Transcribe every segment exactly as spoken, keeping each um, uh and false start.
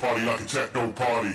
party like a techno party.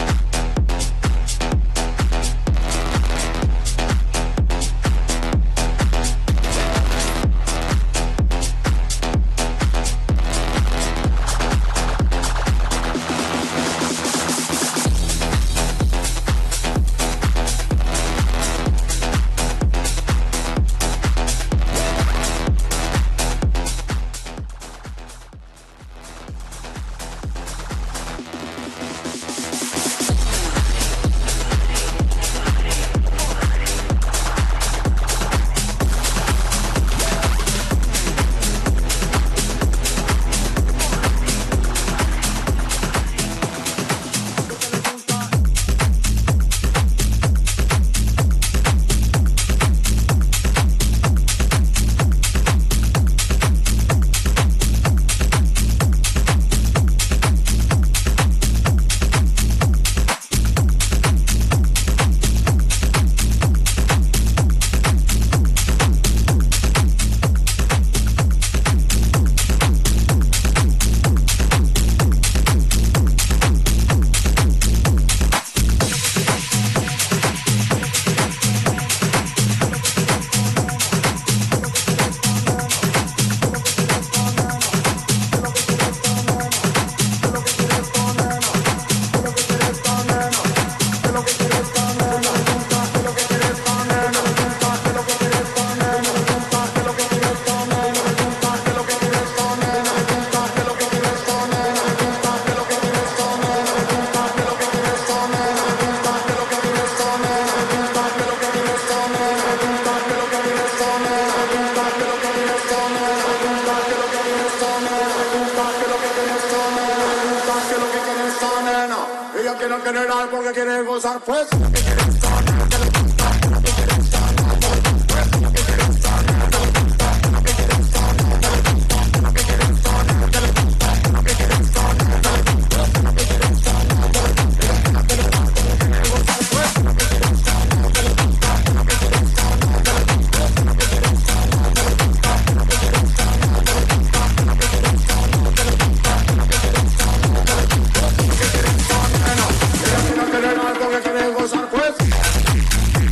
Porque quiere gozar, pues. Porque quiere gozar, pues.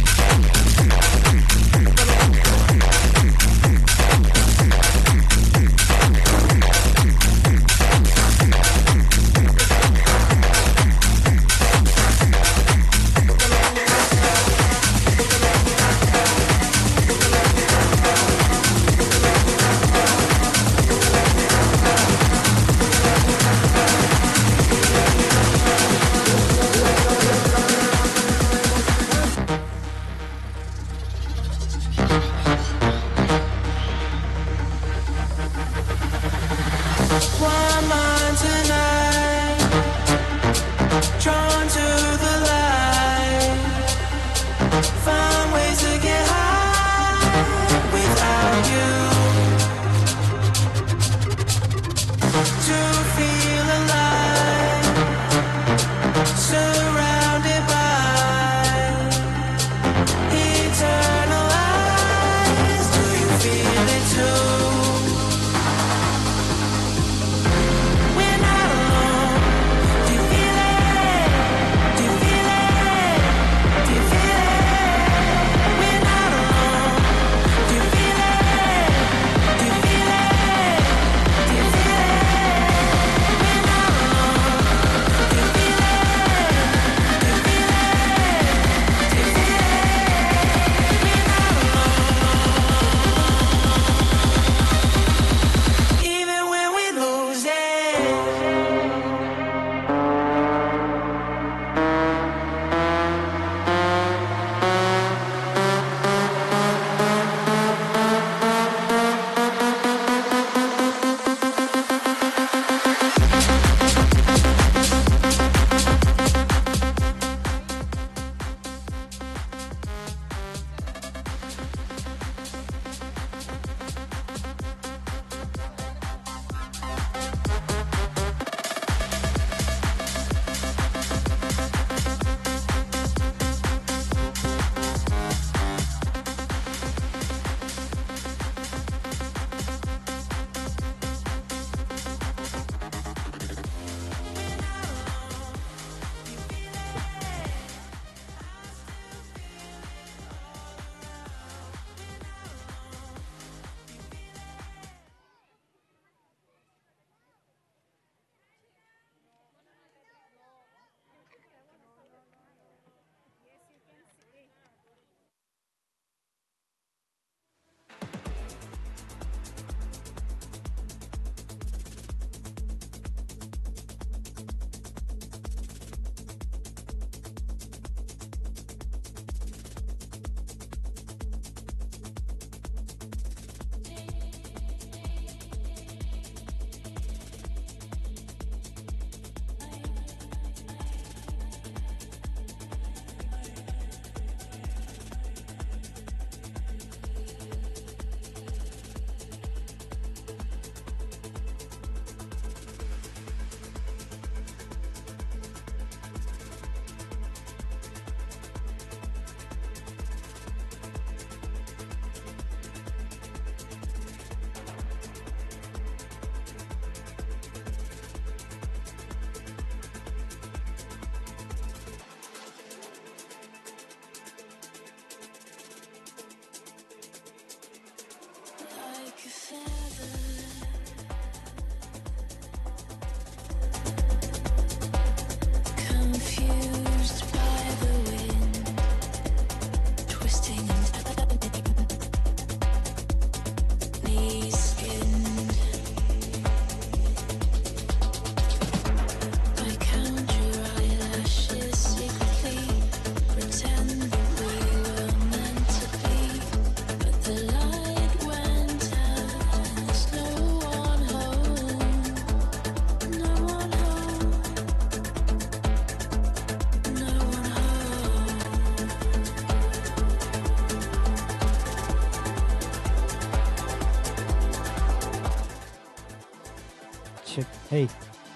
Hey.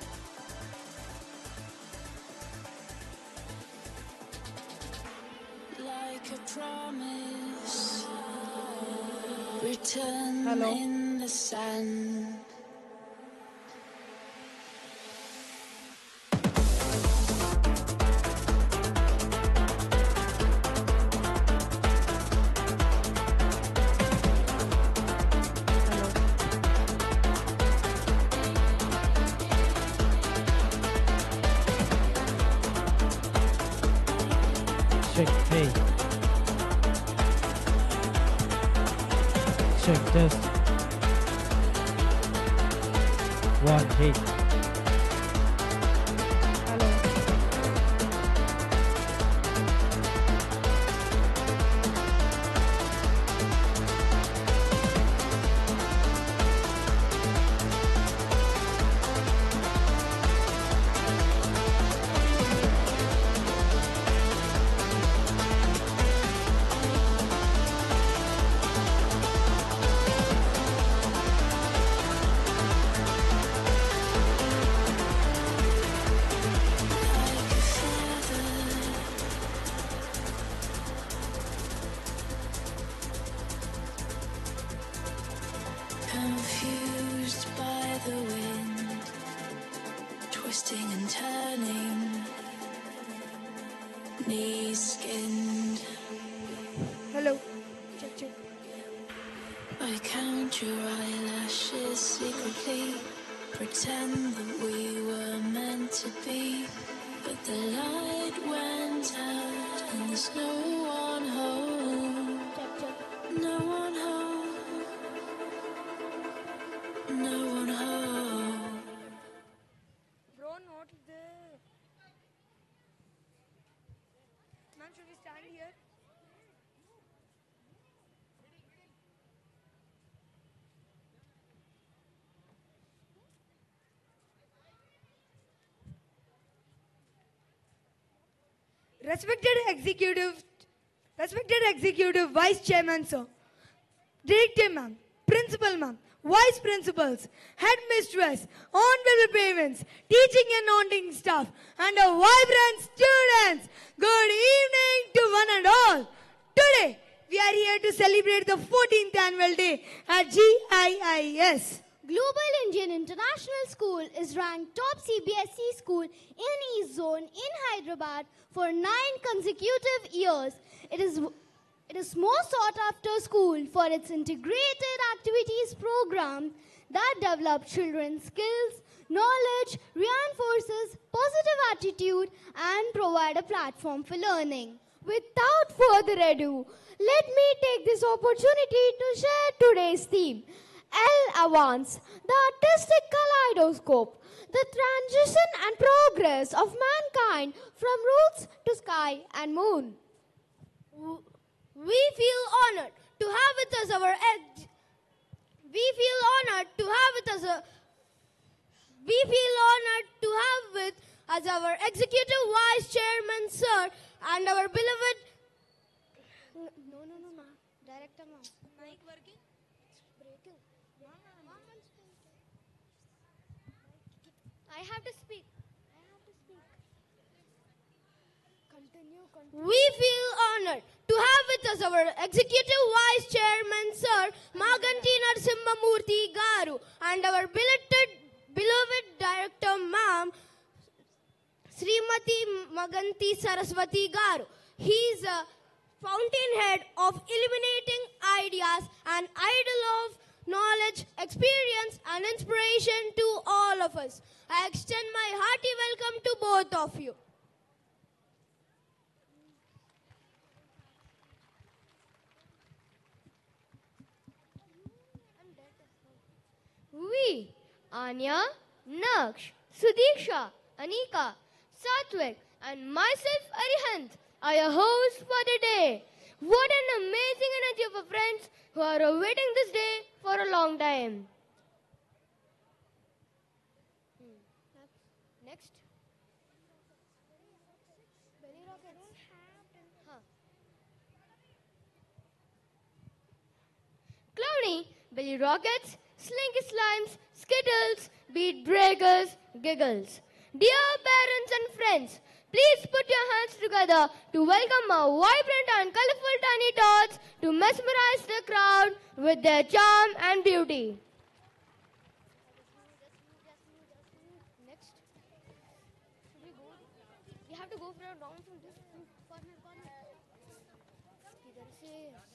Like a promise written Hello. in the sand. Check. Hey. Check. Test. One. Hey. Hello. Like a feather confused by the wind, twisting and turning, knees skinned. Hello. Check, check. I count your eyelashes secretly, pretend that we were meant to be, but the light went out and there's no one home, Check, check. no one home, no one home. Bro, not there. Man, should we stand here? Respected executive, respected executive vice chairman, sir. Director ma'am, principal ma'am, vice principals, headmistress, honorable parents, teaching and non-teaching staff, and a vibrant students. Good evening to one and all. Today, we are here to celebrate the fourteenth annual day at G I I S. Global Indian International School is ranked top C B S E school in East Zone in Hyderabad for nine consecutive years. It is it is most sought after school for its integrated activities program that develop children's skills, knowledge, reinforces positive attitude, and provide a platform for learning. Without further ado, let me take this opportunity to share today's theme. El Avance, the artistic kaleidoscope, the transition and progress of mankind from roots to sky and moon. We feel honored to have with us our ex- we feel honored to have with us a, we feel honored to have with us our executive vice chairman sir and our beloved no no no no director ma'am mic working breaking I have to speak. I have to speak. Continue, continue. We feel honored to have with us our Executive Vice Chairman, Sir Maganti Narasimhamurthy Garu, and our beloved, beloved Director, Ma'am Srimati Maganti Saraswati Garu. He is a fountainhead of illuminating ideas, an idol of knowledge, experience, and inspiration to all of us. I extend my hearty welcome to both of you. We, Anya, Naksh, Sudiksha, Anika, Satvik, and myself, Arihant, are your hosts for the day. What an amazing energy of our friends who are awaiting this day for a long time. Next. Huh. Cloudy, Billy Rockets, slinky slimes, skittles, beat breakers, giggles. Dear parents and friends, please put your hands together to welcome our vibrant and colorful tiny tots to mesmerize the crowd with their charm and beauty. Next. Should we go? We have to go for a round from this corner, corner. इधर से.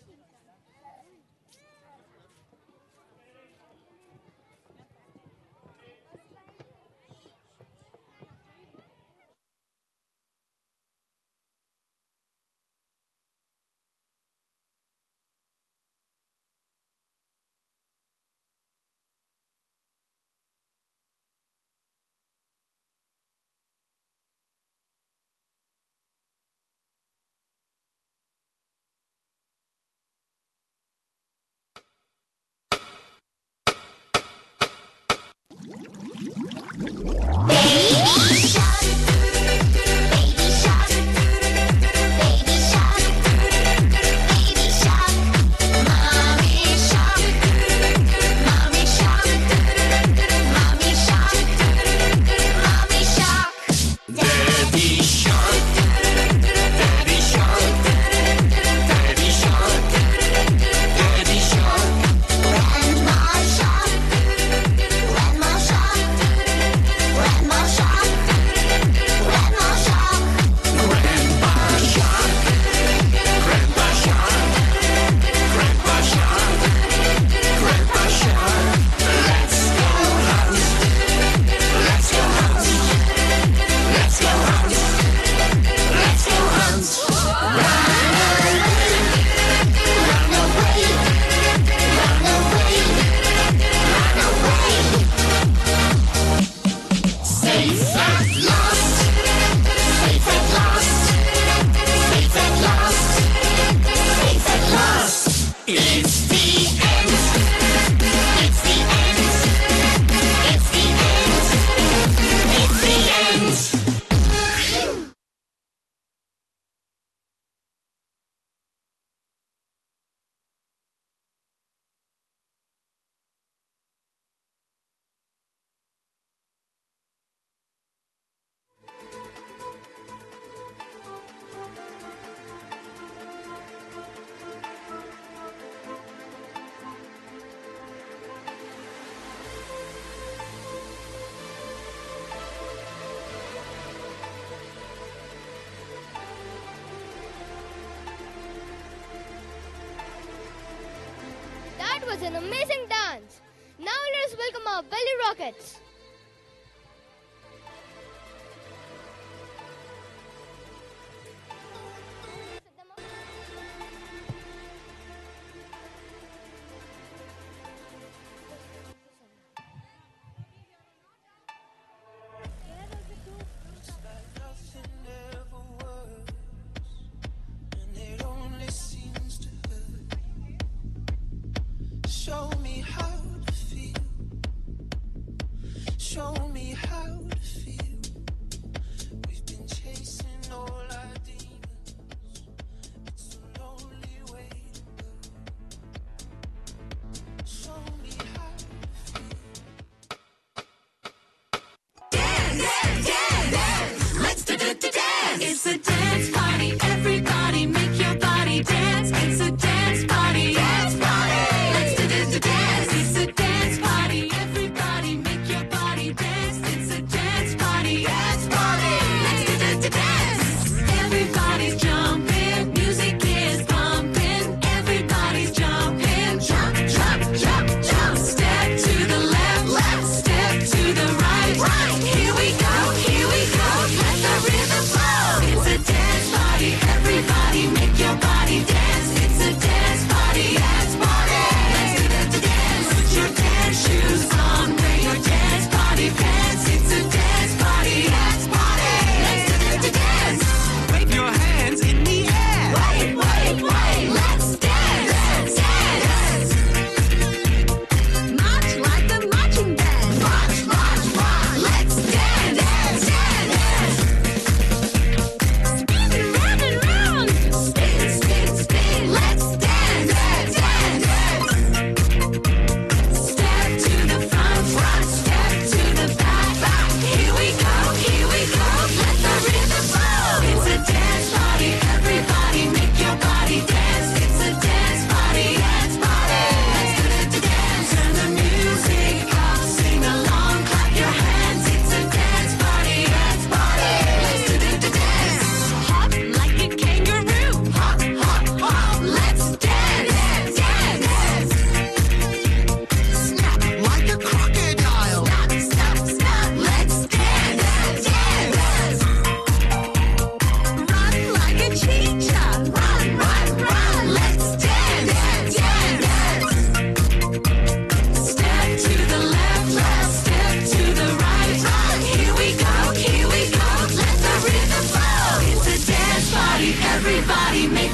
That was an amazing dance. Now let us welcome our belly rockets. Show me how to feel.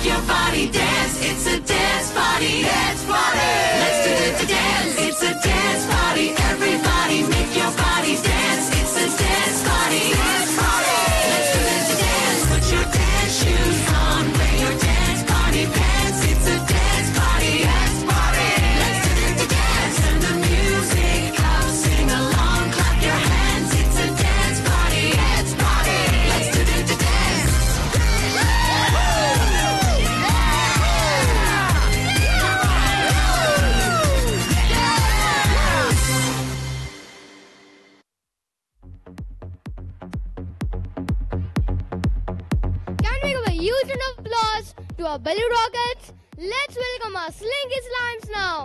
make your body dance. It's a dance party. Dance party. Let's do it to dance. It's a dance party. Everybody make your body dance. It's a dance party. Dance party. Let's do it to dance. Put your dance shoes on. Wear your dance party pants. It's a dance party. Dance party. Let's do it to dance. Turn the music up. Sing along. Clap your hands. It's a dance party. Dance party. Let's do it to dance. Can we give a huge round of applause to our Belly Rockets? Let's welcome our Slinky Slimes now.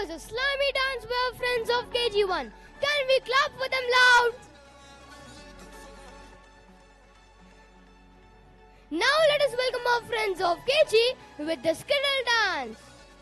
was a slimy dance by our friends of K G one. Can we clap for them loud? Now let us welcome our friends of K G with the Skittle dance.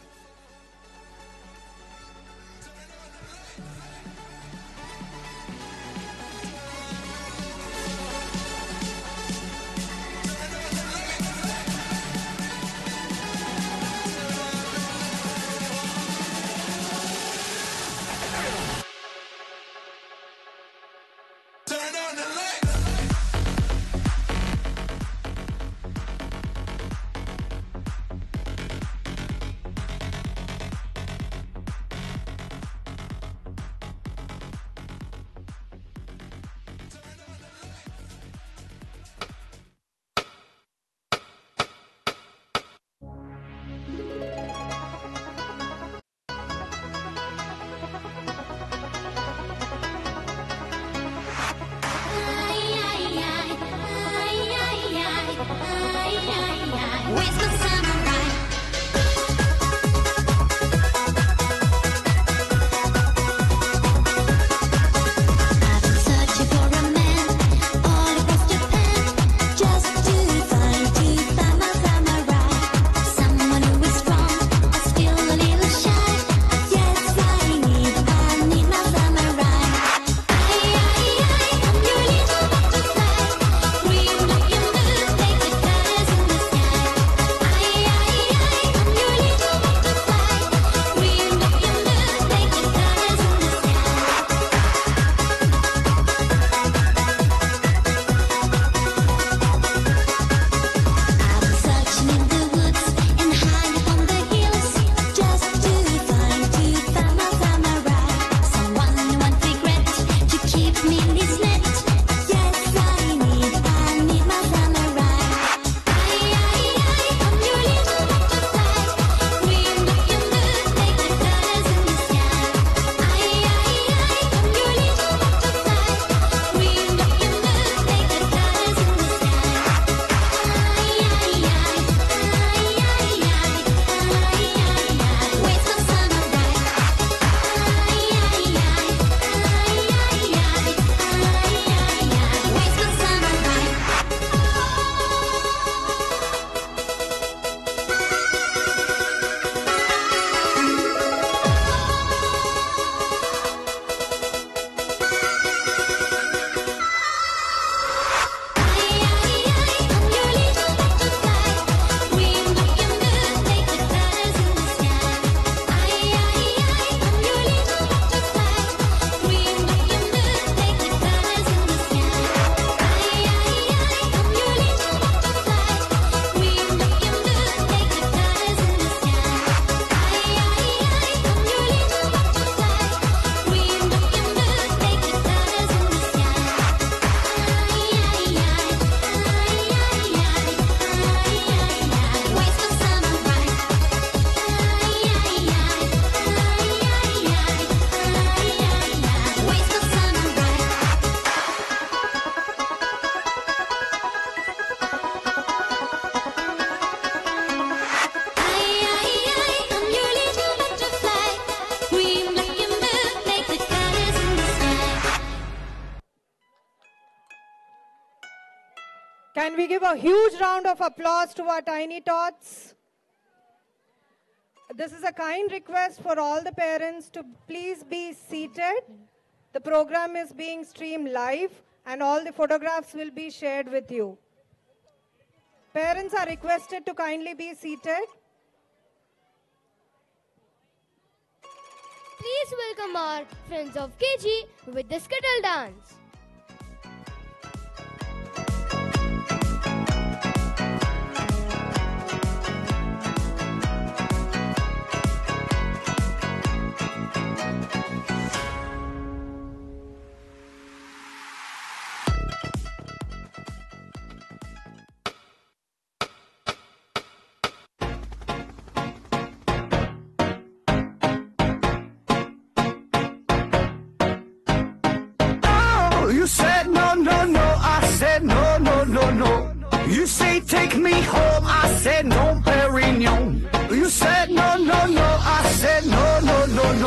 Can we give a huge round of applause to our tiny tots? This is a kind request for all the parents to please be seated. The program is being streamed live and all the photographs will be shared with you. Parents are requested to kindly be seated. Please welcome our friends of K G with the Skittle dance. You said no, no, no, I said no, no, no, no. You say take me home, I said no, Perignon. You said no, no, no, I said no, no, no,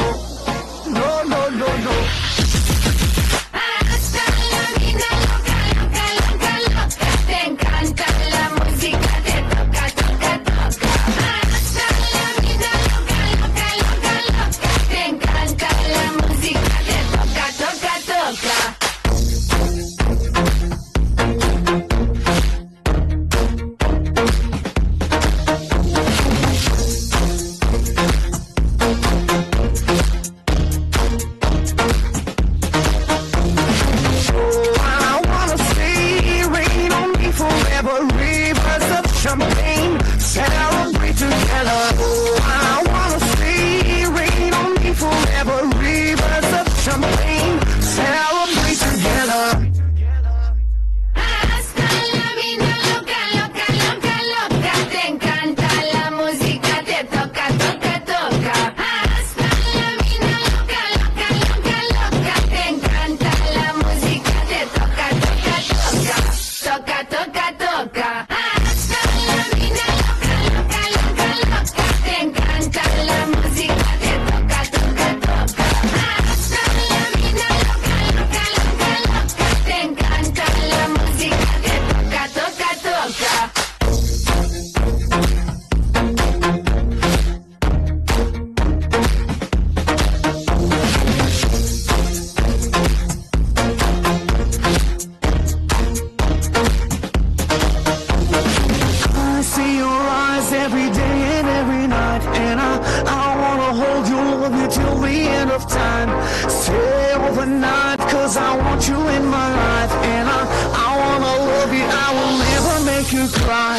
Stay overnight, cause I want you in my life. And I, I wanna love you, I will never make you cry.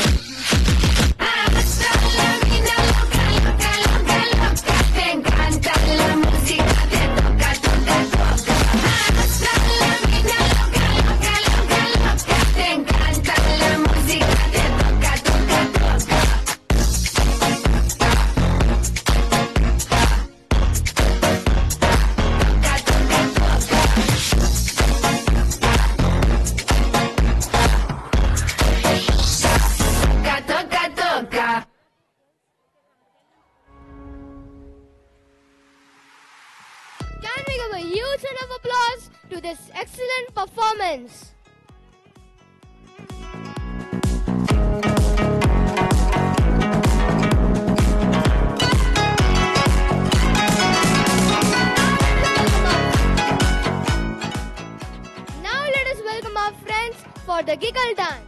Can we give a huge round of applause to this excellent performance? Now let us welcome our friends for the giggle dance.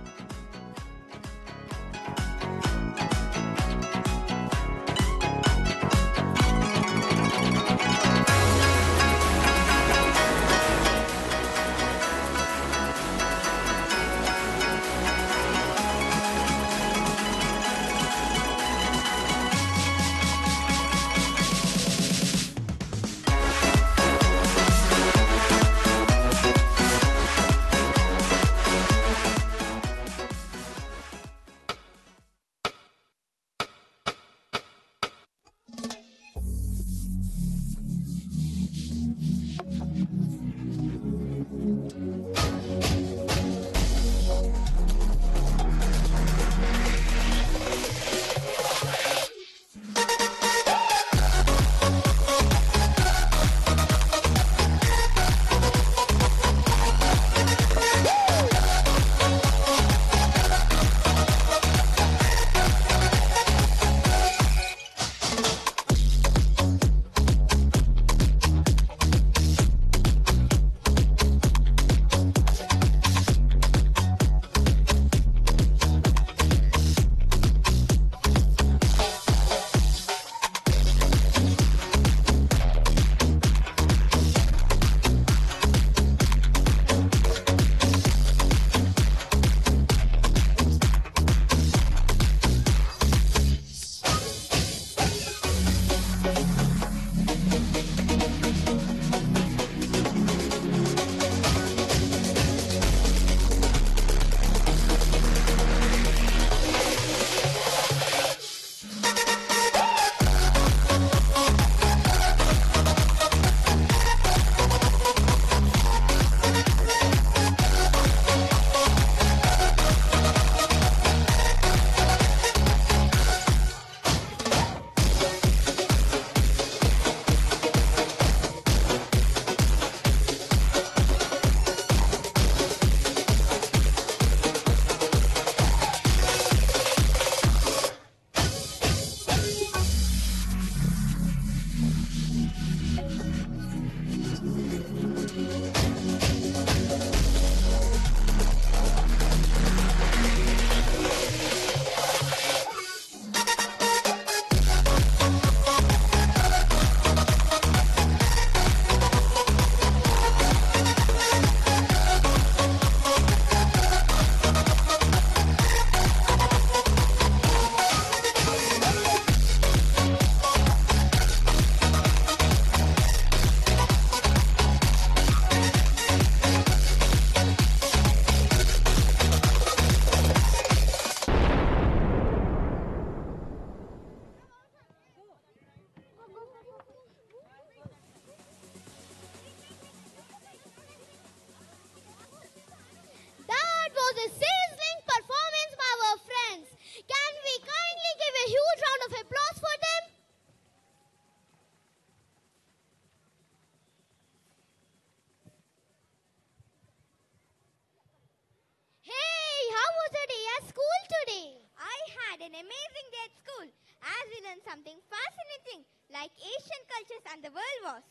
amazing day at school as we learned something fascinating like Asian cultures and the world wars.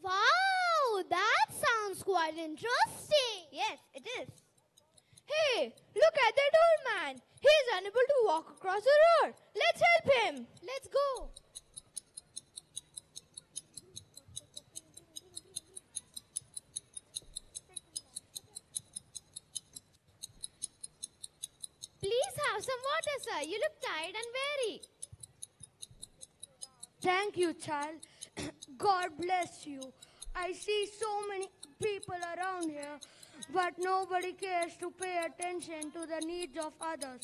Wow, that sounds quite interesting. Yes, it is. Hey, look at that old man. He is unable to walk across the road. Let's help him. Let's go. Welcome, water, sir. You look tired and weary. Thank you, child. God bless you. I see so many people around here, but nobody cares to pay attention to the needs of others.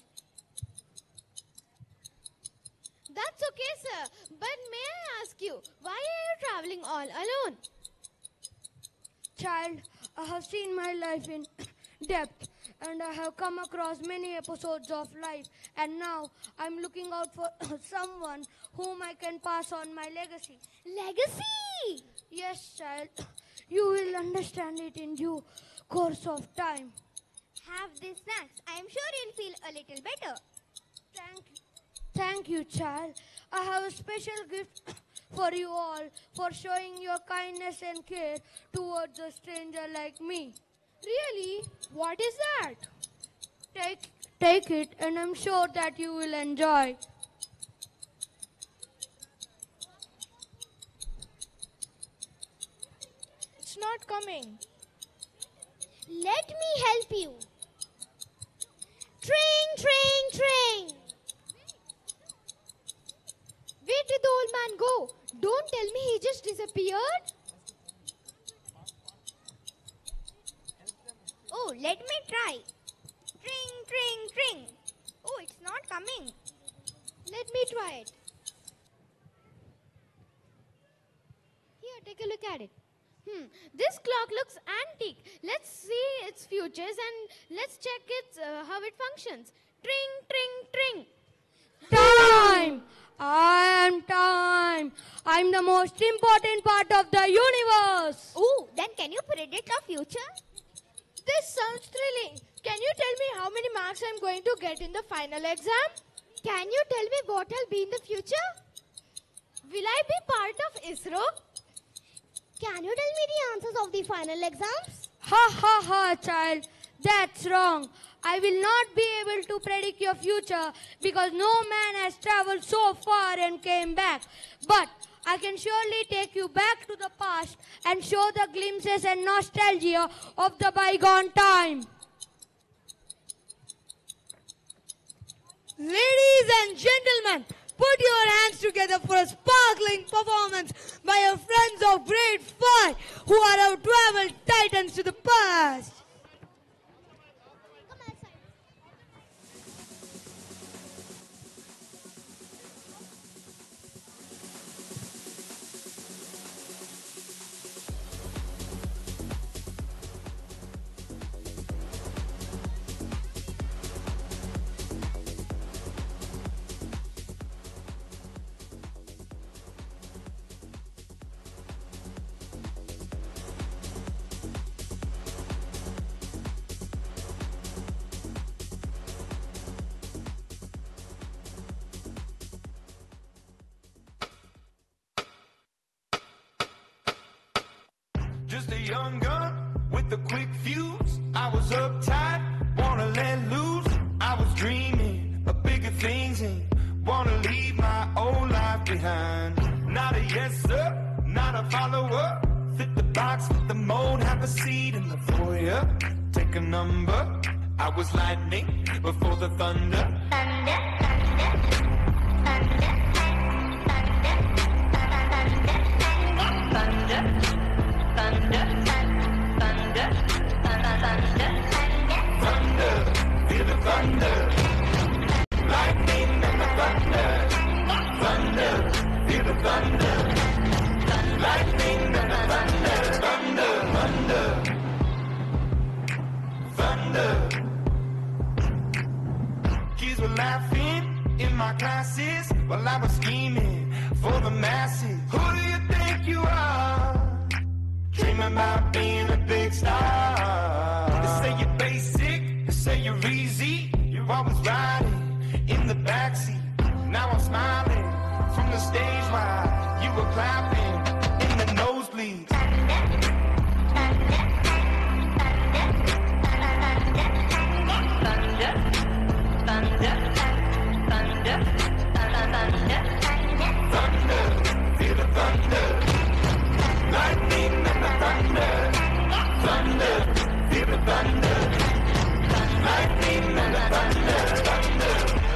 That's okay, sir. But may I ask you, why are you traveling all alone? Child, I have seen my life in depth, and I have come across many episodes of life, and now I'm looking out for someone whom I can pass on my legacy. Legacy? Yes, child. You will understand it in due course of time. Have these snacks. I am sure you'll feel a little better. Thank you. Thank you, child. I have a special gift for you all for showing your kindness and care towards a stranger like me. Really? What is that? Take, take it, and I'm sure that you will enjoy. It's not coming. Let me help you. Train, train, train. Where did the old man go? Don't tell me he just disappeared. Oh, let me try. Tring, tring, tring. Oh, it's not coming. Let me try it. Here, take a look at it. Hmm, this clock looks antique. Let's see its futures and let's check its uh, how it functions. Tring, tring, tring. Time! I am time. I'm the most important part of the universe. Oh, then can you predict the future? This sounds thrilling. Can you tell me how many marks I'm going to get in the final exam? Can you tell me what I'll be in the future? Will I be part of ISRO? Can you tell me the answers of the final exams? Ha ha ha, child. That's wrong. I will not be able to predict your future because no man has traveled so far and came back. But I can surely take you back to the past and show the glimpses and nostalgia of the bygone time. Ladies and gentlemen, put your hands together for a sparkling performance by our friends of grade five who are our travel titans to the past. Just a young gun with a quick fuse. I was uptight, wanna let loose. I was dreaming of bigger things and wanna leave my old life behind. Not a yes sir, not a follower. Fit the box, fit the mold, have a seat in the foyer. Take a number. I was lightning before the thunder. Thunder, thunder, thunder, thunder, thunder, thunder. Thunder, thunder, thunder, thunder, thunder, feel the thunder, lightning and the thunder, thunder, feel the thunder, lightning and the thunder, thunder, thunder, thunder. Kids were laughing in my classes while I was scheming for the masses. Who do you think you are? Dreaming about being a big star. They say you're basic, they say you're easy. You're always riding in the backseat. Now I'm smiling from the stage while you were clapping in the nosebleeds. Thunder, thunder, thunder, thunder, thunder, thunder, feel the thunder. Lightning and the thunder, thunder, feel the thunder. Lightning and the thunder, thunder.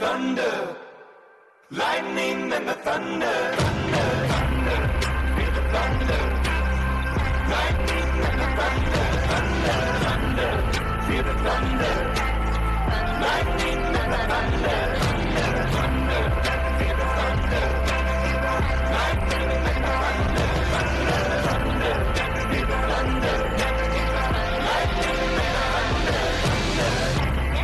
thunder, lightning and the thunder, thunder, thunder, feel the thunder, lightning and the thunder, thunder, thunder, feel the thunder, lightning and the thunder, thunder, thunder, feel the thunder, lightning and the thunder, thunder, thunder, feel the thunder, lightning and the thunder, thunder.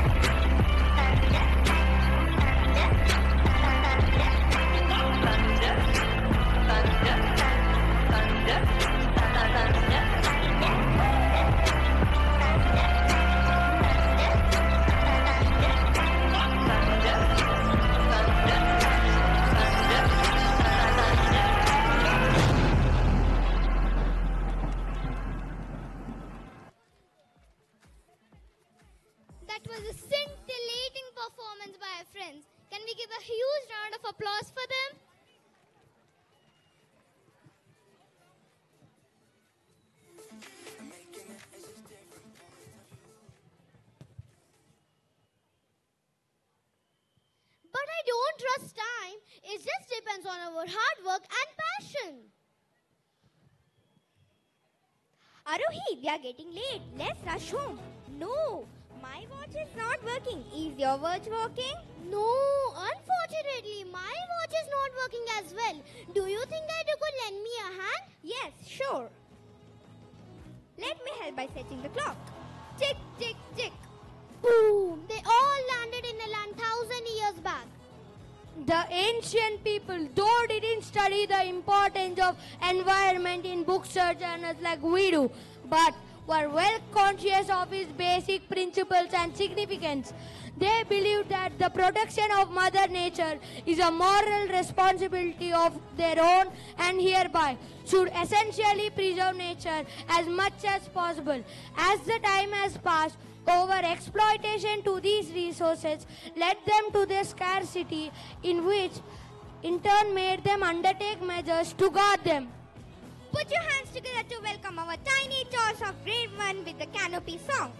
That was a scintillating performance by our friends. Can we give a huge round of applause for them? But I don't trust time. It just depends on our hard work and passion. Arohi, we are getting late. Let's rush home. No, my watch is not working. Is your watch working? No, unfortunately, my watch is not working as well. Do you think that you could lend me a hand? Yes, sure. Let me help by setting the clock. Tick, tick, tick. Boom! They all landed in a land thousand years back. The ancient people, though didn't study the importance of environment in books or journals like we do, but were well conscious of its basic principles and significance. They believed that the protection of Mother Nature is a moral responsibility of their own and hereby should essentially preserve nature as much as possible. As the time has passed, over exploitation to these resources led them to their scarcity, in which in turn made them undertake measures to guard them. Put your hands together to welcome our tiny tots of grade one with the canopy song.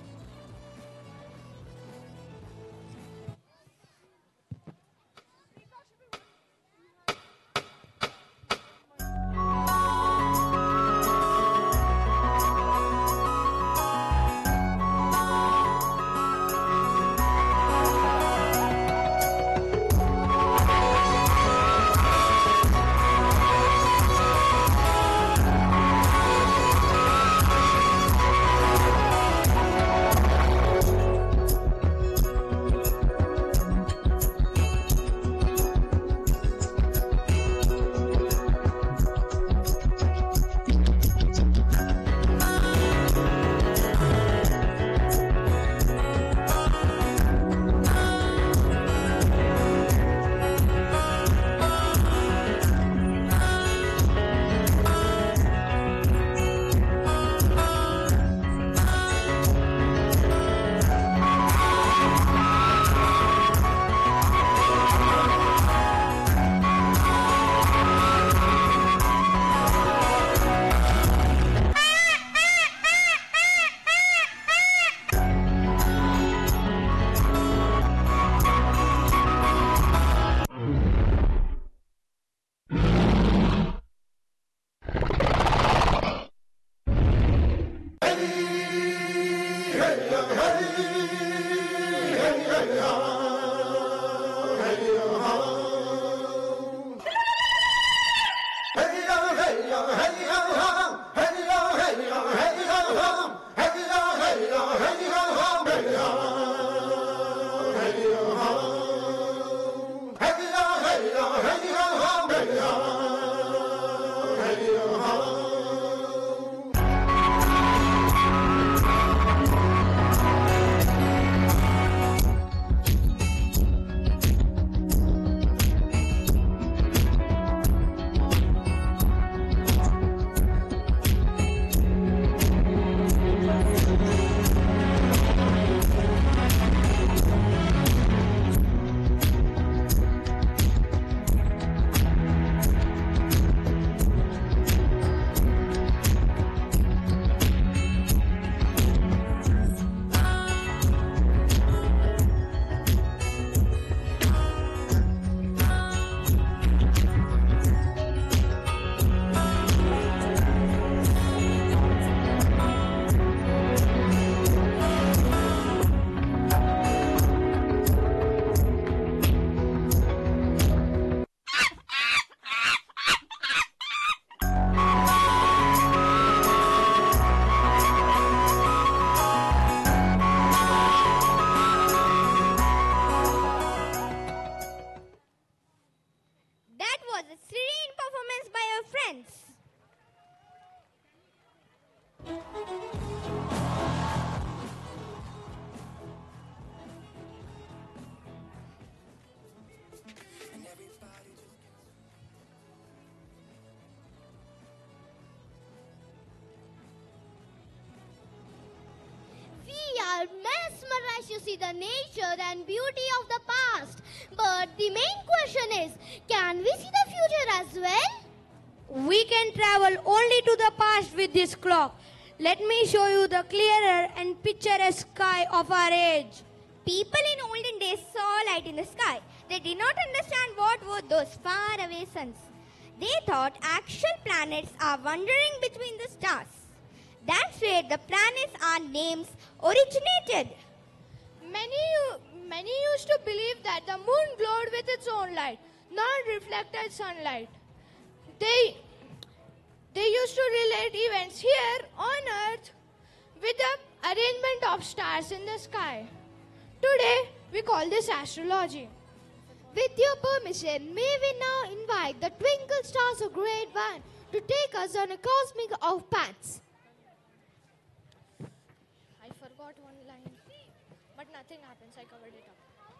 are mesmerized to see the nature and beauty of the past. But the main question is, can we see the future as well? We can travel only to the past with this clock. Let me show you the clearer and picturesque sky of our age. People in olden days saw light in the sky. They did not understand what were those faraway suns. They thought actual planets are wandering between the stars. That's where the planets and names originated. Many, many used to believe that the moon glowed with its own light, not reflected sunlight. They, they used to relate events here on Earth with the arrangement of stars in the sky. Today, we call this astrology. With your permission, may we now invite the Twinkle Stars of Grade one to take us on a cosmic of paths. I forgot one line, but nothing happens. I covered it up.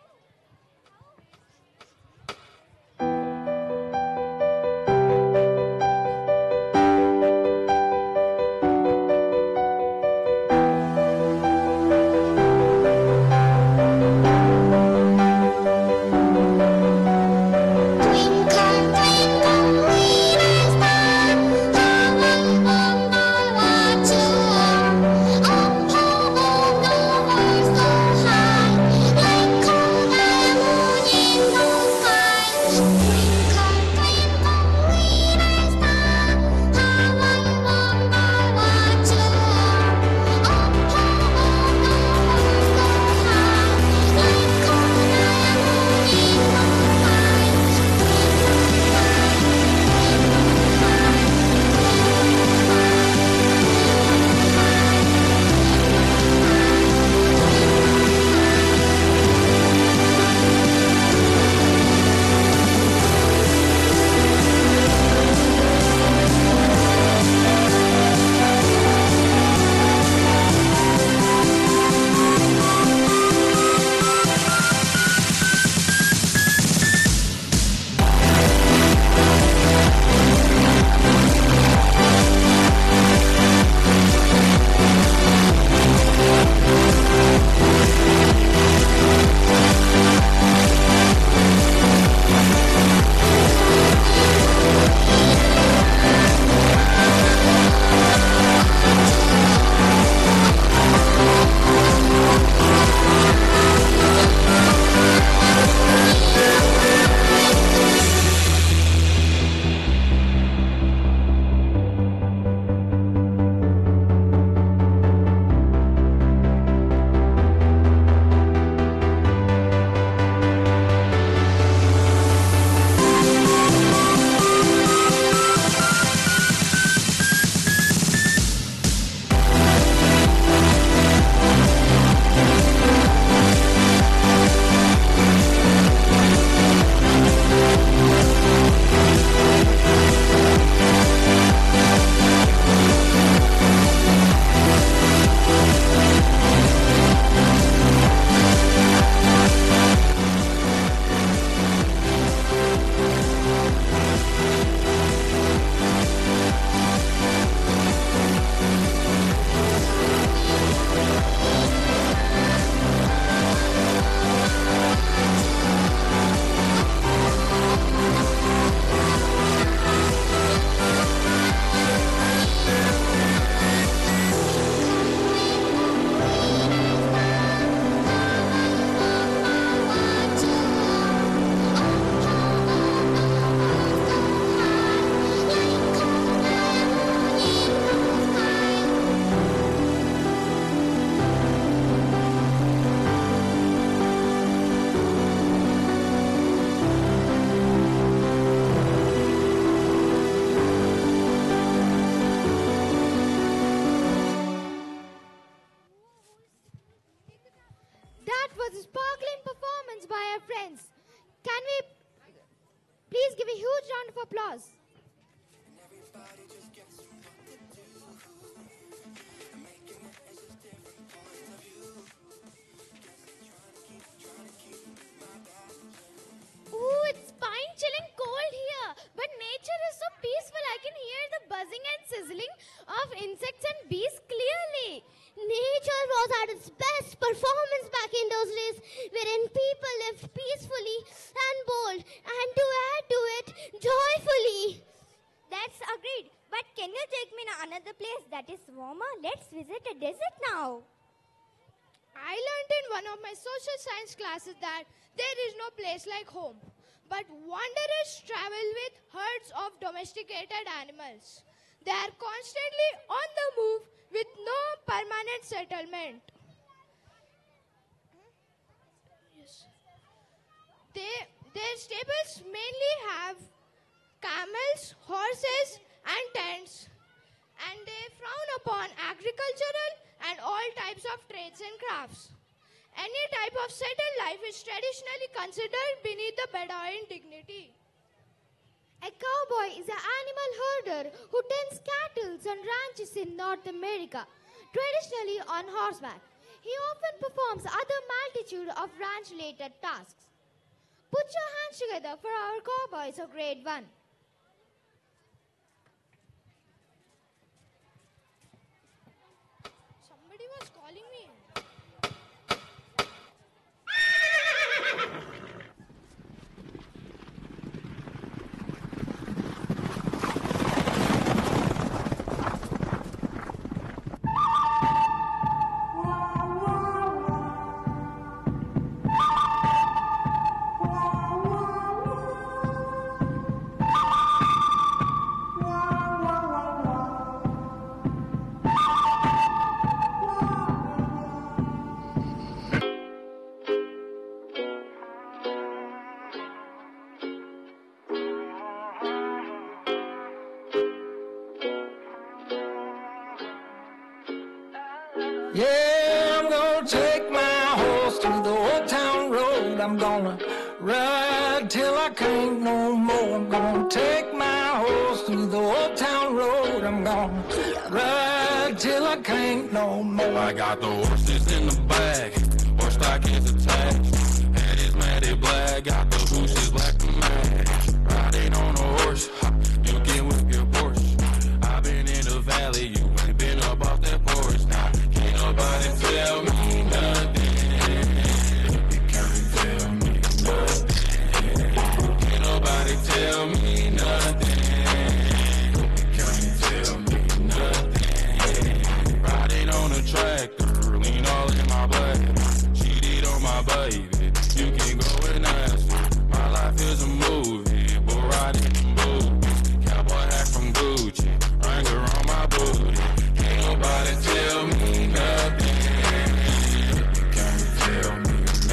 applause. Ooh, it's spine-chilling cold here, but nature is so peaceful. I can hear the buzzing and sizzling of insects and bees clearly. Nature was at its best performance back in those days wherein people lived peacefully and bold, and to add to it, joyfully. That's agreed. But can you take me to another place that is warmer? Let's visit a desert now. I learned in one of my social science classes that there is no place like home. But wanderers travel with herds of domesticated animals. They are constantly on the move with no permanent settlement. Yes. They, their stables mainly have camels, horses, and tents. And they frown upon agricultural and all types of trades and crafts. Any type of settled life is traditionally considered beneath the Bedouin dignity. A cowboy is an animal herder who tends cattle on ranches in North America, traditionally on horseback. He often performs other multitude of ranch-related tasks. Put your hands together for our cowboys of grade one. Somebody was calling me. Yeah, I'm gonna take my horse to the old town road. I'm gonna ride till I can't no more. I'm gonna take my horse to the old town road. I'm gonna ride till I can't no more. I got the horses in the bag, horse stock is attached. Head is matted black, got the bushes black to match. Riding on a horse, ha, you can whip your Porsche. I've been in the valley, you ain't been up off that porch. Now, can't nobody tell me nothing. You can't tell me nothing. Can't nobody tell me nothing. You can't tell me nothing. Riding on a tractor, lean all in my blood. Cheated on my baby, you can go and ask her. My life is a movie, bull riding in boots. Cowboy hat from Gucci, Wrangler on my booty. Can't nobody tell me nothing. You can't tell me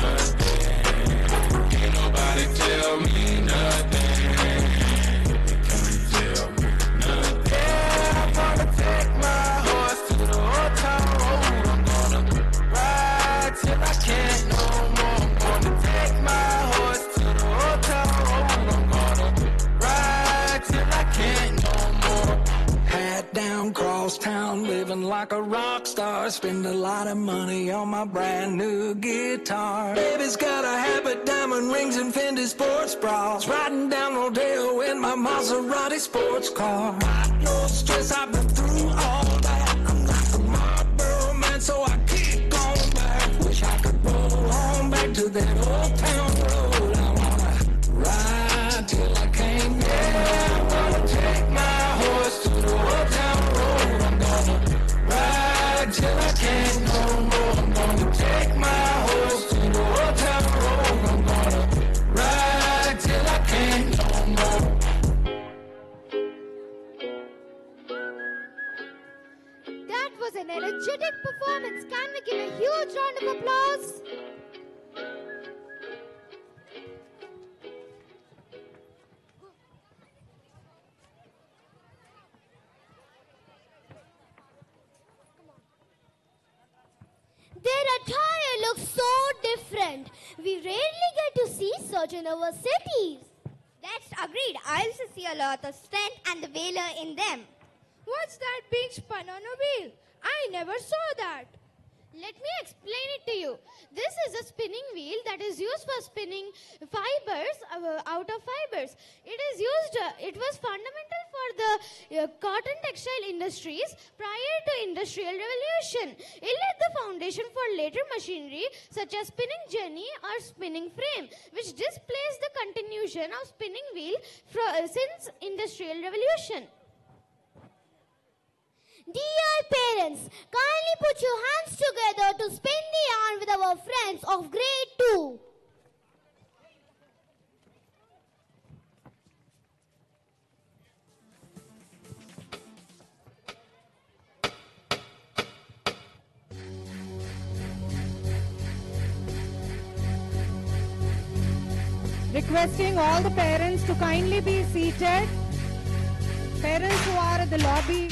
nothing. Can't nobody tell me nothing. You can't tell me nothing. Yeah, I'm gonna take my horse to the old town road. I'm gonna ride till I can't no more. I'm gonna take my horse to the old town road. I'm gonna ride till I can't no more. Hat down, cross town, living like a rock star. Spend a lot of money on my brand new guitar. Baby's got a habit, diamond rings, and Fendi sports bras. Riding down Rodeo in my Maserati sports car. Got no stress, I've been through all that. I'm like a Marlboro man, so I kick on back. Wish I could roll on back to that old town road. I wanna ride till I can't go. Yeah, I'm gonna take my horse to the old town road. I'm gonna ride till I can't no more. I'm gonna take my horse to the old town road. I'm gonna ride till I can't no more. That was an energetic performance. Can we give a huge round of applause? Their attire looks so different. We rarely get to see such in our cities. That's agreed. I also see a lot of strength and the valor in them. What's that being spun on a wheel? I never saw that. Let me explain it to you. This is a spinning wheel that is used for spinning fibers uh, out of fibers. It is used, uh, it was fundamental for the uh, cotton textile industries prior to Industrial Revolution. It let the foundation for later machinery such as spinning jenny or spinning frame, which displays the continuation of spinning wheel fro- since Industrial Revolution. Dear parents, kindly put your hands together to spin the yarn with our friends of grade two. Requesting all the parents to kindly be seated. Parents who are at the lobby.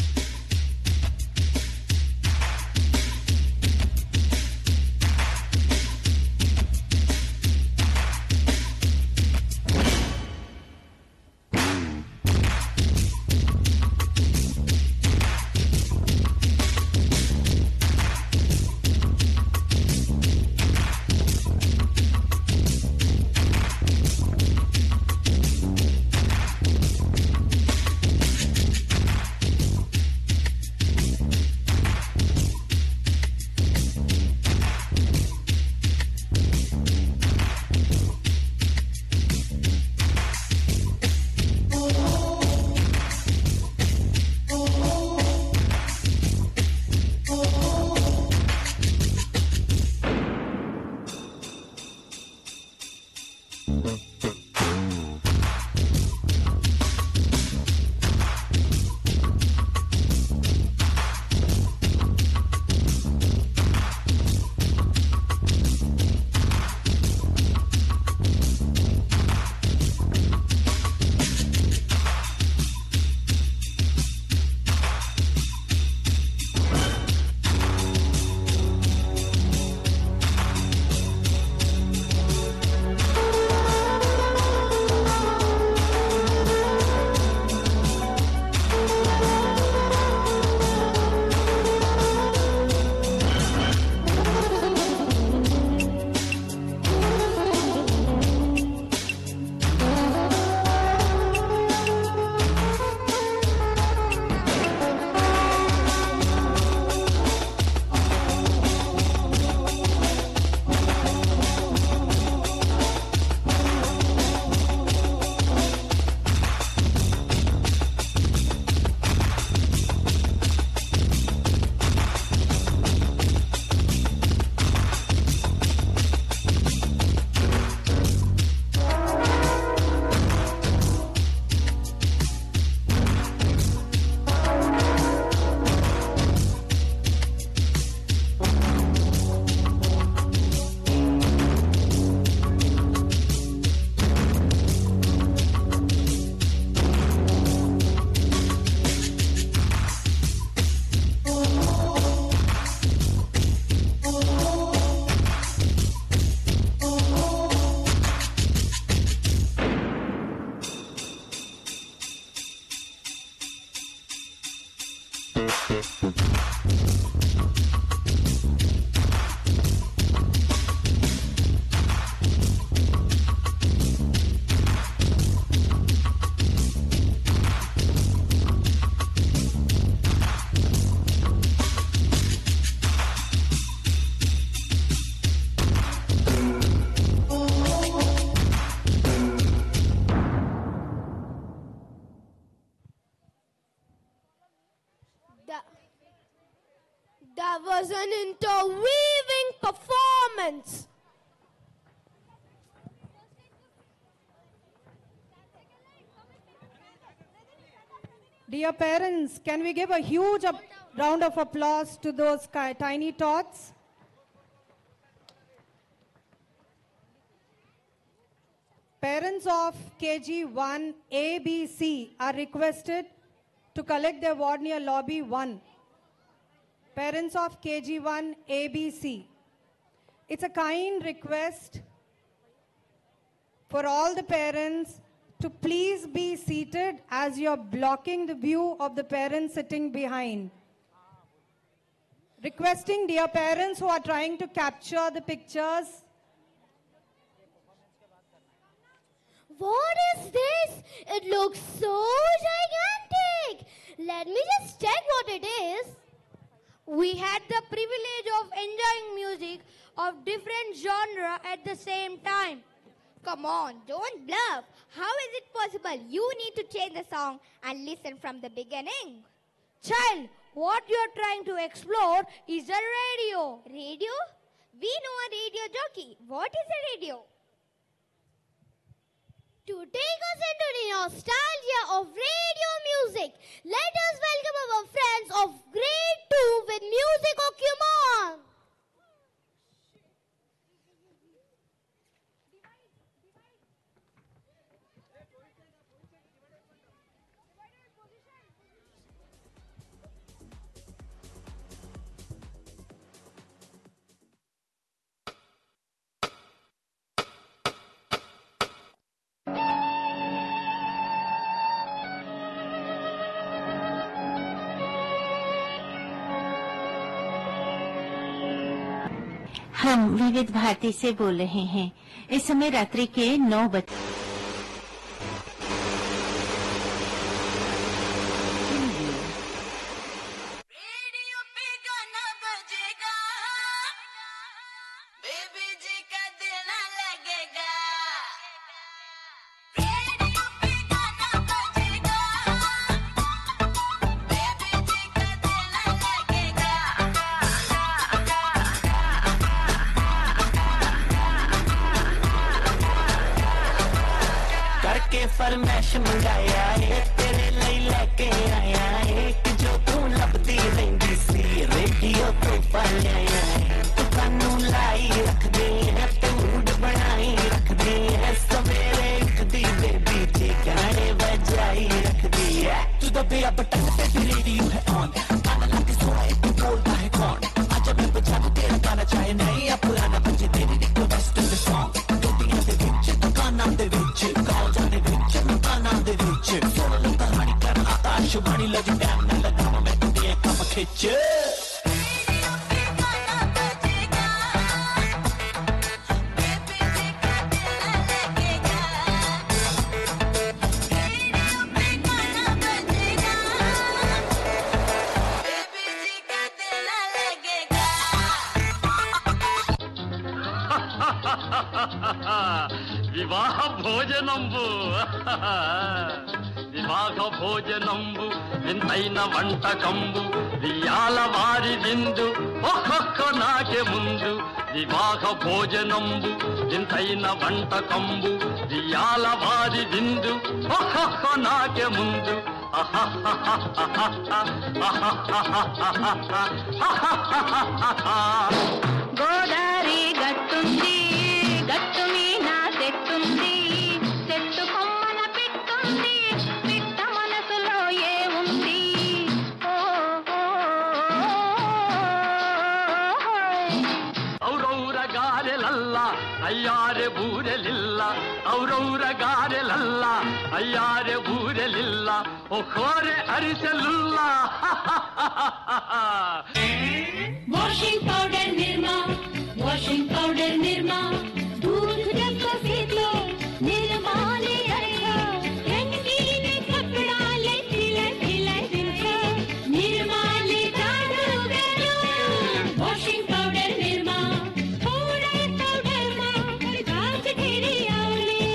That was an interweaving performance. Dear parents, can we give a huge up round of applause to those tiny tots? Parents of K G one A B C are requested to collect their award near lobby one. Parents of K G one A B C. It's a kind request for all the parents to please be seated as you're blocking the view of the parents sitting behind. Requesting dear parents who are trying to capture the pictures. What is this? It looks so gigantic. Let me just check what it is. We had the privilege of of different genre at the same time. Come on, don't bluff. How is it possible? You need to change the song and listen from the beginning. Child, what you're trying to explore is a radio. Radio? We know a radio jockey. What is a radio? To take us into the nostalgia of radio music, let us welcome our friends of grade two with Music Okumon. हम विविध भारती से बोल रहे हैं। इस समय रात्रि के नौ बजे फरमाइश मंगाया है तेरे लिए लेके आया है कि जो तू लपदी रहंदी सी रेडियो तो पाया है तू कानू लाई रख दी है ते मूड बनाई रख दी है सवेरे एक दी बेबी जी गाने बजाई रख दी है तू दबिया बटन पे भी रेडियो है ऑन गाना लगे सोए तू बोलता है कौन आज मैं बजा दूं तेरा गाना चाहे नहीं या पुराना बजे तेरी रिक्वेस्ट द सॉन्ग दुनिया दे विच दुकानां दे विच कॉल्स दे विच ਦੇ ਵਿੱਚ ਸੋਹਣਾ ਲੱਗਦਾ ਹਣੀ ਕਰ ਆਕਾਸ਼ ਬਾਣੀ ਲੱਜ ਟਾਈਮ ਨਾ ਲਗਾਵਾਂ ਮੈਂ ਦੁਨੀਆ ਕੰਮ ਖਿੱਚ వివాహ భోజనంబు వివాహ భోజనంబు వింతైన వంటకంబు వియాల వారి విందు ఒక్కొక్క నాకే ముందు వివాహ భోజనంబు వింతైన వంటకంబు వియాల వారి విందు ఒక్కొక్క నాకే ముందు గోదారి గట్టుంది గట్టు మీద తెట్టుంది చెట్టు కొమ్మన పెట్టుంది పిట్ట మనసులో ఏముంది ఔరౌర గారెలల్ల అయ్యారె బూరెలిల్ల ఔరౌర గారెలల్ల అయ్యారె బూరెలిల్ల ఒక్కోరె అరిసెలుల్ల washing powder Nirma washing powder Nirma दूध जब सफेद लो निर्मा ले आया रंगीन कपड़ा ले खिला खिला दिलका निर्मा ले दारू गयो वॉशिंग पाउडर निर्मा थोड़ा पाउडर मां कांच घेरे आवले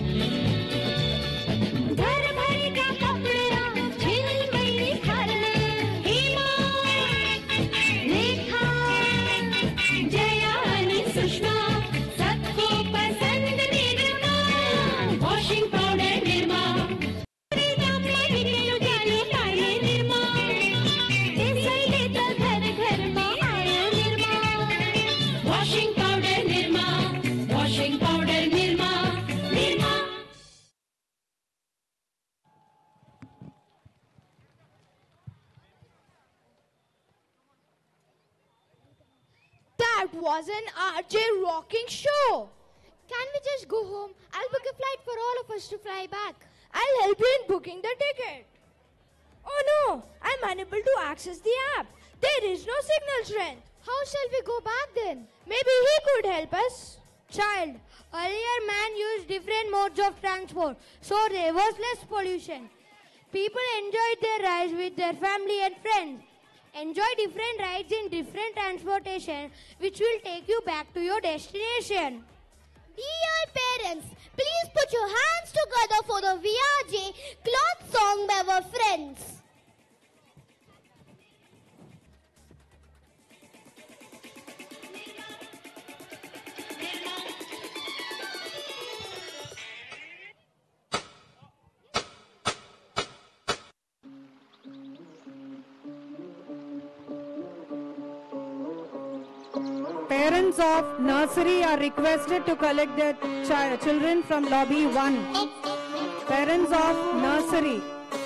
घर भर का कपड़ा छिल मई खरना हेमा रेखा जया आणि सुषमा वॉशिंग पाउडर निर्मा निर्मा घर घर में आया Nirma washing powder Nirma washing powder Nirma Nirma That was an R J rocking show. Can we just go home? I'll book a flight for all of us to fly back. I'll help you in booking the ticket. Oh no, I'm unable to access the app. There is no signal strength. How shall we go back then? Maybe he could help us. Child, earlier man used different modes of transport, so there was less pollution. People enjoyed their rides with their family and friends. Enjoy different rides in different transportation which will take you back to your destination. Dear parents, please put your hands together for the V R J cloth song by our friends. Parents of nursery are requested to collect their chi- children from lobby one. Parents of nursery.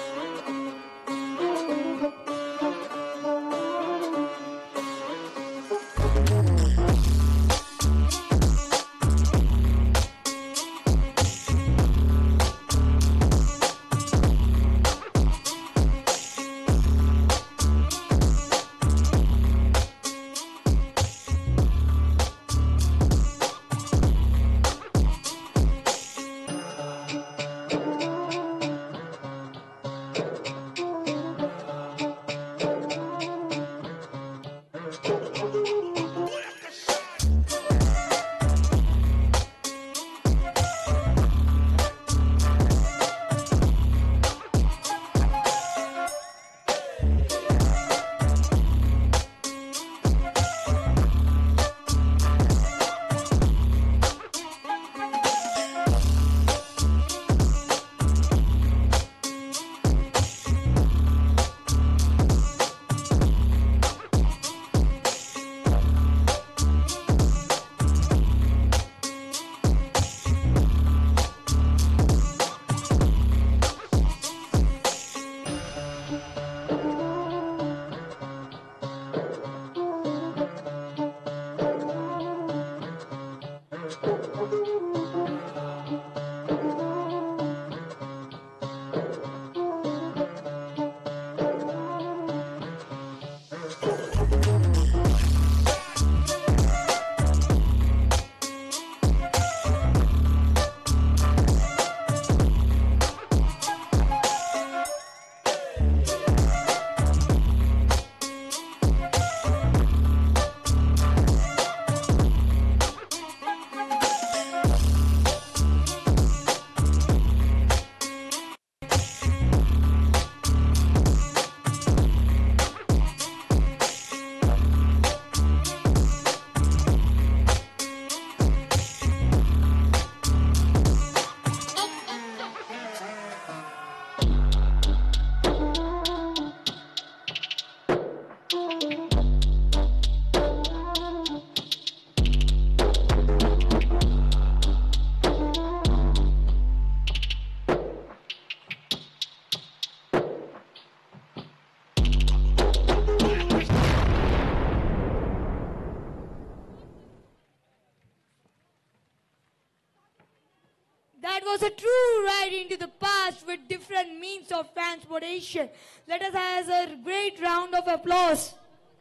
That was a true ride into the past with different means of transportation. Let us have a great round of applause.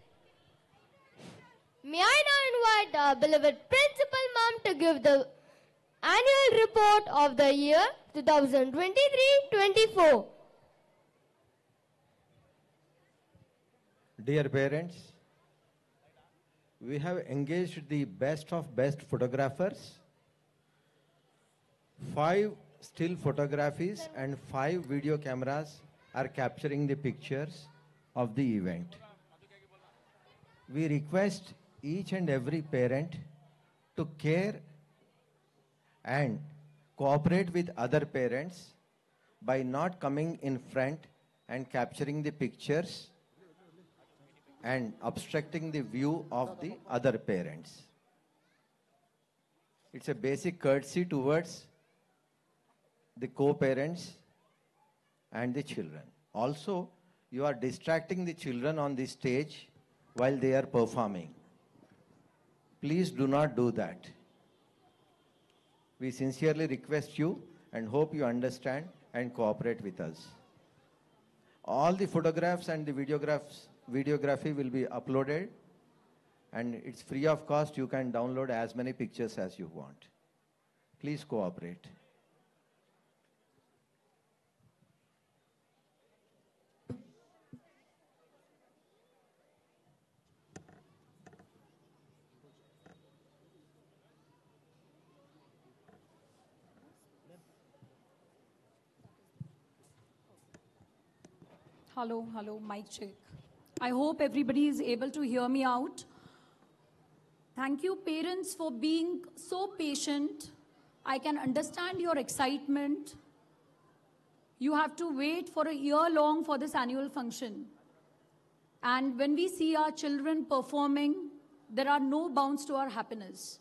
May I now invite our beloved Principal Ma'am to give the annual report of the year twenty twenty-three twenty-four. Dear parents, we have engaged the best of best photographers. Five still photographies and five video cameras are capturing the pictures of the event. We request each and every parent to care and cooperate with other parents by not coming in front and capturing the pictures and obstructing the view of the other parents. It's a basic courtesy towards the co-parents and the children. Also, you are distracting the children on the stage while they are performing. Please do not do that. We sincerely request you and hope you understand and cooperate with us. All the photographs and the videographs, videography will be uploaded, and it's free of cost. You can download as many pictures as you want. Please cooperate. Hello, hello, mic check. I hope everybody is able to hear me out. Thank you, parents, for being so patient. I can understand your excitement. You have to wait for a year long for this annual function. And when we see our children performing, there are no bounds to our happiness.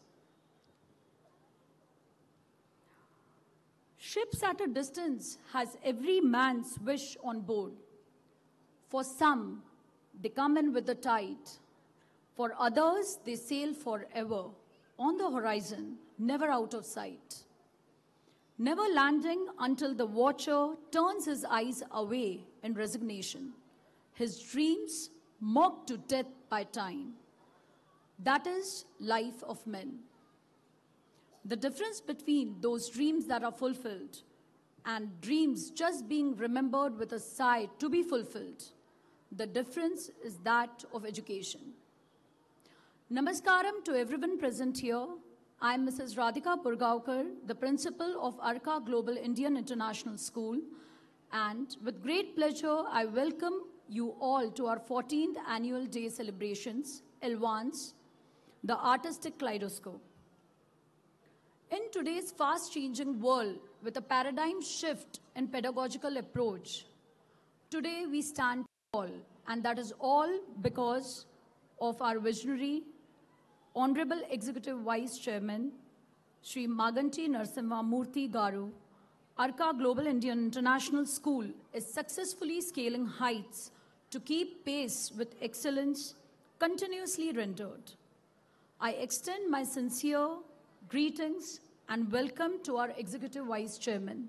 Ships at a distance has every man's wish on board. For some, they come in with the tide. For others, they sail forever, on the horizon, never out of sight. Never landing until the watcher turns his eyes away in resignation. His dreams mocked to death by time. That is life of men. The difference between those dreams that are fulfilled and dreams just being remembered with a sigh to be fulfilled, the difference is that of education. Namaskaram to everyone present here. I am Missus Radhika Purgaonkar, the principal of Arka Global Indian International School, and with great pleasure, I welcome you all to our fourteenth annual day celebrations, Elvans, the artistic kaleidoscope. In today's fast-changing world, with a paradigm shift in pedagogical approach, today we stand tall, and that is all because of our visionary, Honorable Executive Vice Chairman, Shri Maganti Narasimha Murthy Garu. Arka Global Indian International School is successfully scaling heights to keep pace with excellence continuously rendered. I extend my sincere greetings and welcome to our Executive Vice Chairman.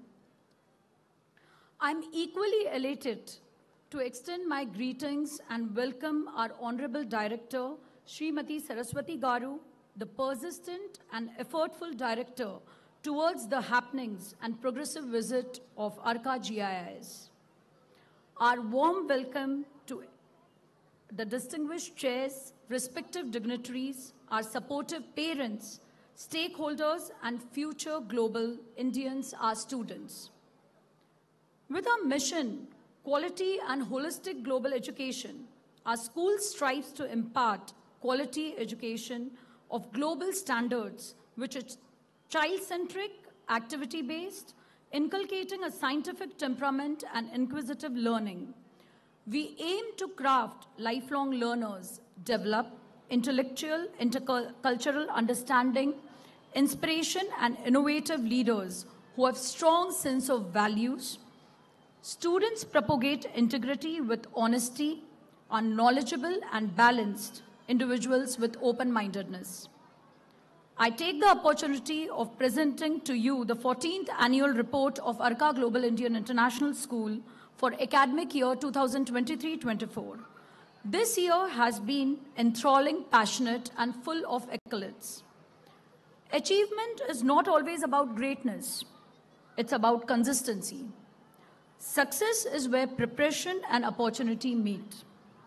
I'm equally elated to extend my greetings and welcome our Honorable Director, Srimati Saraswati Garu, the persistent and effortful Director towards the happenings and progressive visit of Arka G I S. Our warm welcome to the distinguished chairs, respective dignitaries, our supportive parents, stakeholders, and future global Indians, our students. With our mission, quality and holistic global education, our school strives to impart quality education of global standards, which is child-centric, activity-based, inculcating a scientific temperament and inquisitive learning. We aim to craft lifelong learners, develop intellectual, intercultural understanding, inspiration, and innovative leaders who have strong sense of values. Students propagate integrity with honesty, are knowledgeable and balanced individuals with open-mindedness. I take the opportunity of presenting to you the fourteenth annual report of Arka Global Indian International School for academic year two thousand twenty-three twenty-four. This year has been enthralling, passionate, and full of accolades. Achievement is not always about greatness. It's about consistency. Success is where preparation and opportunity meet.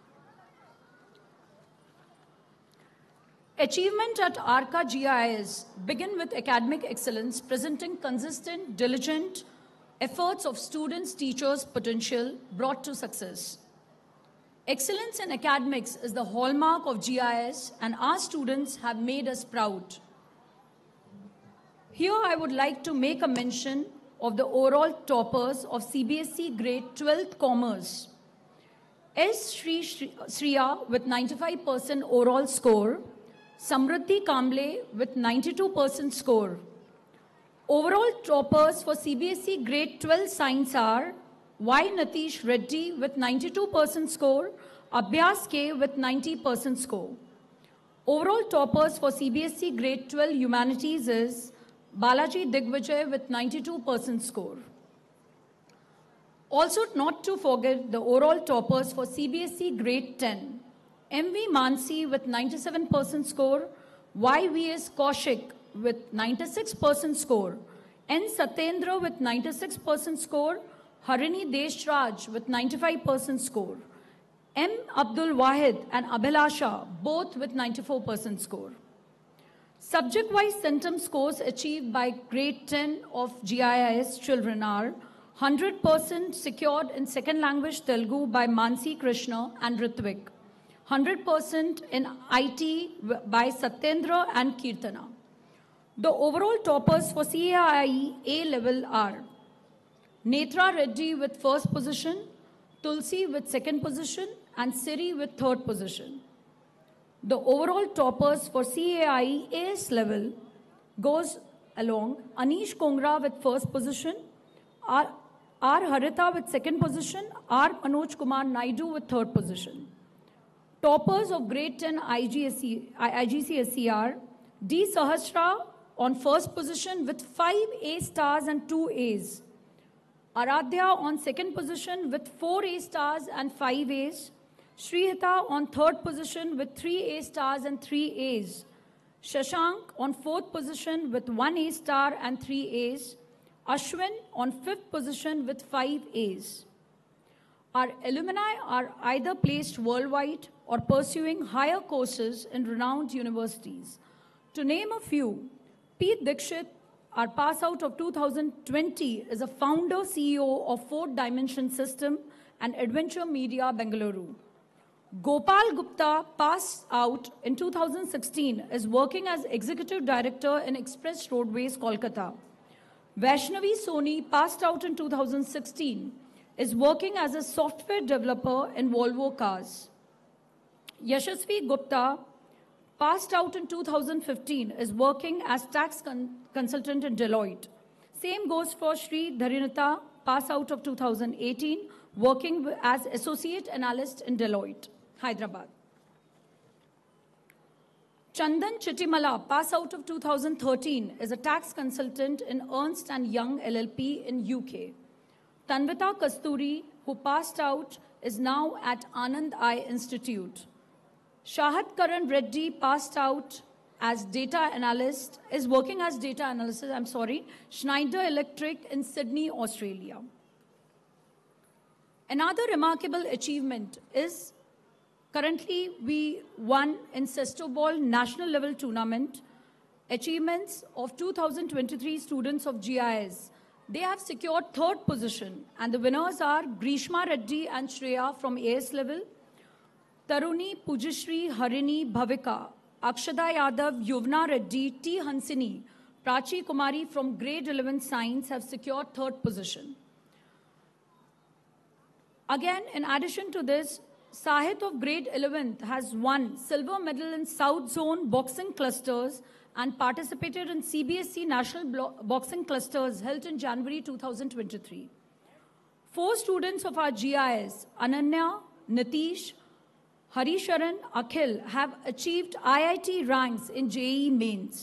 Achievement at Arka G I S begin with academic excellence, presenting consistent, diligent efforts of students, teachers, potential brought to success. Excellence in academics is the hallmark of G I S, and our students have made us proud. Here I would like to make a mention of the overall toppers of C B S E grade twelfth Commerce. S. Sri Sriya with ninety-five percent overall score, Samruddhi Kamble with ninety-two percent score. Overall toppers for C B S E grade twelve science are Y. Natish Reddy with ninety-two percent score, Abhyas K with ninety percent score. Overall toppers for C B S E grade twelve humanities is Balaji Digvijay with ninety-two percent score. Also not to forget the overall toppers for C B S E grade ten. M V Mansi with ninety-seven percent score, Y V S Kaushik with ninety-six percent score, N. Satyendra with ninety-six percent score, Harini Deshraj with ninety-five percent score, M. Abdul Wahid and Abhilasha both with ninety-four percent score. Subject-wise centum scores achieved by grade ten of G I S children are hundred percent secured in second language Telugu by Mansi Krishna and Ritvik. one hundred percent in I T by Satyendra and Kirtana. The overall toppers for C A I A level are Netra Reddy with first position, Tulsi with second position, and Siri with third position. The overall toppers for C A I A S level goes along Anish Kongra with first position, R. R. Harita with second position, R. Manoj Kumar Naidu with third position. Toppers of grade ten I G C S E are D. Sahasra on first position with five A stars and two A's. Aradhya on second position with four A stars and five A's. Shrihita on third position with three A stars and three A's. Shashank on fourth position with one A star and three A's. Ashwin on fifth position with five A's. Our alumni are either placed worldwide or pursuing higher courses in renowned universities. To name a few, Pete Dixit, our pass out of two thousand twenty, is a founder C E O of Fourth Dimension System and Adventure Media, Bengaluru. Gopal Gupta passed out in two thousand sixteen, is working as Executive Director in Express Roadways, Kolkata. Vaishnavi Soni passed out in two thousand sixteen, is working as a software developer in Volvo Cars. Yashasvi Gupta passed out in two thousand fifteen, is working as tax con consultant in Deloitte. Same goes for Sri Dharinata, pass out of two thousand eighteen, working as associate analyst in Deloitte, Hyderabad. Chandan Chittimala, pass out of two thousand thirteen, is a tax consultant in Ernst and Young L L P in U K. Tanvita Kasturi, who passed out, is now at Anand Eye Institute. Shahat Karan Reddy passed out as data analyst, is working as data analyst, I'm sorry, Schneider Electric in Sydney, Australia. Another remarkable achievement is currently we won in Sestoball national level tournament, achievements of two thousand twenty-three students of G I S. They have secured third position, and the winners are Grishma Reddy and Shreya from A S level, Taruni, Pujishri, Harini, Bhavika, Akshada Yadav, Yuvna Reddy, T. Hansini, Prachi Kumari from grade eleven science have secured third position. Again, in addition to this, Sahit of grade eleventh has won silver medal in South Zone boxing clusters and participated in C B S E national boxing clusters held in January two thousand twenty-three. Four students of our G I S, Ananya, Nitish, Harisharan, Akhil, have achieved I I T ranks in J E E mains.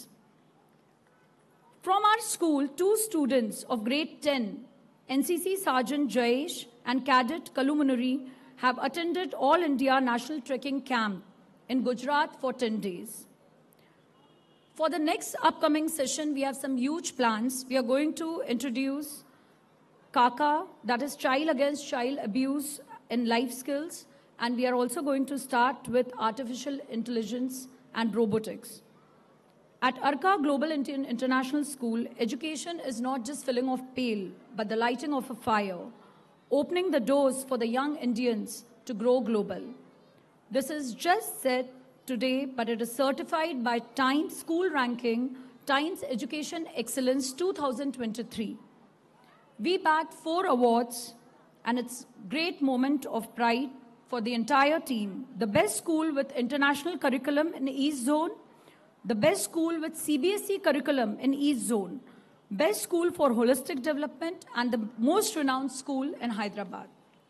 From our school, two students of grade ten, N C C Sergeant Jayesh and Cadet Kalumunuri, have attended All India National Trekking Camp in Gujarat for ten days. For the next upcoming session, we have some huge plans. We are going to introduce Kaka, that is Child Against Child Abuse in Life Skills. And we are also going to start with artificial intelligence and robotics. At Arka Global Indian International School, education is not just filling of pail, but the lighting of a fire, opening the doors for the young Indians to grow global. This is just said today, but it is certified by Times School Ranking, Times Education Excellence two thousand twenty-three. We bagged four awards, and it's a great moment of pride for the entire team. The best school with international curriculum in East Zone, the best school with C B S E curriculum in East Zone, best school for holistic development, and the most renowned school in Hyderabad.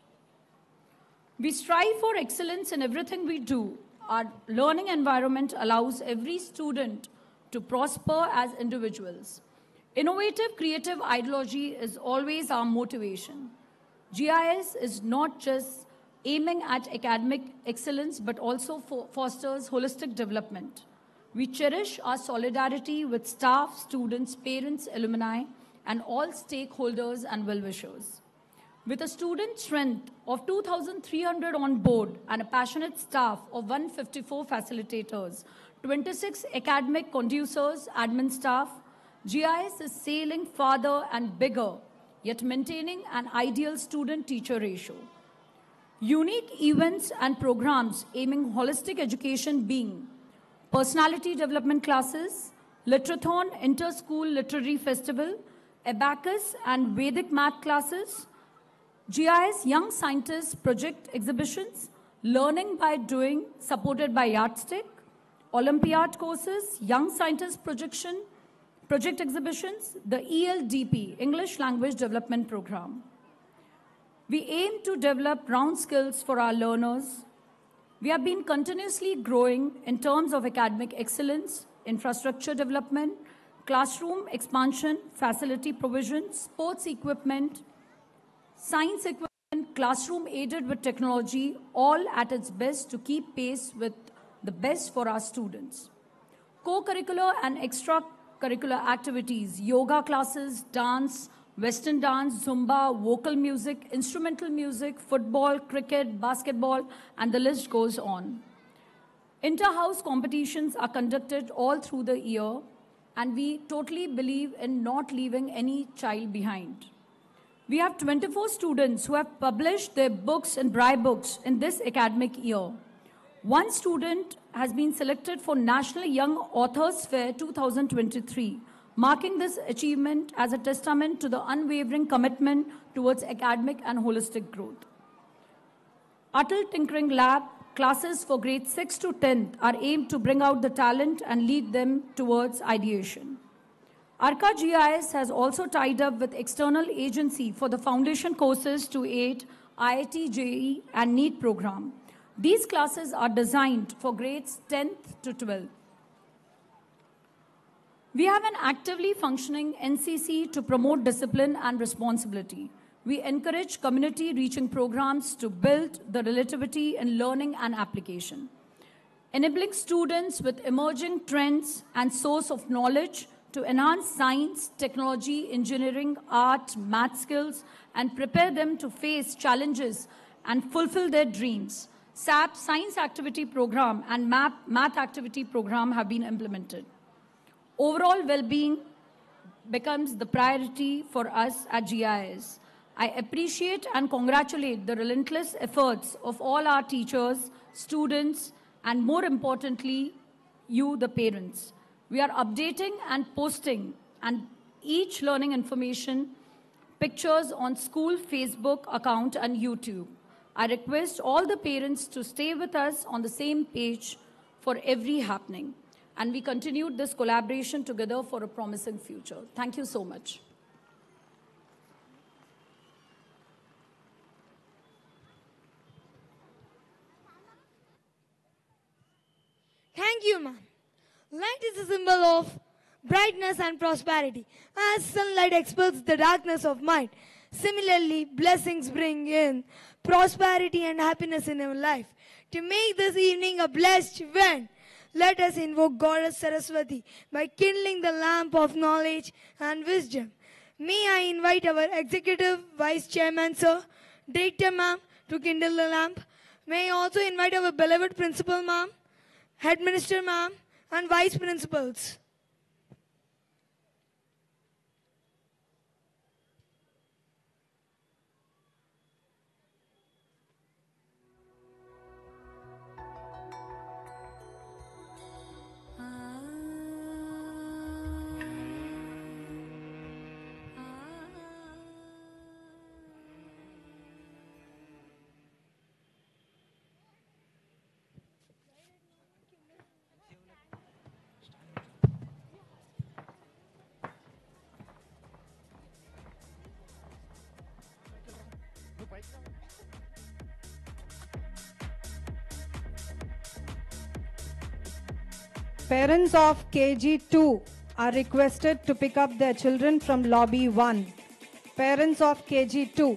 We strive for excellence in everything we do. Our learning environment allows every student to prosper as individuals. Innovative, creative ideology is always our motivation. G I S is not just aiming at academic excellence, but also for fosters holistic development. We cherish our solidarity with staff, students, parents, alumni, and all stakeholders and well-wishers. With a student strength of two thousand three hundred on board and a passionate staff of one hundred fifty-four facilitators, twenty-six academic conducers, admin staff, G I S is sailing farther and bigger yet maintaining an ideal student-teacher ratio. Unique events and programs aiming holistic education being personality development classes, Literathon Inter-School Literary Festival, Abacus and Vedic Math classes, G I S Young Scientists Project exhibitions, Learning by Doing supported by Yardstick, Olympiad courses, Young Scientists Projection, Project exhibitions, the E L D P, English Language Development Program. We aim to develop round skills for our learners. We have been continuously growing in terms of academic excellence, infrastructure development, classroom expansion, facility provision, sports equipment, science equipment, classroom aided with technology, all at its best to keep pace with the best for our students. Co-curricular and extracurricular activities, yoga classes, dance, Western dance, Zumba, vocal music, instrumental music, football, cricket, basketball, and the list goes on. Inter-house competitions are conducted all through the year, and we totally believe in not leaving any child behind. We have twenty-four students who have published their books in Braille books in this academic year. One student has been selected for National Young Authors Fair two thousand twenty-three, marking this achievement as a testament to the unwavering commitment towards academic and holistic growth. Atal Tinkering Lab classes for grades six to tenth are aimed to bring out the talent and lead them towards ideation. Arca G I S has also tied up with external agency for the foundation courses to aid I I T J E E and NEET program. These classes are designed for grades tenth to twelfth. We have an actively functioning N C C to promote discipline and responsibility. We encourage community-reaching programs to build the relativity in learning and application, enabling students with emerging trends and source of knowledge to enhance science, technology, engineering, art, math skills, and prepare them to face challenges and fulfill their dreams. S A P Science Activity Program and Math, Math Activity Program have been implemented. Overall well-being becomes the priority for us at G I S. I appreciate and congratulate the relentless efforts of all our teachers, students, and more importantly, you, the parents. We are updating and posting and each learning information, pictures on school Facebook account and YouTube. I request all the parents to stay with us on the same page for every happening. And we continued this collaboration together for a promising future. Thank you so much. Thank you, ma'am. Light is a symbol of brightness and prosperity. As sunlight expels the darkness of mind, similarly, blessings bring in prosperity and happiness in our life. To make this evening a blessed event, let us invoke Goddess Saraswati by kindling the lamp of knowledge and wisdom. May I invite our Executive Vice Chairman, Sir, Director Ma'am, to kindle the lamp. May I also invite our beloved Principal Ma'am, Headmaster Ma'am, and Vice Principals. Parents of K G two are requested to pick up their children from lobby one. Parents of K G two.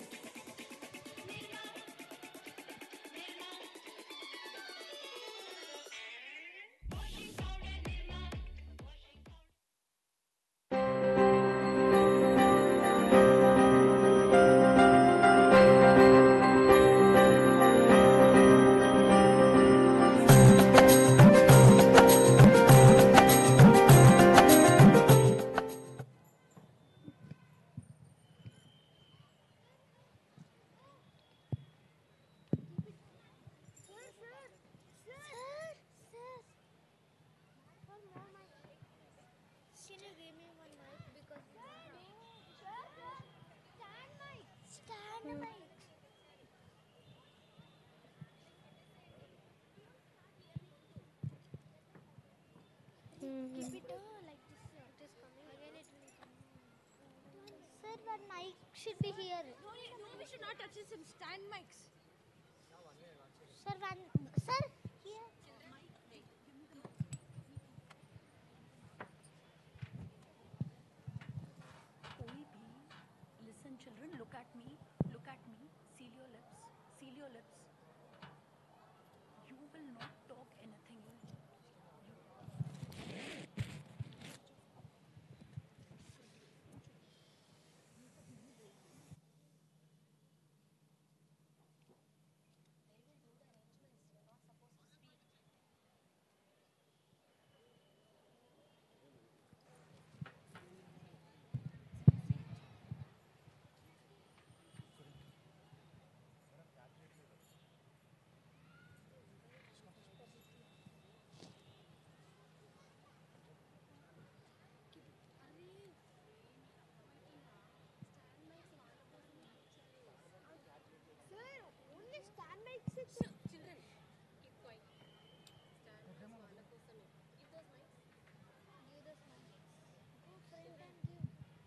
Sir, one mic should be here. No, no, we should not touch some stand mics. Sir, one, sir, here. Listen, children, look at me. Look at me. Seal your lips. Seal your lips. You will not talk anything. Children, keep quiet. Stand mics వాళ్ళ కోసమే. Give those mics. Give those mics. Go, sir, you can give.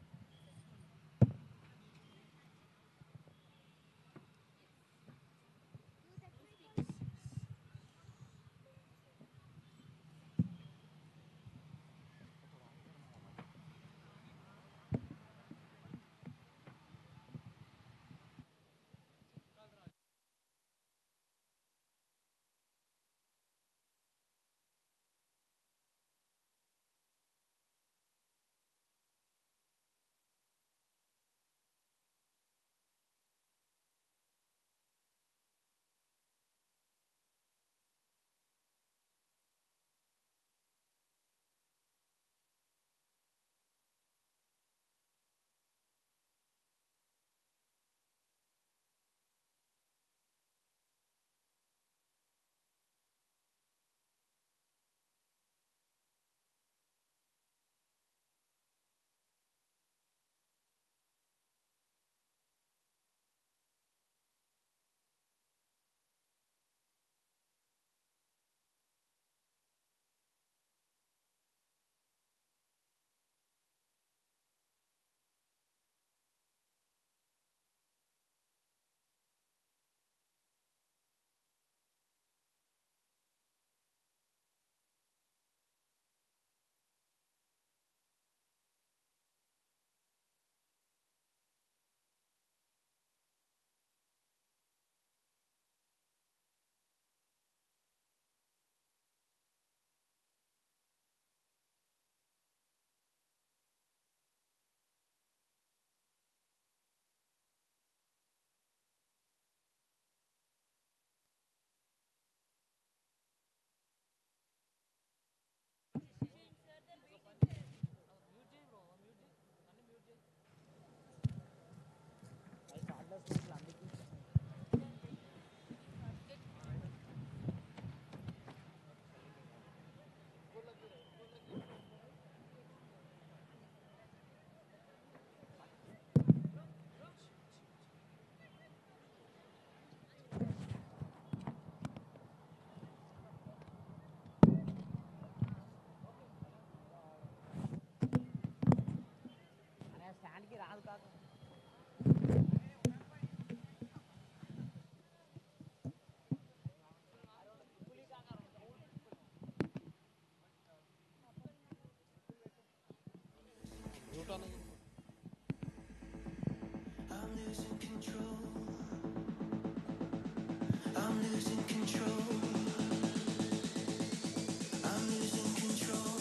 I'm losing control. I'm losing control. I'm losing control.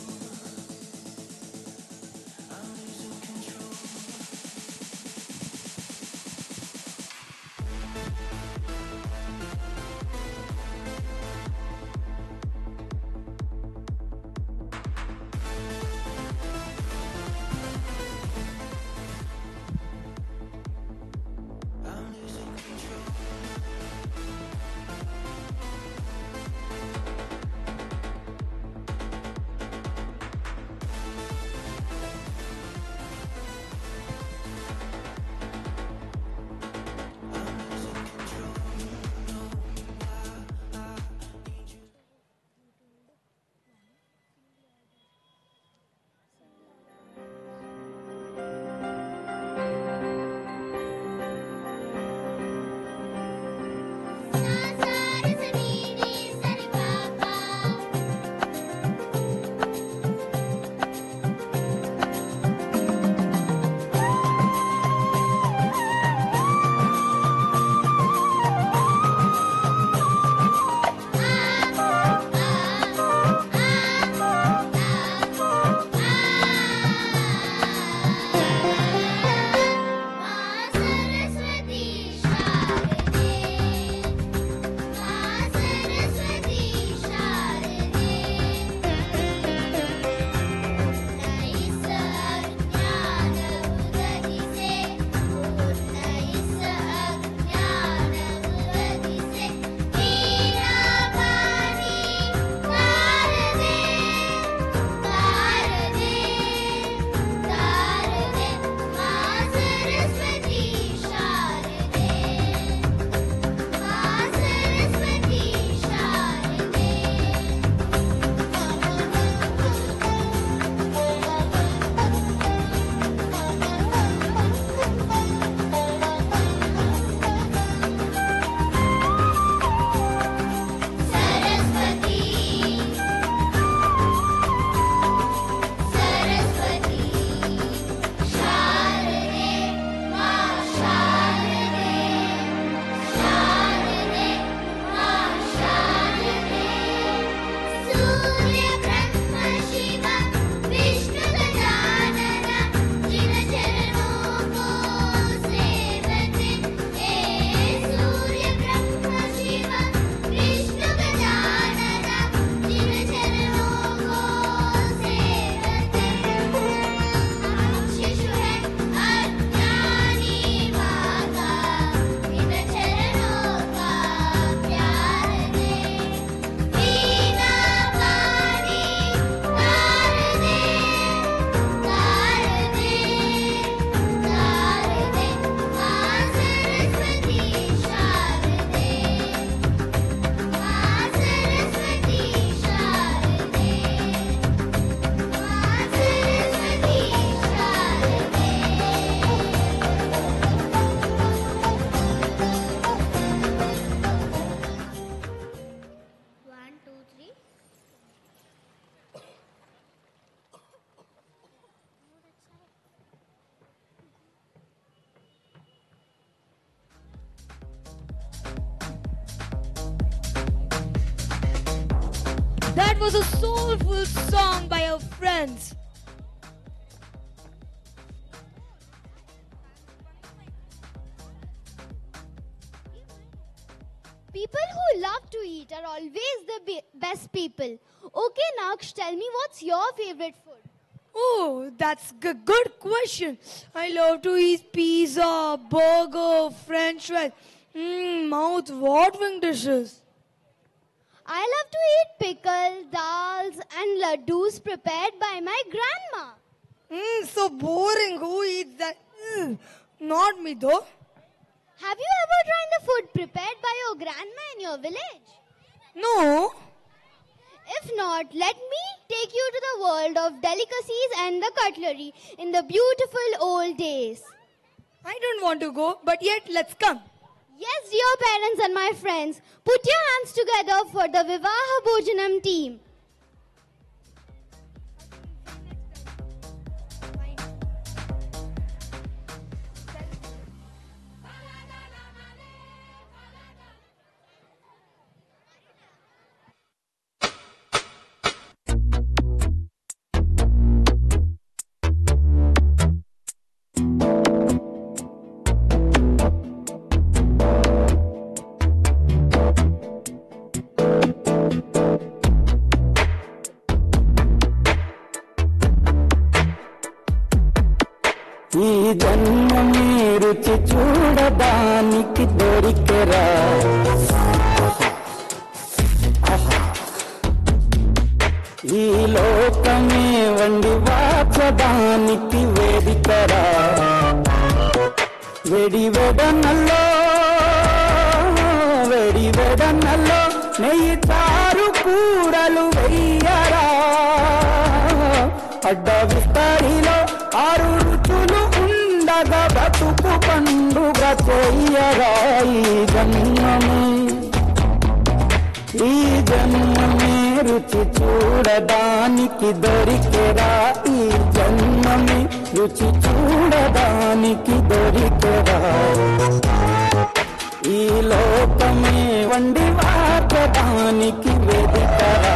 I'm losing control. I'm losing control. That was a soulful song by our friends. People who love to eat are always the be- best people. Okay, Naksh, tell me what's your favorite food? Oh, that's a good question. I love to eat pizza, burger, french fries. Mmm, mouth-watering dishes. I love to eat pickles, dals and laddus prepared by my grandma. Mmm, so boring. Who eats that? Mm, not me though. Have you ever tried the food prepared by your grandma in your village? No. If not, let me take you to the world of delicacies and the cutlery in the beautiful old days. I don't want to go, but yet let's come. Yes, dear parents and my friends, put your hands together for the Vivaha Bhojanam team. ఈ జన్మమే రుచి చూడడానికి దొరికెరా ఈ లోకమే వండి వాచడానికి వేదికరా వెడి వెడనల్లో వెడి వెడనల్లో నెయ్యి తారు కూడలు వెయ్యరా అడ్డ విస్తరిలో ఆరు రుచులు ఉండగా బతుకు పండుగ చెయ్యరా ఈ జన్మమే ఈ జన్మమే రుచి చూడడానికి దొరికెరా ఈ జన్మమే రుచి చూడడానికి దొరికెరా ఈ లోకమే వండి వాచడానికి వేదికరా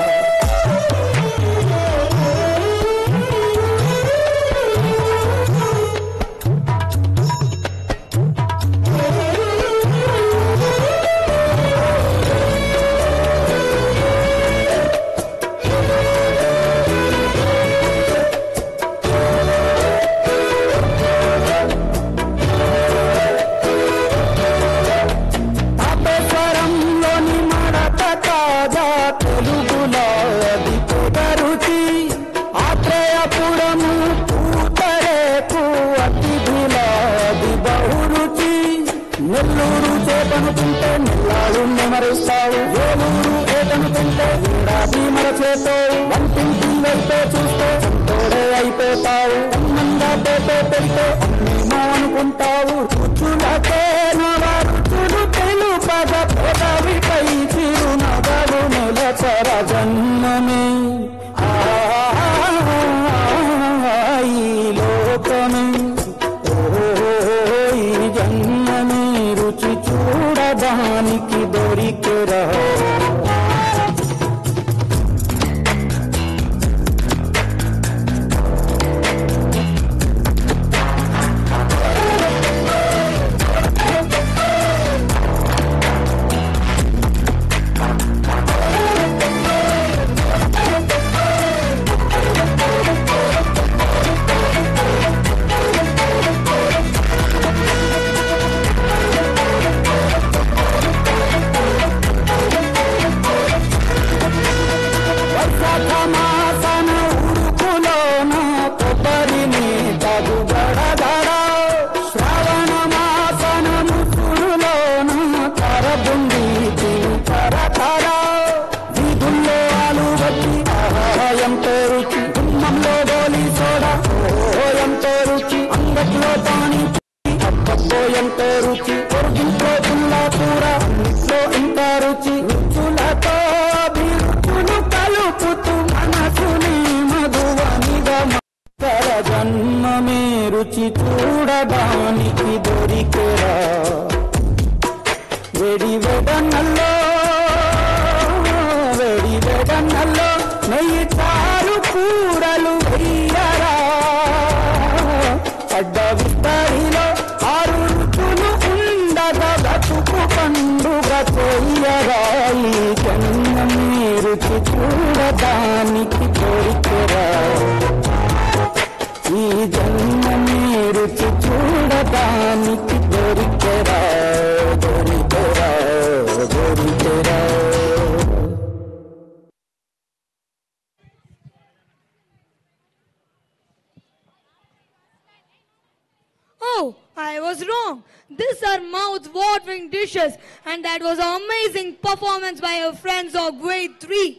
నెల్లూరు చేతను తింటే నెల్లాడు నెమరేస్తావు ఏలూరు ఏటను తింటే ఏడాది మరచేతావు వంటింటి వైపే చూస్తే తోడే అయిపోతావు అన్నంగా పోతే పెడితే అన్నేమో అనుకుంటావు రుచులకే నవ రుచులు తెలుపద పెదవిపై చిరునగలు నెలచర జన్మమే ఈ లోకమే ఈ జన్మమే రుచి చూడడానికి దొరికెరా ఎంతో రుచి పొరుగింట్లో పుల్లా కూర అన్నిట్లో ఎంత రుచి రుచులతో అభిరుచులు కలుపుతూ మనసుని మధువనిగా మకర జన్మమే రుచి చూడడానికి దొరికెరా వెడి వెడనల్లో వెడి వెడన చూడడానికి కోరికరా ఈ జన్మ నీ రుచి చూడడానికి దొరికెరా దొరికెరా దొరికెరా Oh, I was wrong. These are mouth-watering dishes, and that was an amazing performance by our friends of grade three.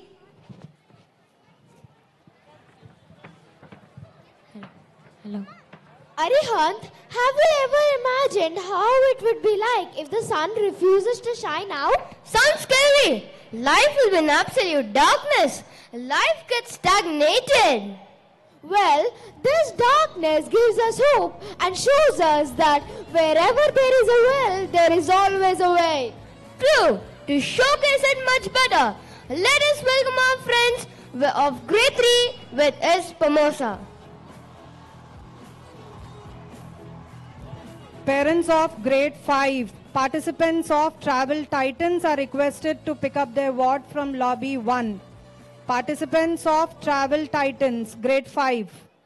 Hello. Arihant, have you ever imagined how it would be like if the sun refuses to shine out? Sounds scary. Life will be in absolute darkness. Life gets stagnated. Well, this darkness gives us hope and shows us that wherever there is a will, there is always a way. True. To showcase it much better, let us welcome our friends of grade three with S. Pomosa. Parents of grade five, participants of Travel Titans are requested to pick up their ward from lobby one. Participants of Travel Titans, grade five.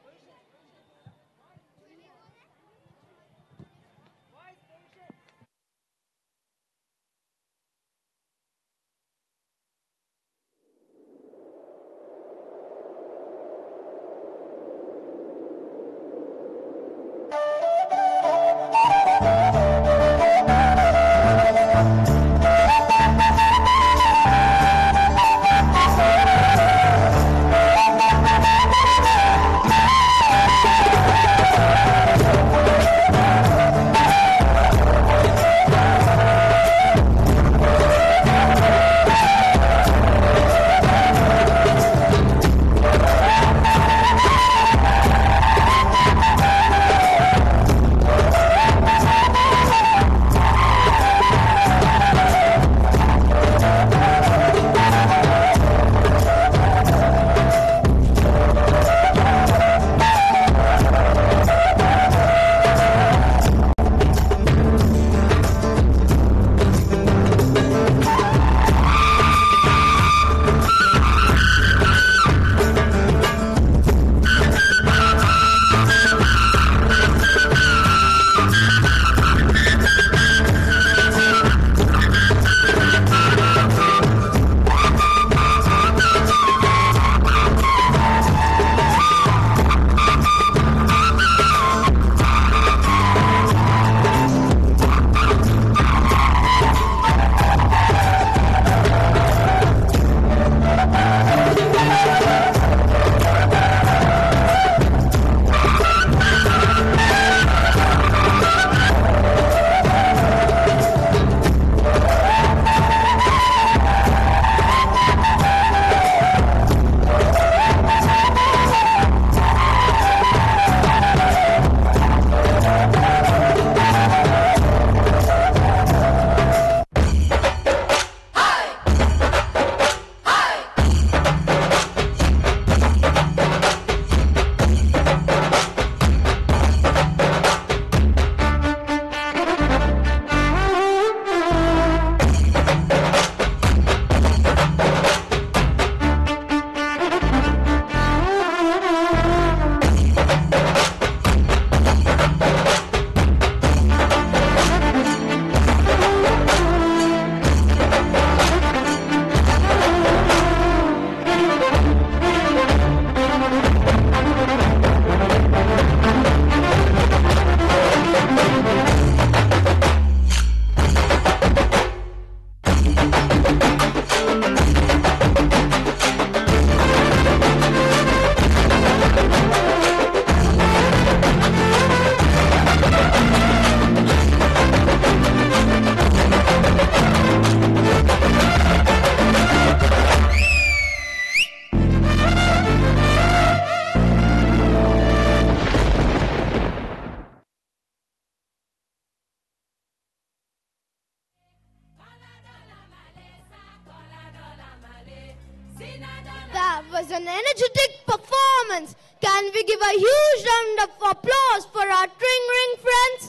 That was an energetic performance. Can we give a huge round of applause for our Tring Ring friends?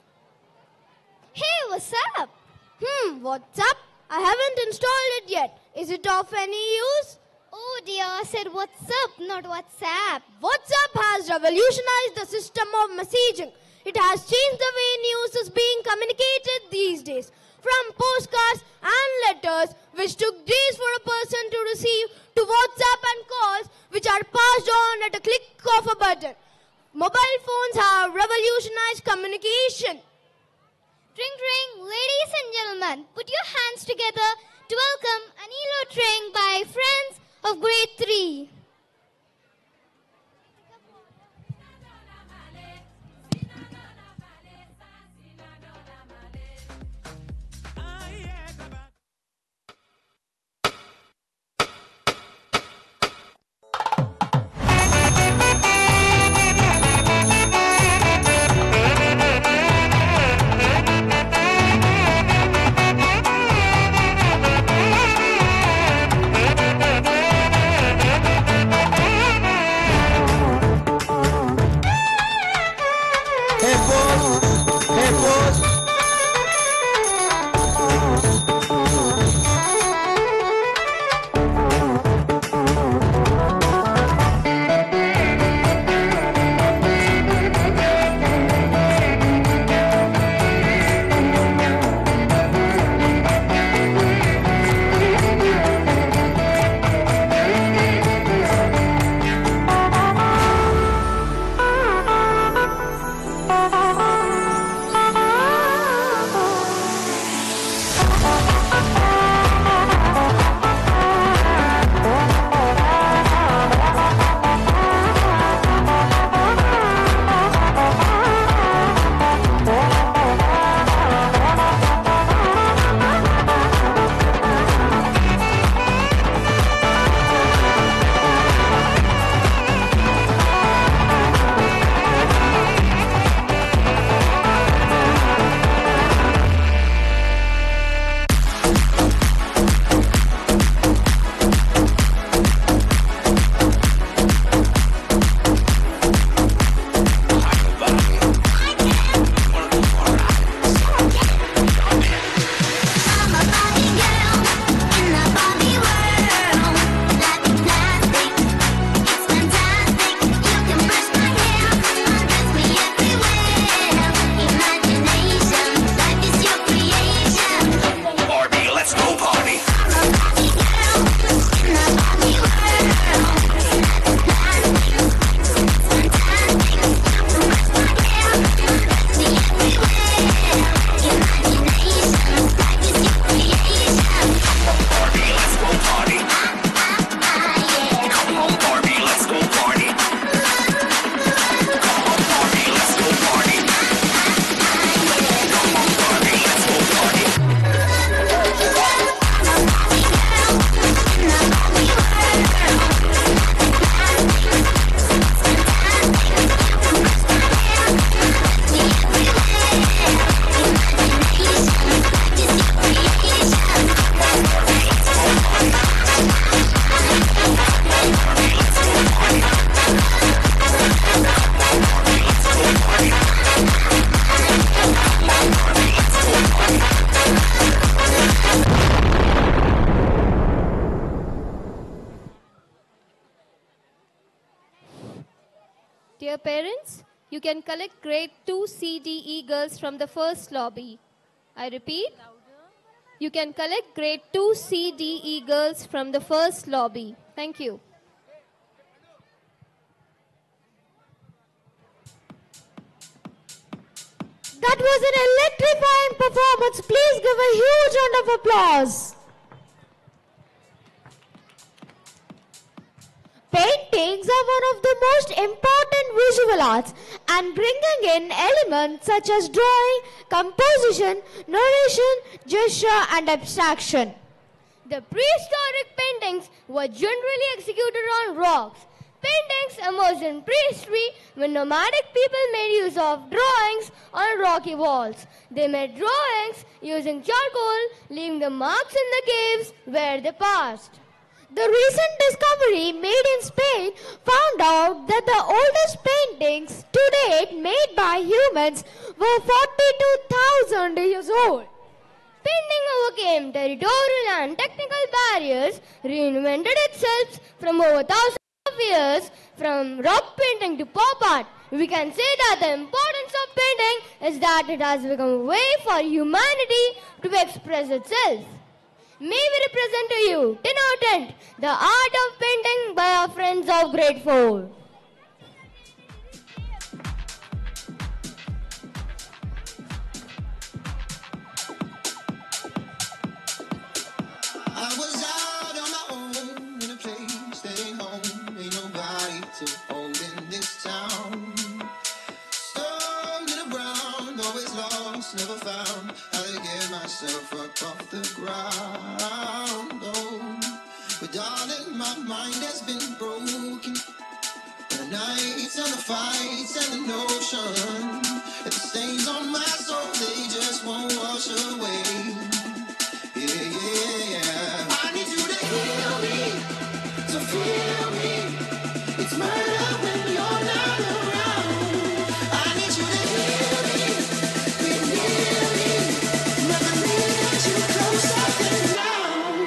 Hey, what's up? Hmm, what's up? I haven't installed it yet. Is it of any use? Oh dear, I said WhatsApp, not WhatsApp. WhatsApp has revolutionized the system of messaging. It has changed the way news is being communicated these days. From postcards and letters, which took days for a person to receive, to WhatsApp and calls, which are passed on at a click of a button. Mobile phones have revolutionized communication. Tring tring, ladies and gentlemen, put your hands together to welcome Anilo Tring by friends of grade three. Dear parents, you can collect grade two C D E girls from the first lobby. I repeat, you can collect grade two C D E girls from the first lobby. Thank you. That was an electrifying performance. Please give a huge round of applause. Paintings are one of the most important visual arts, and bringing in elements such as drawing, composition, narration, gesture and abstraction. The prehistoric paintings were generally executed on rocks. Paintings emerged in prehistory when nomadic people made use of drawings on rocky walls. They made drawings using charcoal, leaving the marks in the caves where they passed. The recent discovery made in Spain found out that the oldest paintings to date made by humans were forty-two thousand years old. Painting over overcame territorial and technical barriers, reinvented itself from over thousands of years, from rock painting to pop art. We can say that the importance of painting is that it has become a way for humanity to express itself. May we represent to you, ten out of ten, the art of painting by our friends of grade four. I was out on my own in a place that ain't home. Ain't nobody to hold in this town. Stumbling around, always lost, never found how to get myself up off the ground. Oh, but darling, my mind has been broken. The nights and the fights and the notion, and the stains on my soul, they just won't wash away. Yeah, yeah, yeah. I need you to heal me, to feel me. It's murder when you're not around. I need you to heal me, be near me. Never need you closer than now.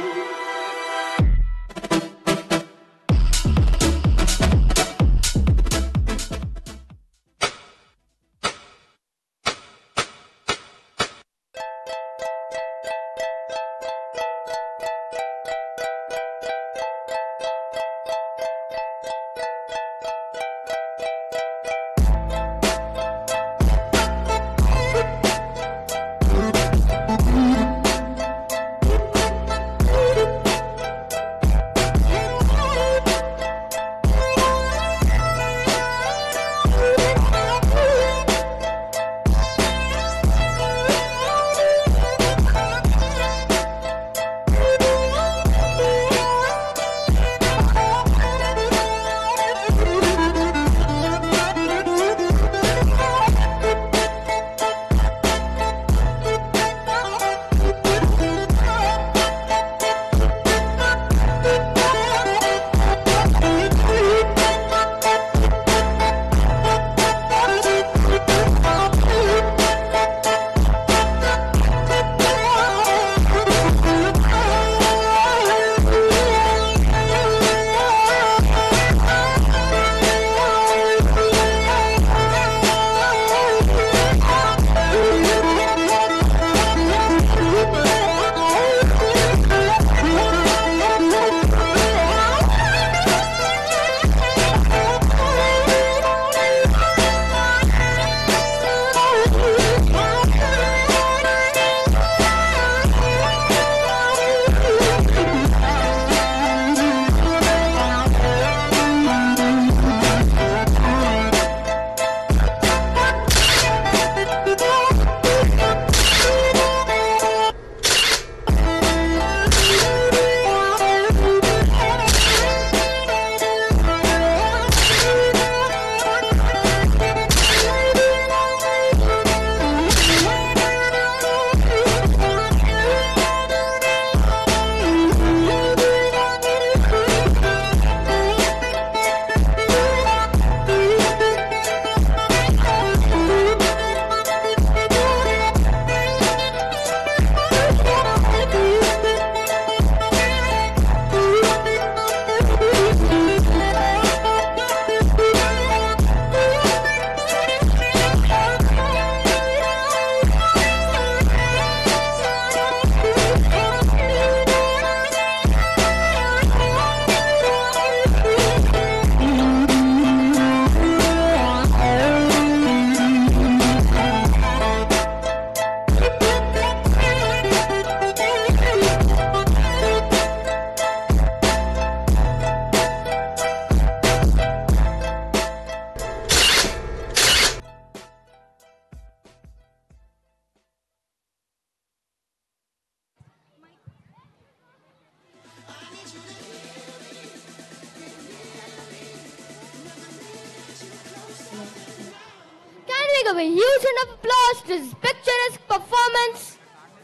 Give a huge round of applause to this picturesque performance.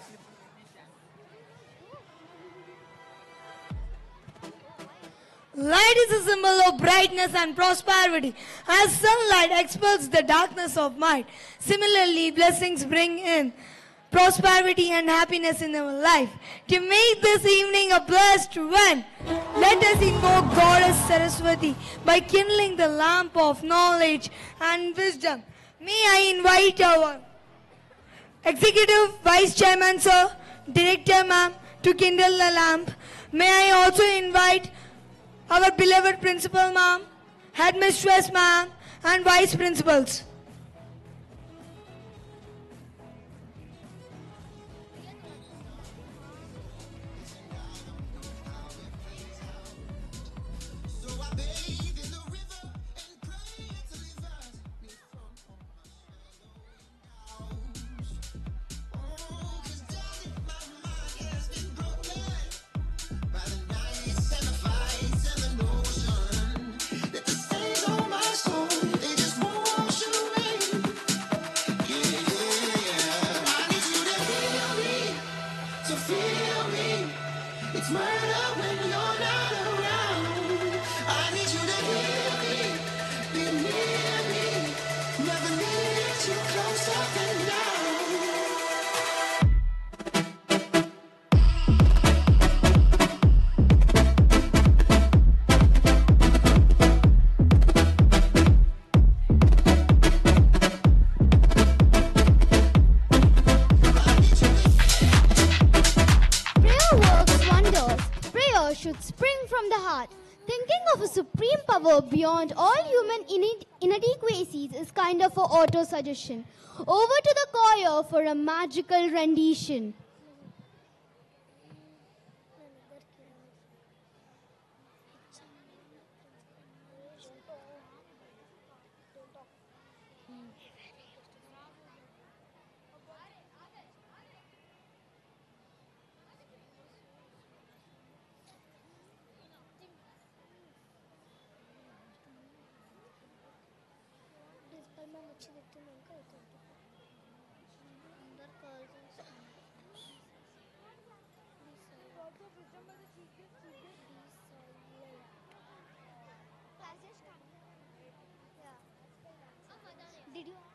Light is a symbol of brightness and prosperity. As sunlight expels the darkness of mind, similarly blessings bring in prosperity and happiness in our life. To make this evening a blessed one, let us invoke Goddess Saraswati by kindling the lamp of knowledge and wisdom. May I invite our Executive Vice Chairman Sir, Director Ma'am to kindle the lamp. May I also invite our beloved Principal Ma'am, Headmistress Ma'am and Vice Principals. Beyond all human ine- inadequacies is kind of a auto-suggestion. Over to the choir for a magical rendition. Did you?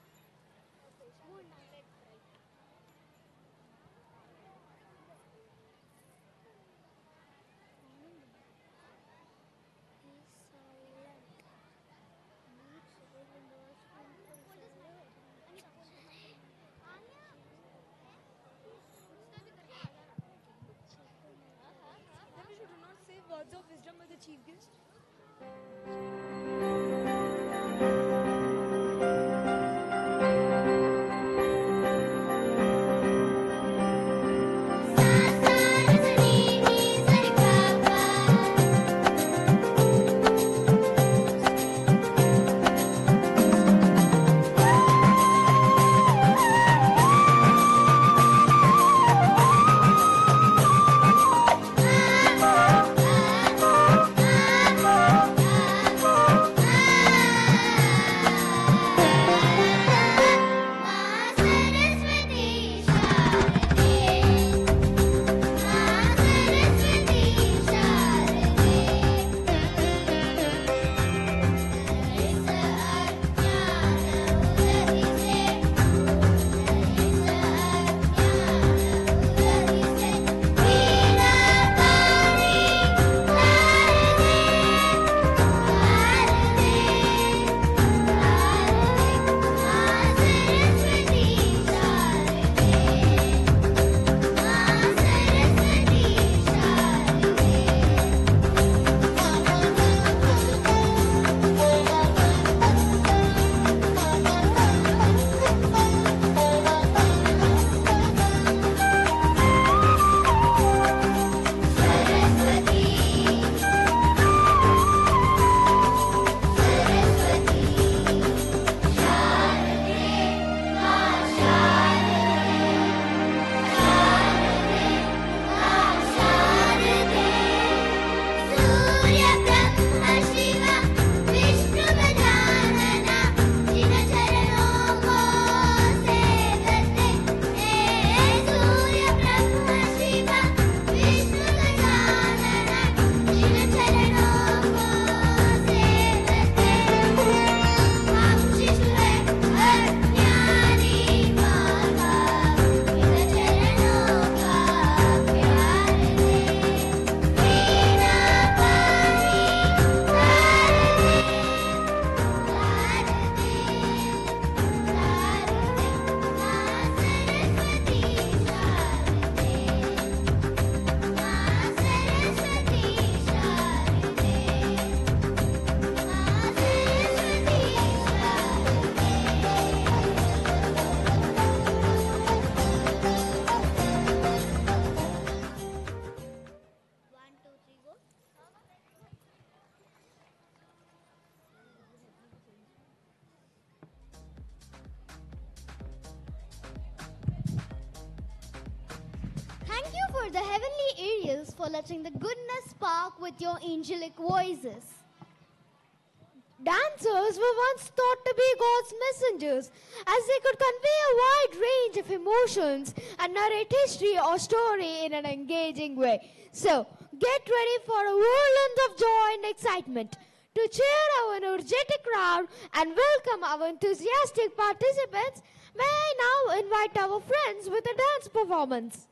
Words of wisdom by the chief guest. Ah for the heavenly aerials for letting the goodness spark with your angelic voices. Dancers were once thought to be God's messengers, as they could convey a wide range of emotions and narrate history or story in an engaging way. So, get ready for a whirlwind of joy and excitement. To cheer our energetic crowd and welcome our enthusiastic participants, may I now invite our friends with a dance performance.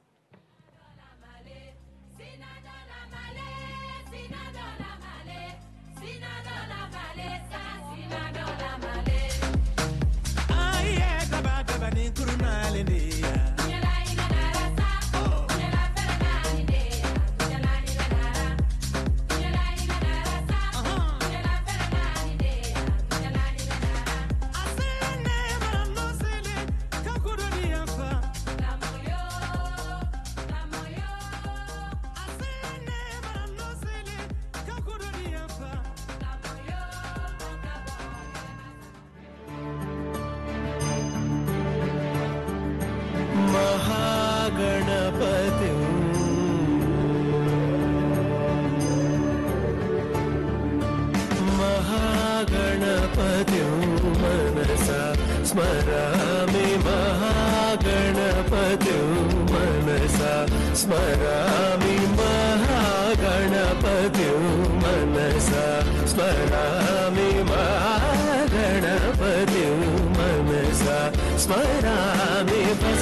स्मरामि महागणपतिं मनसा स्मरामि महागणपतिं मनसा स्मरामि महागणपतिं मनसा स्मरामि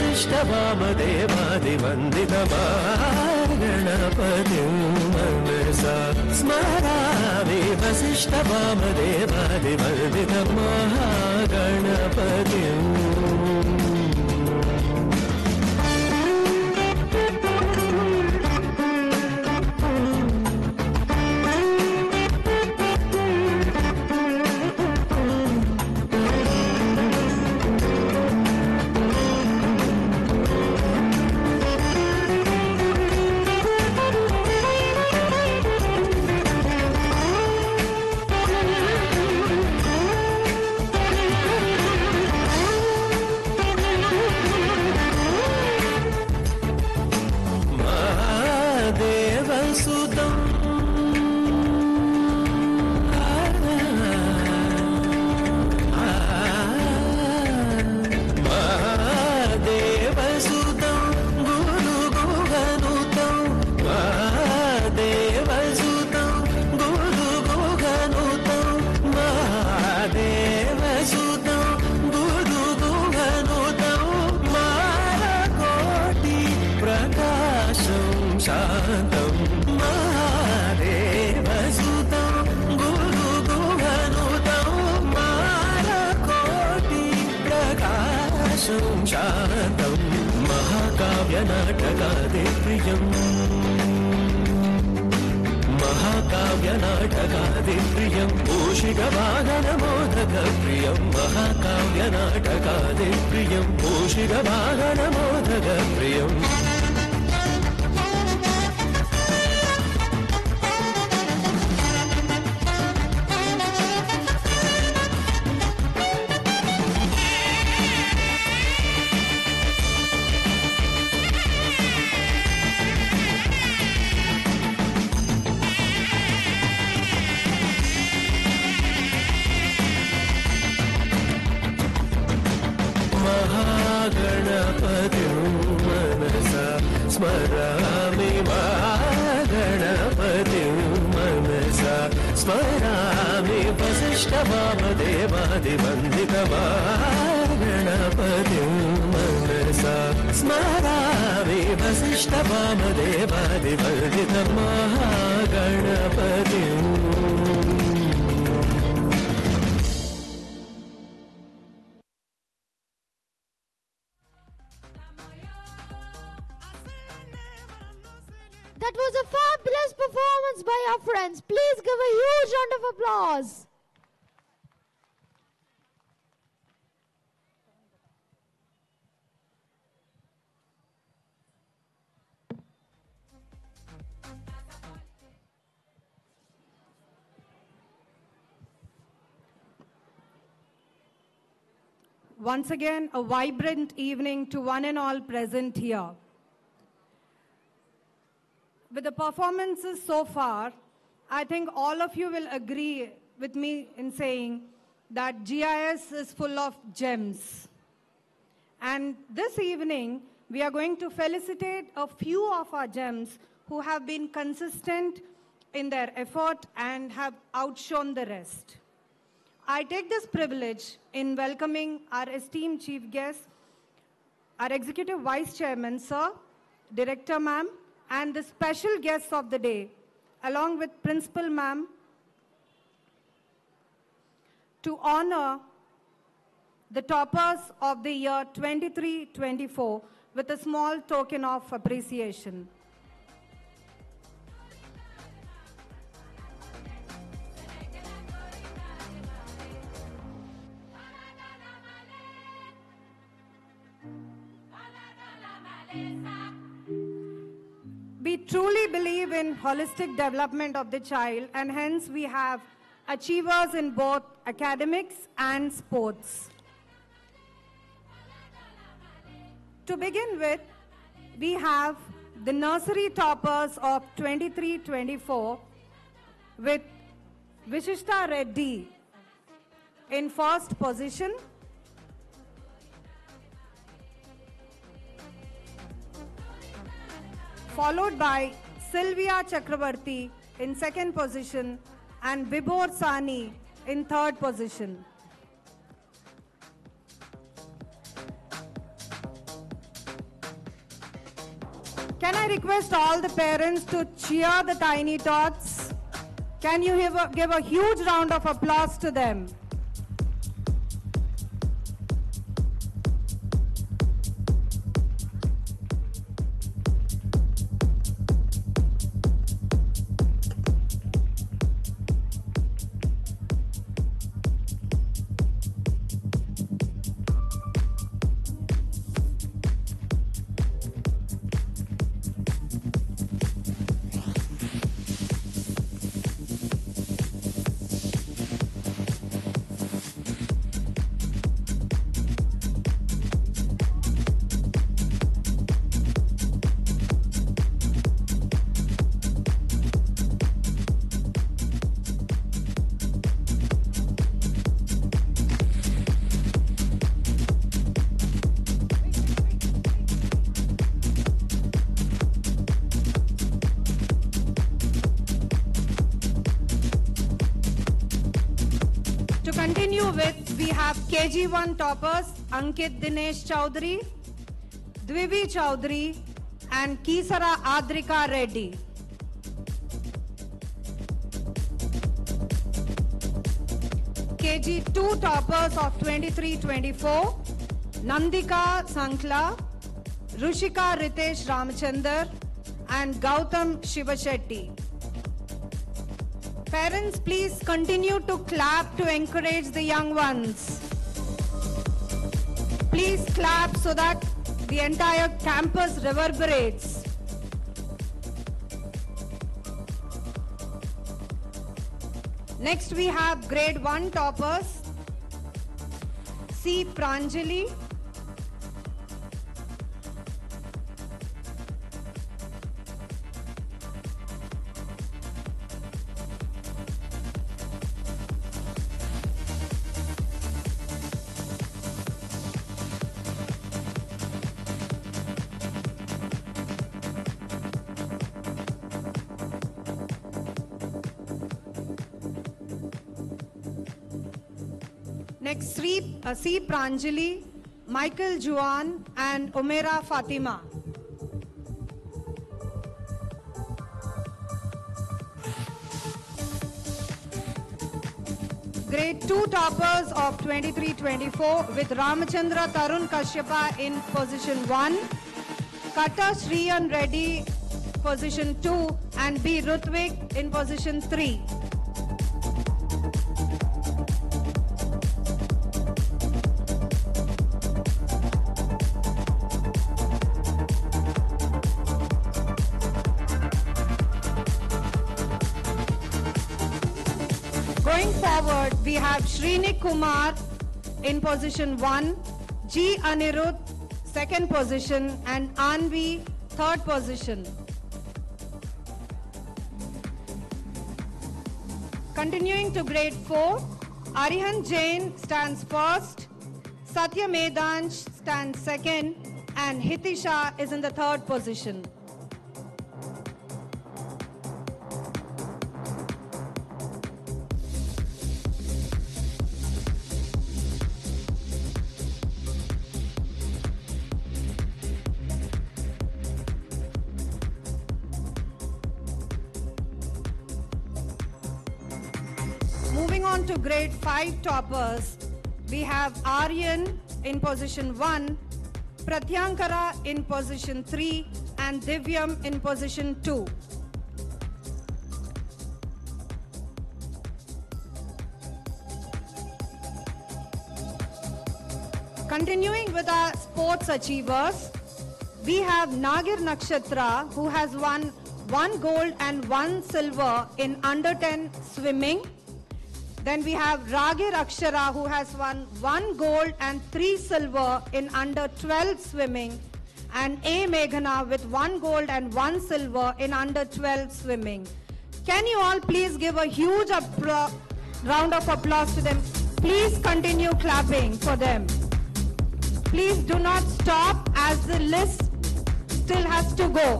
वसिष्ठवामदेवादिवन्दितमागणपतिं मनसा स्मरामि वसिष्ठवामदेवादिवन्दितमहागणपतिम् महाकाव्यनाटकादिप्रियम् महाकाव्यनाटकादिप्रियम् मूषिकवाहनमोदकप्रियम् महाकाव्यनाटकादिप्रियम् मूषिकवाहनमोदकप्रियम् स्मरामि महागणपतिं मनसा स्मरामि वसिष्ठवामदेवादिवन्दितमागणपतिं मनसा स्मरामि वसिष्ठवामदेवादिवन्दितमहागणपतिम् That was a fabulous performance by our friends. Please give a huge round of applause. Once again, a vibrant evening to one and all present here. with the performances so far, I think all of you will agree with me in saying that G I S is full of gems. And this evening, we are going to felicitate a few of our gems who have been consistent in their effort and have outshone the rest. I take this privilege in welcoming our esteemed chief guest, our Executive Vice Chairman, Sir, Director Ma'am, and the special guests of the day, along with Principal Ma'am, to honor the toppers of the year twenty-three twenty-four with a small token of appreciation. We truly believe in holistic development of the child, and hence we have achievers in both academics and sports. To begin with, we have the nursery toppers of twenty-three twenty-four with Vishishta Reddy in first position, followed by Sylvia Chakravarti in second position and Vibhor Sani in third position. Can I request all the parents to cheer the tiny tots? Can you give a, give a huge round of applause to them? Continue with, we have K G one toppers, Ankit Dinesh Chowdhury, Dvivi Chowdhury, and Kisara Adrika Reddy. K G two toppers of twenty-three twenty-four, Nandika Sankla, Rushika Ritesh Ramachandar, and Gautam Shivashetty. Parents, please continue to clap to encourage the young ones. Please clap so that the entire campus reverberates. Next we have grade one toppers, C. Pranjali, Next, Sri, uh, C. Pranjali, Michael Juan, and Umera Fatima. Grade two toppers of twenty-three twenty-four with Ramachandra Tarun Kashyapa in position one, Kata Shriyan Reddy position two, and B. Rutvik in position three. Going forward, we have Srini Kumar in position one, G. Anirudh second position, and Anvi third position. Continuing to grade four, Arihan Jain stands first, Satya Medansh stands second, and Hitisha is in the third position. Moving on to grade five toppers, we have Aryan in position one, Pratyankara in position three, and Divyam in position two. Continuing with our sports achievers, we have Nagir Nakshatra, who has won one gold and one silver in under ten swimming. Then we have Ragir Akshara, who has won one gold and three silver in under twelve swimming, and A. Meghana with one gold and one silver in under twelve swimming. Can you all please give a huge appro- round of applause to them? Please continue clapping for them. Please do not stop as the list still has to go.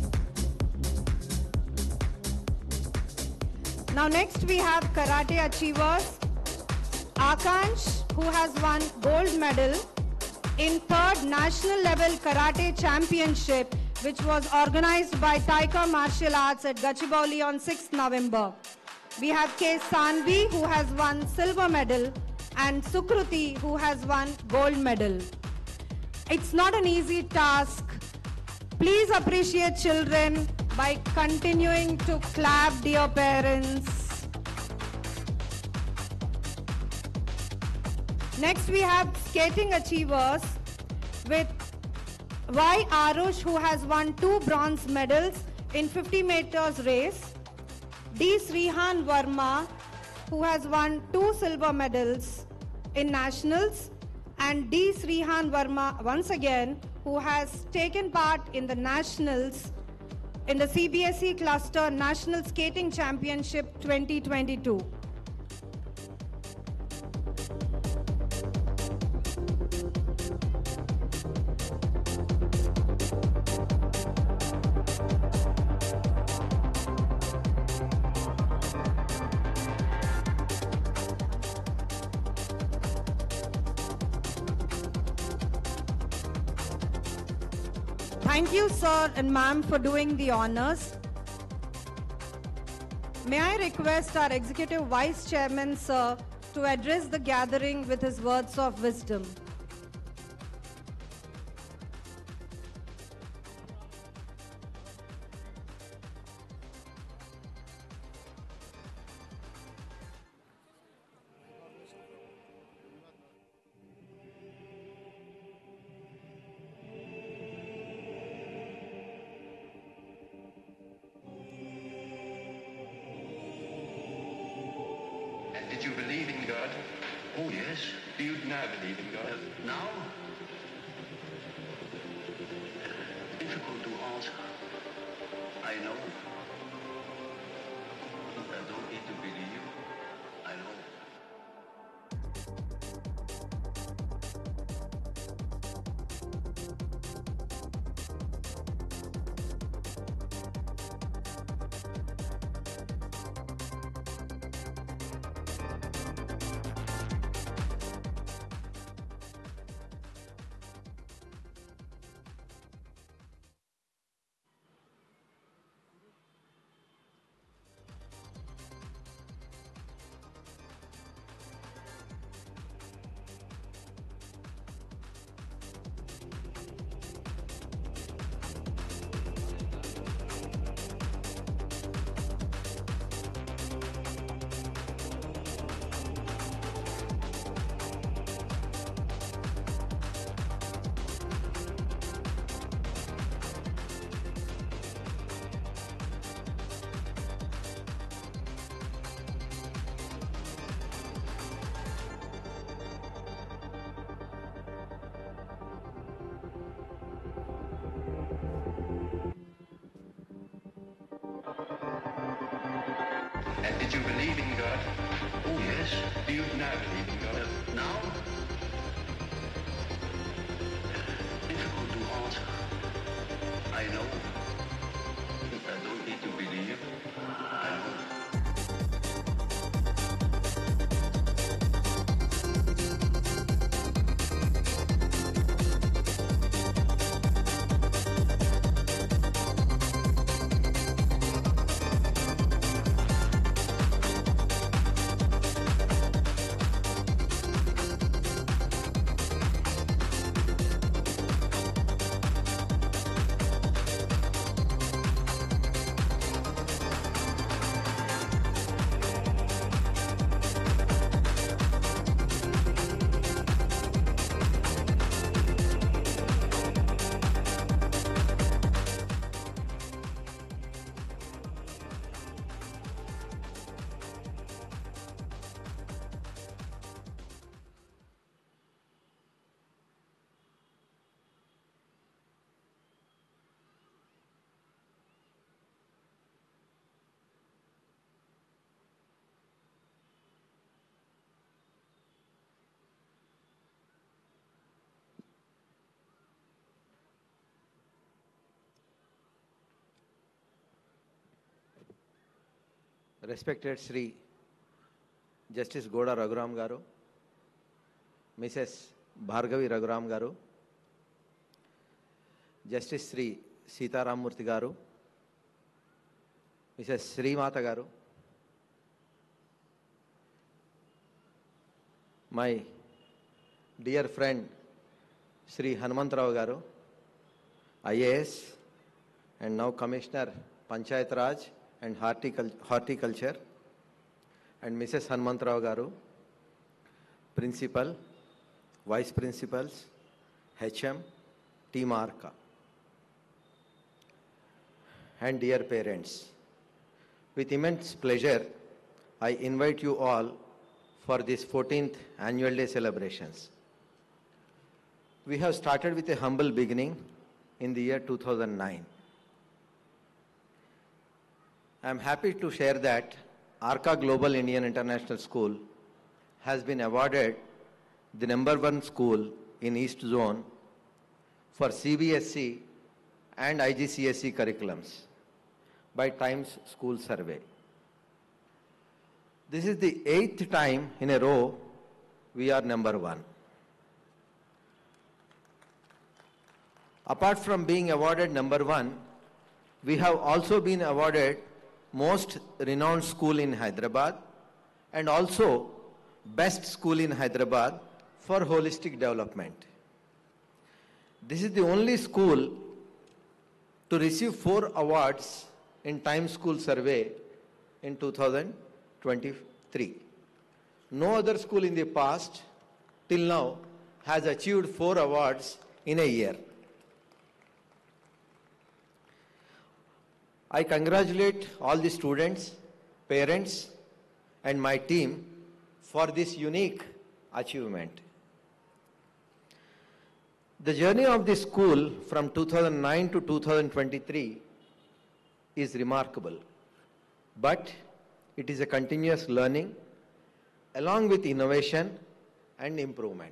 Now next we have karate achievers. Akansh, who has won gold medal in third national level karate championship, which was organized by Taika Martial Arts at Gachibowli on sixth November. We have K. Sanvi, who has won silver medal, and Sukruti, who has won gold medal. It's not an easy task. Please appreciate children by continuing to clap, dear parents. Next we have skating achievers with Y. Arush, who has won two bronze medals in fifty meters race. D. Srihan Verma, who has won two silver medals in nationals. And D. Srihan Verma, once again, who has taken part in the nationals in the C B S E Cluster National Skating Championship twenty twenty-two. Thank you, sir and ma'am, for doing the honors. May I request our Executive Vice Chairman, sir, to address the gathering with his words of wisdom. Did you believe in God? Oh, yes. Do you now believe in God? Uh, now? Difficult to answer. I know. I don't need to believe. I know. Did you believe in God? Oh, yes. Do you now believe in God? Now? Difficult to answer. I know. I don't need to believe. I know. Respected Sri Justice Goda Raghuram Garu, Missus Bhargavi Raghuram Garu, Justice Sri Sita Ramurthy Garu, Missus Sri Mata Garu, my dear friend Sri Hanumantrao Garu, I A S and now Commissioner Panchayat Raj and Horticul- Horticulture, and Missus Hanumantrao Garu, Principal, Vice Principals, H M, Team Arca, and dear parents. With immense pleasure, I invite you all for this fourteenth Annual Day celebrations. We have started with a humble beginning in the year two thousand nine. I am happy to share that Arca Global Indian International School has been awarded the number one school in East Zone for C B S E and I G C S E curriculums by Times School Survey. This is the eighth time in a row we are number one. Apart from being awarded number one, we have also been awarded most renowned school in Hyderabad and also best school in Hyderabad for holistic development. This is the only school to receive four awards in Times School Survey in two thousand twenty-three. No other school in the past till now has achieved four awards in a year. I congratulate all the students, parents, and my team for this unique achievement. The journey of this school from two thousand nine to two thousand twenty-three is remarkable, but it is a continuous learning along with innovation and improvement.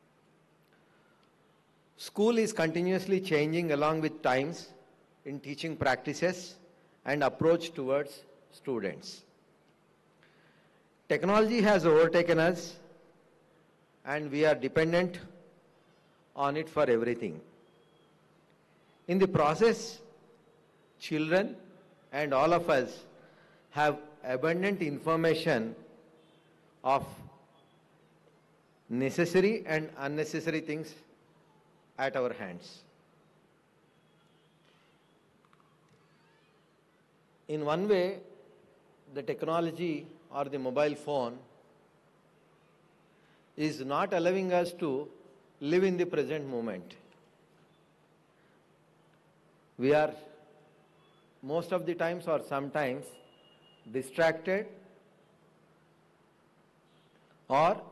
School is continuously changing along with times in teaching practices and approach towards students. Technology has overtaken us and we are dependent on it for everything. In the process, children and all of us have abundant information of necessary and unnecessary things at our hands. In one way, the technology or the mobile phone is not allowing us to live in the present moment. We are most of the times or sometimes distracted or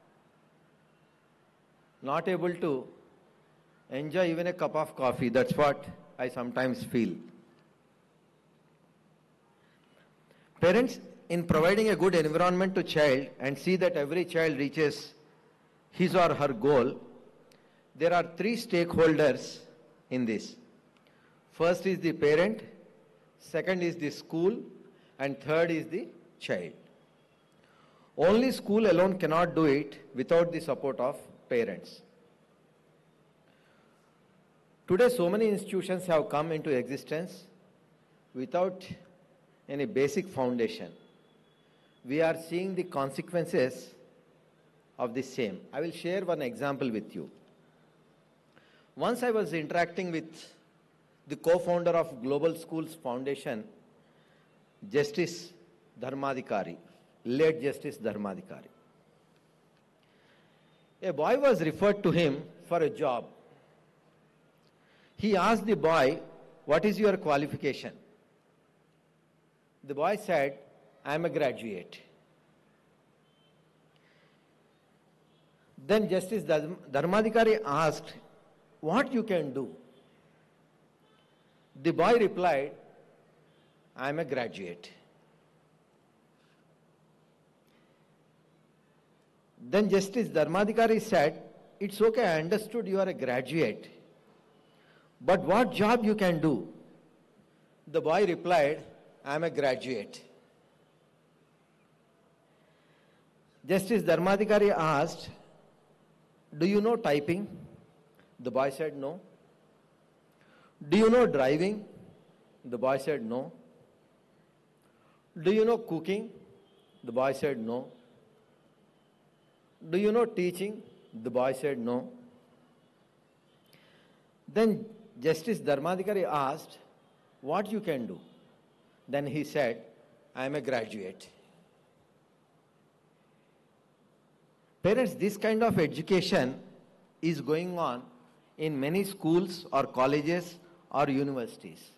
not able to enjoy even a cup of coffee. That's what I sometimes feel. Parents, in providing a good environment to child and see that every child reaches his or her goal, there are three stakeholders in this. First is the parent, second is the school, and third is the child. Only school alone cannot do it without the support of parents. Today, so many institutions have come into existence without any basic foundation. We are seeing the consequences of the same. I will share one example with you. Once I was interacting with the co-founder of Global Schools Foundation, Justice Dharmadhikari, late Justice Dharmadhikari. A boy was referred to him for a job. He asked the boy, "What is your qualification?" The boy said, "I am a graduate." Then Justice Dharmadhikari asked, "What you can do?" The boy replied, "I am a graduate." Then Justice Dharmadhikari said, "It's okay, I understood you are a graduate. But what job you can do?" The boy replied, "I am a graduate." Justice Dharmadhikari asked, "Do you know typing?" The boy said, "No." "Do you know driving?" The boy said, "No." "Do you know cooking?" The boy said, "No." "Do you know teaching?" The boy said, "No." Then Justice Dharmadhikari asked, "What you can do?" Then he said, "I am a graduate." Parents, this kind of education is going on in many schools or colleges or universities.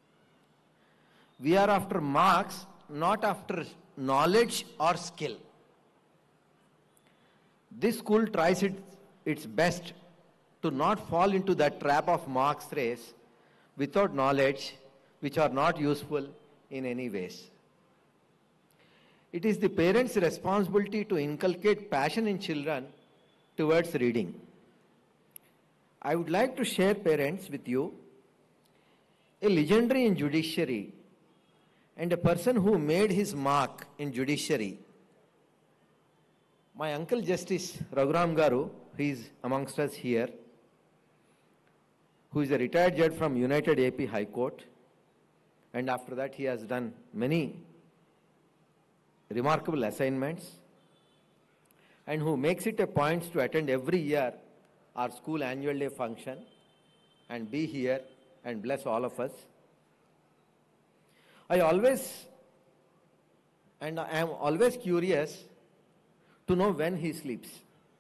We are after marks, not after knowledge or skill. This school tries it, its best to not fall into that trap of marks race without knowledge, which are not useful in any ways. It is the parents' responsibility to inculcate passion in children towards reading. I would like to share, parents, with you a legendary in judiciary and a person who made his mark in judiciary. My uncle Justice Raghuram Garu, who is amongst us here, who is a retired judge from United A P High Court, and after that he has done many remarkable assignments, and who makes it a point to attend every year our school annual day function and be here and bless all of us. I always, and I am always curious to know when he sleeps.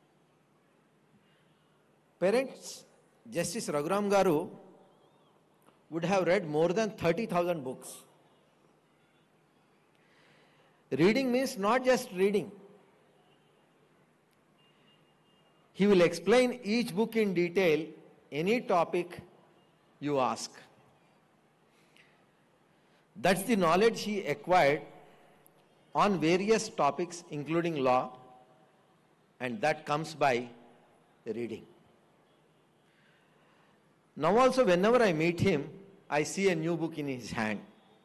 Parents, Justice Raghuram Garu would have read more than thirty thousand books. Reading means not just reading. He will explain each book in detail, any topic you ask. That's the knowledge he acquired on various topics, including law, and that comes by reading. Now also, whenever I meet him, I see a new book in his hand.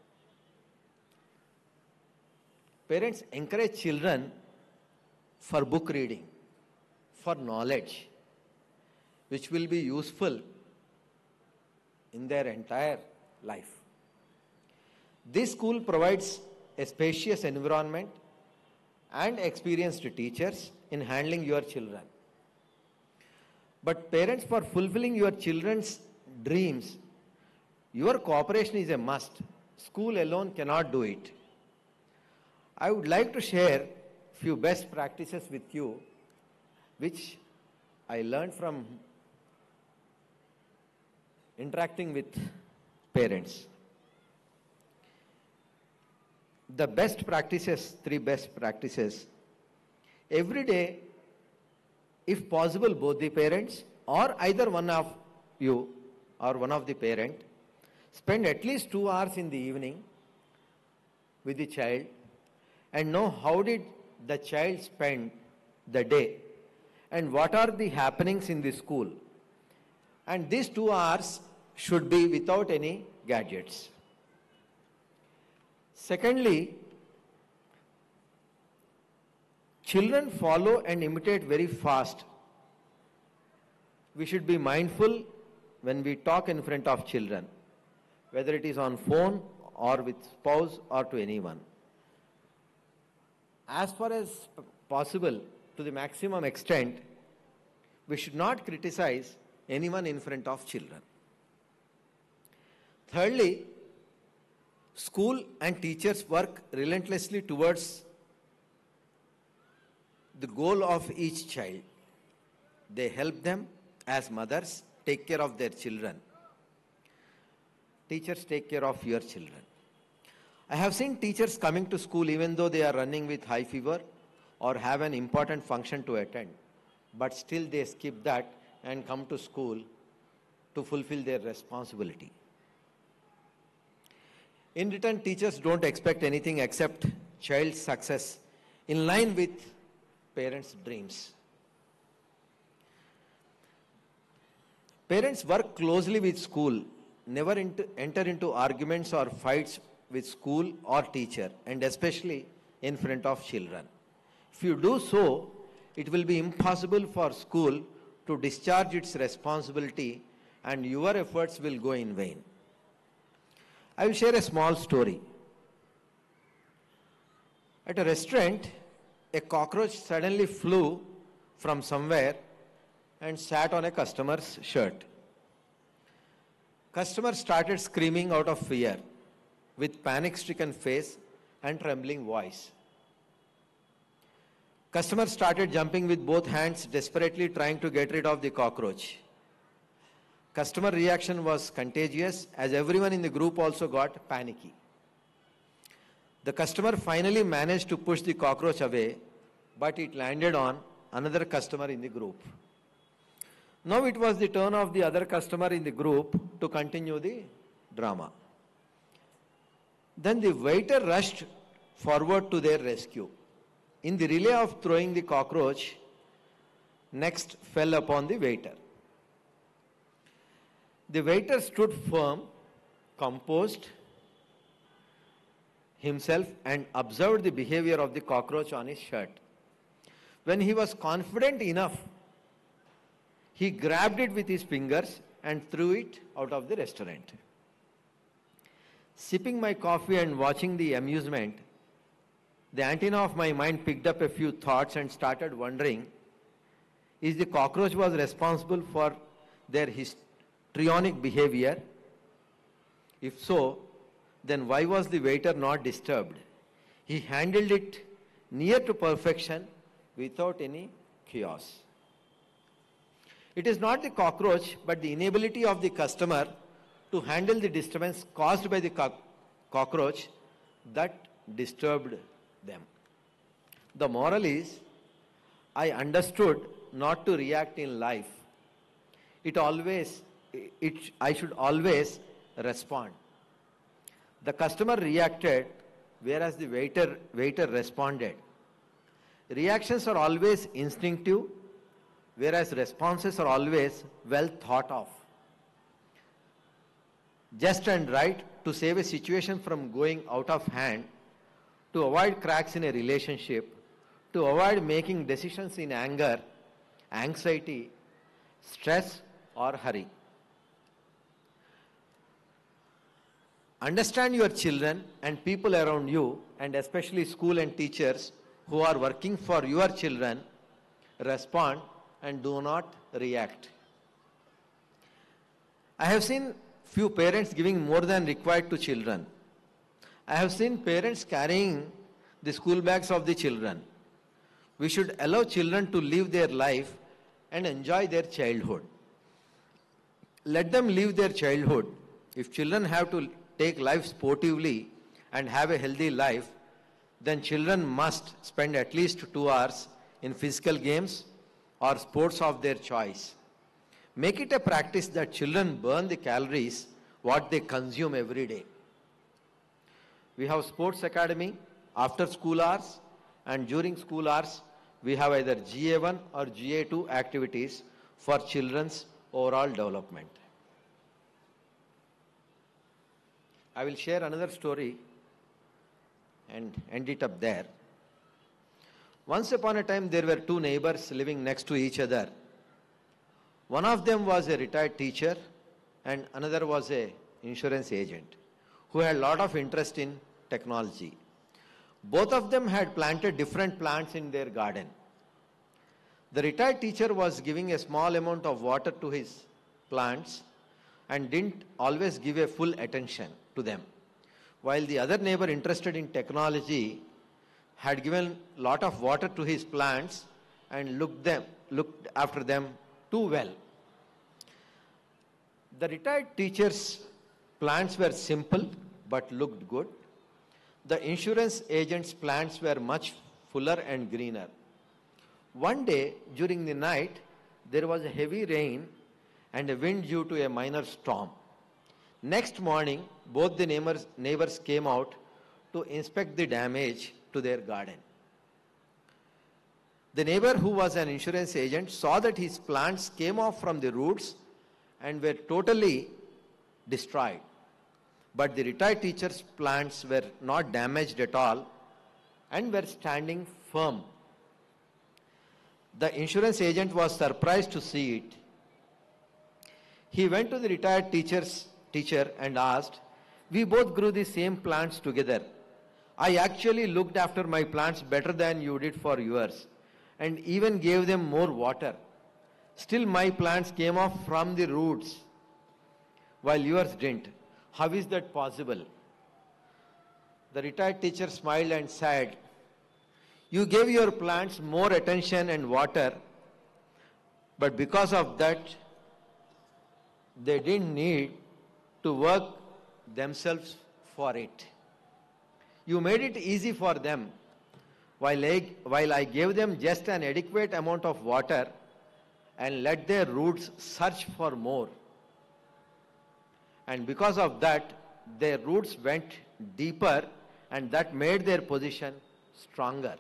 Parents, encourage children for book reading, for knowledge, which will be useful in their entire life. This school provides a spacious environment and experienced teachers in handling your children. But parents, for fulfilling your children's dreams, your cooperation is a must. School alone cannot do it. I would like to share few best practices with you, which I learned from interacting with parents. The best practices, three best practices. Every day, if possible, both the parents or either one of you or one of the parent, spend at least two hours in the evening with the child and know how did the child spend the day and what are the happenings in the school. And these two hours should be without any gadgets. Secondly, children follow and imitate very fast. We should be mindful when we talk in front of children, whether it is on phone or with spouse or to anyone. As far as possible, to the maximum extent, we should not criticize anyone in front of children. Thirdly, school and teachers work relentlessly towards the goal of each child. They help them as mothers take care of their children. Teachers take care of your children. I have seen teachers coming to school even though they are running with high fever or have an important function to attend, but still they skip that and come to school to fulfill their responsibility. In return, teachers don't expect anything except child's success in line with parents' dreams. Parents work closely with school, never into, enter into arguments or fights with school or teacher, and especially in front of children. If you do so, it will be impossible for school to discharge its responsibility and your efforts will go in vain. I will share a small story. At a restaurant, a cockroach suddenly flew from somewhere and sat on a customer's shirt. Customer started screaming out of fear with panic-stricken face and trembling voice. Customer started jumping with both hands, desperately trying to get rid of the cockroach. Customer reaction was contagious as everyone in the group also got panicky. The customer finally managed to push the cockroach away, but it landed on another customer in the group. Now it was the turn of the other customer in the group to continue the drama. Then the waiter rushed forward to their rescue. In the relay of throwing the cockroach, next fell upon the waiter. The waiter stood firm, composed himself and observed the behavior of the cockroach on his shirt. When he was confident enough, he grabbed it with his fingers and threw it out of the restaurant. Sipping my coffee and watching the amusement, the antenna of my mind picked up a few thoughts and started wondering, is the cockroach was responsible for their histrionic behavior? If so, then why was the waiter not disturbed? He handled it near to perfection without any chaos. It is not the cockroach, but the inability of the customer to handle the disturbance caused by the co- cockroach that disturbed them. The moral is, I understood not to react in life. It always, it, I should always respond. The customer reacted, whereas the waiter, waiter responded. Reactions are always instinctive, whereas responses are always well thought of. Just and right to save a situation from going out of hand, to avoid cracks in a relationship, to avoid making decisions in anger, anxiety, stress, or hurry. Understand your children and people around you, and especially school and teachers who are working for your children. Respond and do not react. I have seen few parents giving more than required to children. I have seen parents carrying the school bags of the children. We should allow children to live their life and enjoy their childhood. Let them live their childhood. If children have to take life sportively and have a healthy life, then children must spend at least two hours in physical games or sports of their choice. Make it a practice that children burn the calories what they consume every day. We have sports academy after school hours, and during school hours, we have either G A one or G A two activities for children's overall development. I will share another story and end it up there. Once upon a time, there were two neighbors living next to each other. One of them was a retired teacher and another was a insurance agent who had a lot of interest in technology. Both of them had planted different plants in their garden. The retired teacher was giving a small amount of water to his plants and didn't always give a full attention to them, while the other neighbor interested in technology had given a lot of water to his plants and looked, them, looked after them too well. The retired teacher's plants were simple but looked good. The insurance agent's plants were much fuller and greener. One day during the night, there was a heavy rain and a wind due to a minor storm. Next morning, both the neighbors, neighbors came out to inspect the damage to their garden. The neighbor, who was an insurance agent, saw that his plants came off from the roots and were totally destroyed. But the retired teacher's plants were not damaged at all and were standing firm. The insurance agent was surprised to see it. He went to the retired teacher's teacher and asked, "We both grew the same plants together. I actually looked after my plants better than you did for yours and even gave them more water. Still my plants came off from the roots while yours didn't. How is that possible?" The retired teacher smiled and said, "You gave your plants more attention and water, but because of that, they didn't need to work themselves for it. You made it easy for them, while I, while I gave them just an adequate amount of water and let their roots search for more. And because of that, their roots went deeper and that made their position stronger.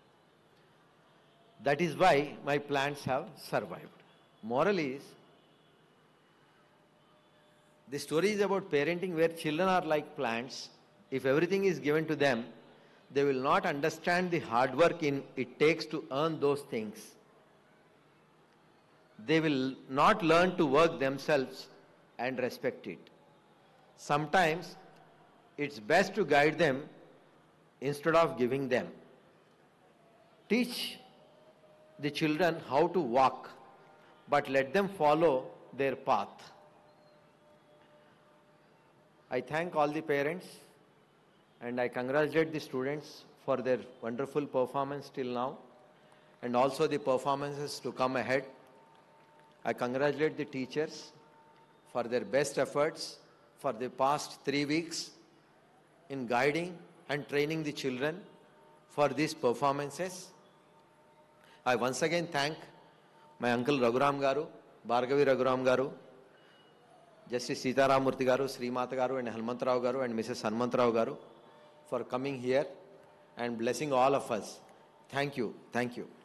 That is why my plants have survived." Moral is, the story is about parenting where children are like plants. If everything is given to them, they will not understand the hard work in it takes to earn those things. They will not learn to work themselves and respect it. Sometimes it's best to guide them instead of giving them. Teach the children how to walk, but let them follow their path. I thank all the parents and I congratulate the students for their wonderful performance till now and also the performances to come ahead. I congratulate the teachers for their best efforts for the past three weeks in guiding and training the children for these performances. I once again thank my uncle Raghuram Garu, Bhargavi Raghuram Garu, Justice Sita Ramurthy Garu, Srimata Garu and Halmantarao Garu and Missus Hanmantarao Garu for coming here and blessing all of us. Thank you. Thank you.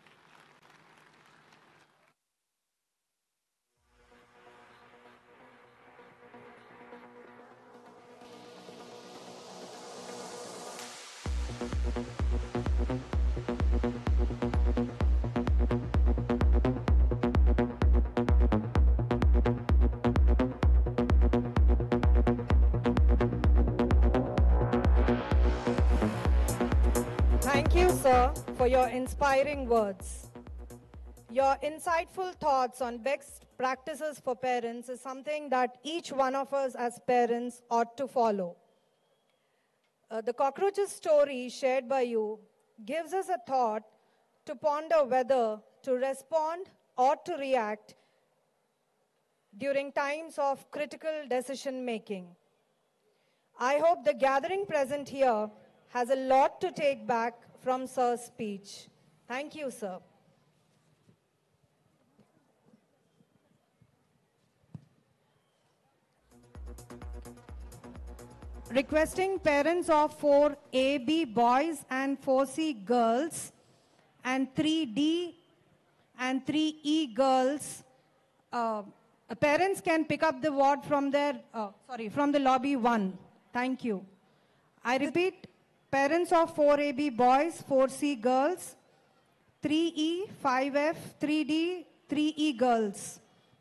Thank you, sir, for your inspiring words. Your insightful thoughts on best practices for parents is something that each one of us as parents ought to follow. Uh, the cockroaches story shared by you gives us a thought to ponder whether to respond or to react during times of critical decision making. I hope the gathering present here has a lot to take back from sir's speech. Thank you, sir. requesting parents of four A B boys and four C girls and three D and three E girls. Uh, parents can pick up the ward from their, uh, sorry, from the lobby one. Thank you. I repeat, parents of four A B boys, four C girls, three E, five F, three D, three E girls.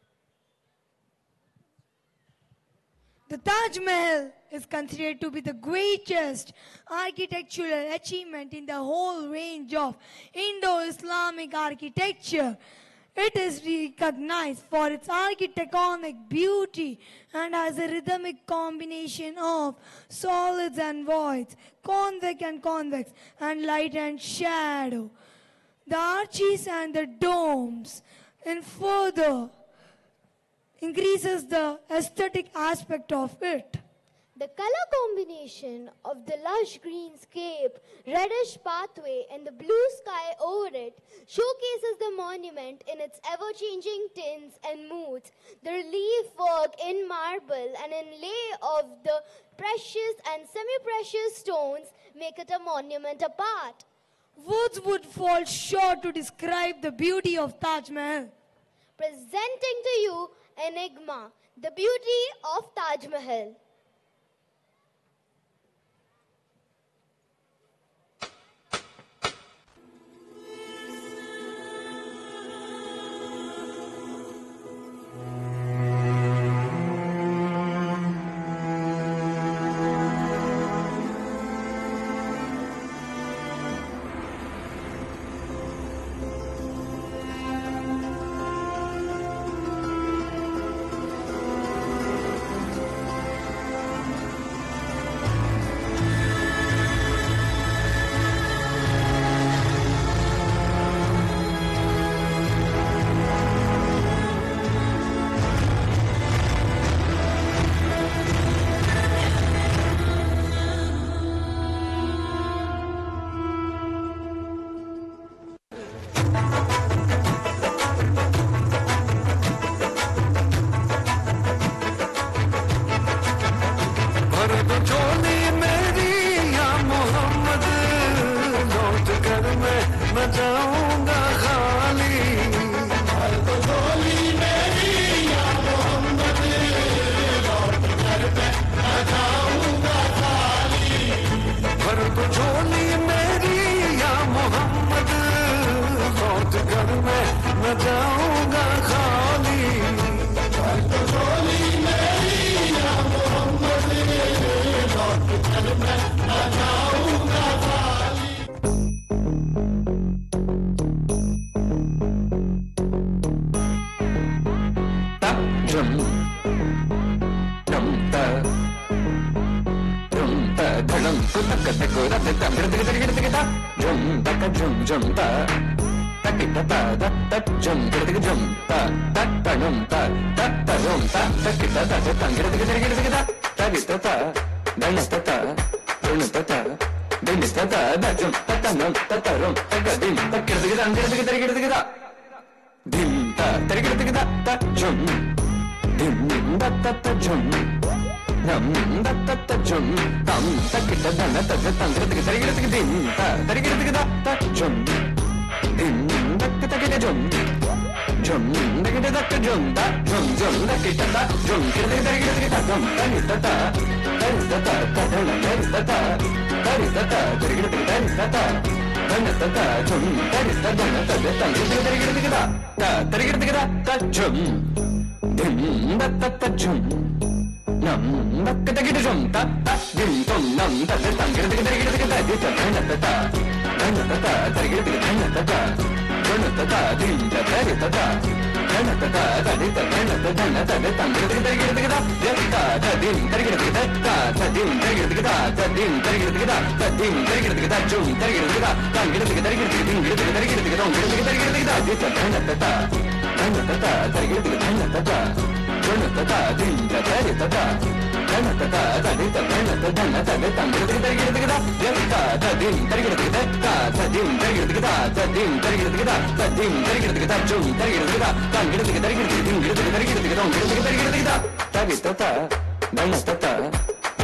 The Taj Mahal is considered to be the greatest architectural achievement in the whole range of Indo-Islamic architecture. It is recognized for its architectonic beauty and has a rhythmic combination of solids and voids, convex and convex, and light and shadow. The arches and the domes in further increases the aesthetic aspect of it. The color combination of the lush greenscape, reddish pathway, and the blue sky over it showcases the monument in its ever-changing tints and moods. The relief work in marble and inlay of the precious and semi-precious stones make it a monument apart. Words would fall short to describe the beauty of Taj Mahal. Presenting to you Enigma, the beauty of Taj Mahal.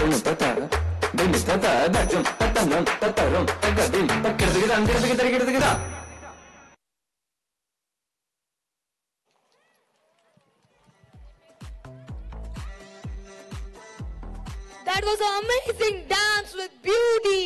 Tarun తత దిల్ తత దజం తతనం తతరం తగదిం తక్కిడదిగదా అందిరదిగ తరిగిడదిగదా. That was an amazing dance with beauty.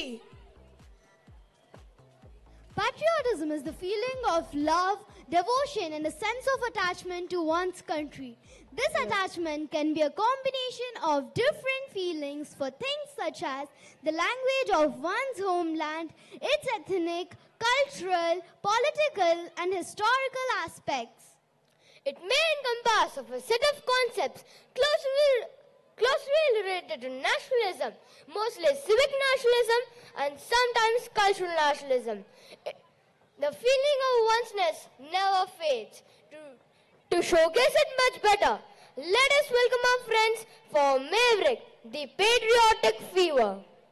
Patriotism is the feeling of love, devotion, and a sense of attachment to one's country. This attachment can be a combination of different feelings for things such as the language of one's homeland, its ethnic, cultural, political, and historical aspects. It may encompass of a set of concepts closely, closely related to nationalism, mostly civic nationalism, and sometimes cultural nationalism. It, the feeling of oneness never fades. To, to showcase it much better, let us welcome our friends for Maverick, the Patriotic Fever.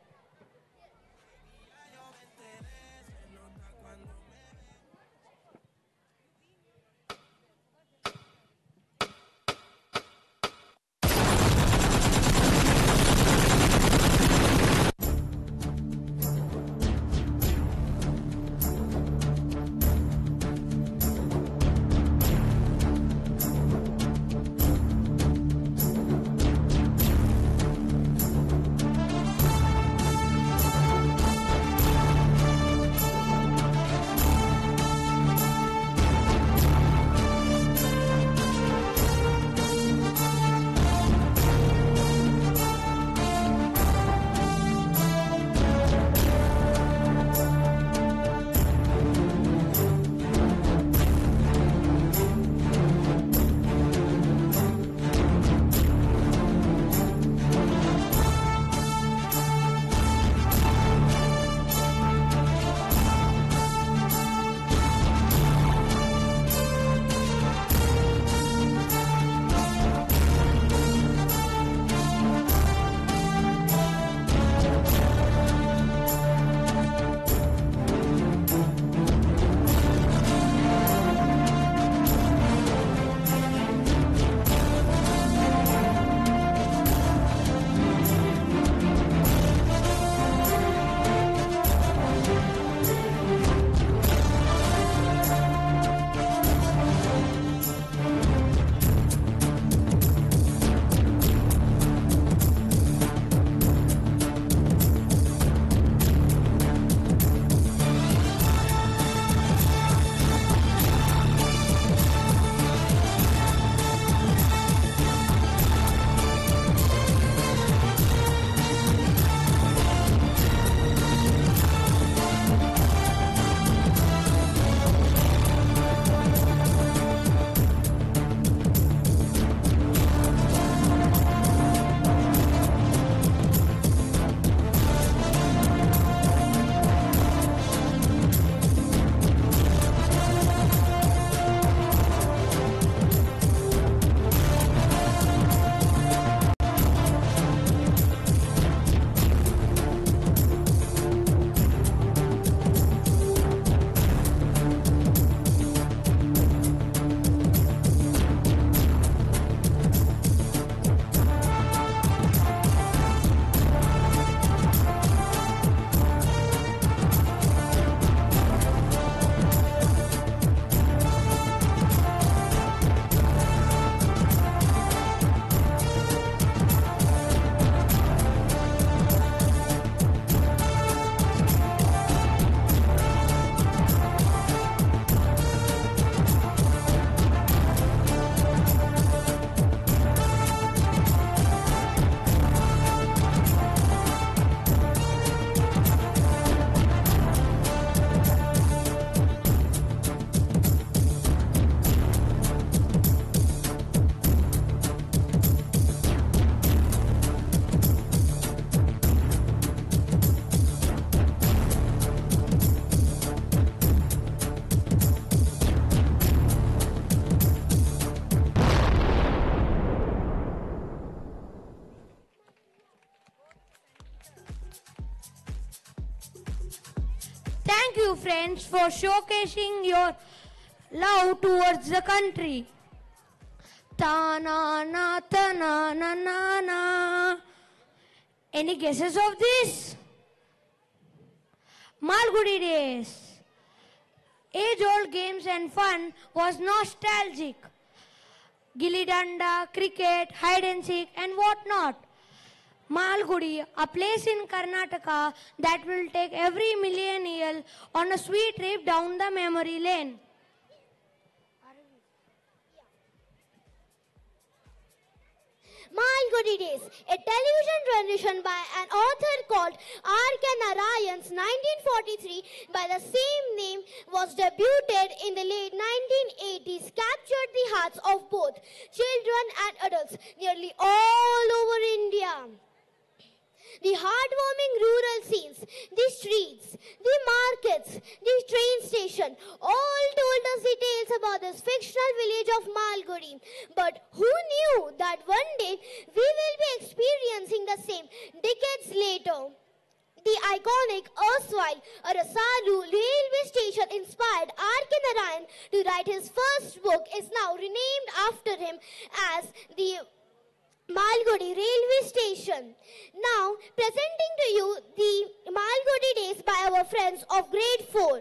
Thank you, friends, for showcasing your love towards the country. Ta-na-na, ta-na-na-na-na. Any guesses of this? Malgudi days. Age-old games and fun was nostalgic. Gilli danda, cricket, hide and seek and what not. Malgudi, a place in Karnataka that will take every millennial on a sweet trip down the memory lane. Malgudi Days, a television rendition by an author called R K Narayan's nineteen forty-three by the same name, was debuted in the late nineteen eighties, captured the hearts of both children and adults nearly all over India. The heartwarming rural scenes, the streets, the markets, the train station, all told us the tales about this fictional village of Malgudi. But who knew that one day we will be experiencing the same decades later? The iconic erstwhile Arasalu railway station inspired R K Narayan to write his first book is now renamed after him as the Malgudi railway station. Now presenting to you the Malgudi Days by our friends of grade four.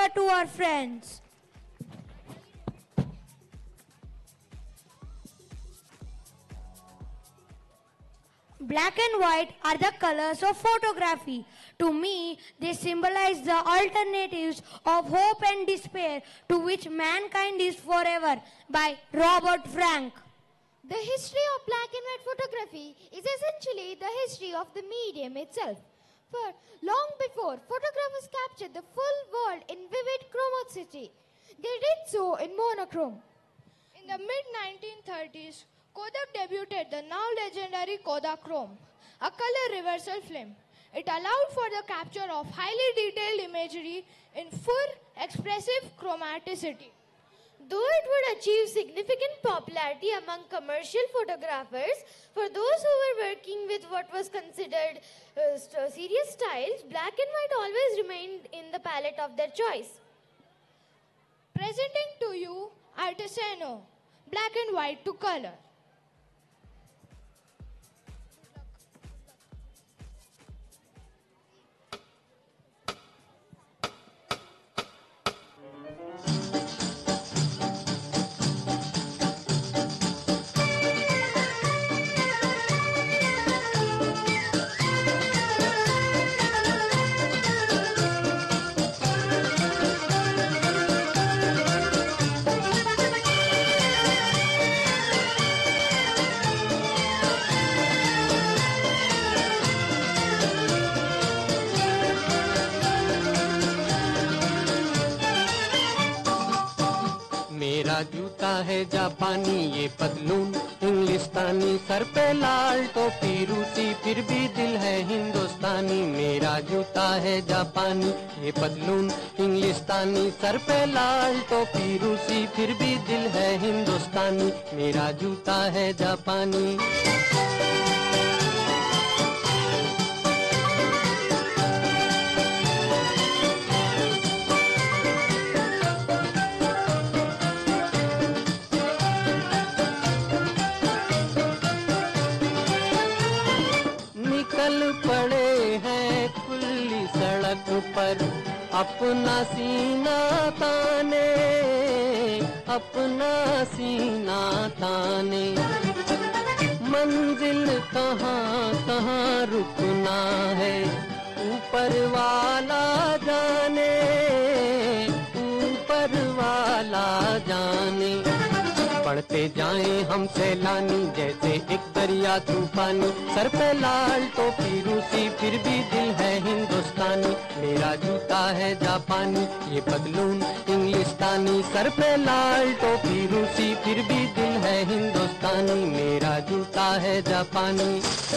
over to our friends. Black and white are the colors of photography. To me, they symbolize the alternatives of hope and despair to which mankind is forever, by Robert Frank. The history of black and white photography is essentially the history of the medium itself. For long before photographers captured the full world in vivid chromosity, they did so in monochrome. In the mid nineteen thirties, Kodak debuted the now legendary Kodachrome, a color reversal film. It allowed for the capture of highly detailed imagery in full expressive chromaticity. Though it would achieve significant popularity among commercial photographers, for those who were working with what was considered uh, st- serious styles, black and white always remained in the palette of their choice. Presenting to you Artesano, black and white to color. मेरा जूता है जापानी ये पतलून इंग्लिस्तानी sir पे लाल टोपी रूसी फिर भी दिल है हिंदुस्तानी मेरा जूता है जापानी ये पतलून इंग्लिस्तानी सर पे लाल टोपी रूसी फिर भी दिल है हिंदुस्तानी मेरा जूता है जापानी निकल पड़े हैं खुली सड़क पर अपना सीना ताने अपना सीना ताने मंजिल कहाँ कहाँ रुकना है ऊपर वाला जाने ऊपर वाला जाने बढ़ते जाएं हम सैलानी जैसे एक दरिया तूफानी सर पे लाल टोपी रूसी फिर भी दिल है हिंदुस्तानी मेरा जूता है जापानी ये पतलून इंग्लिस्तानी सर पे लाल टोपी रूसी फिर भी दिल है हिंदुस्तानी मेरा जूता है जापानी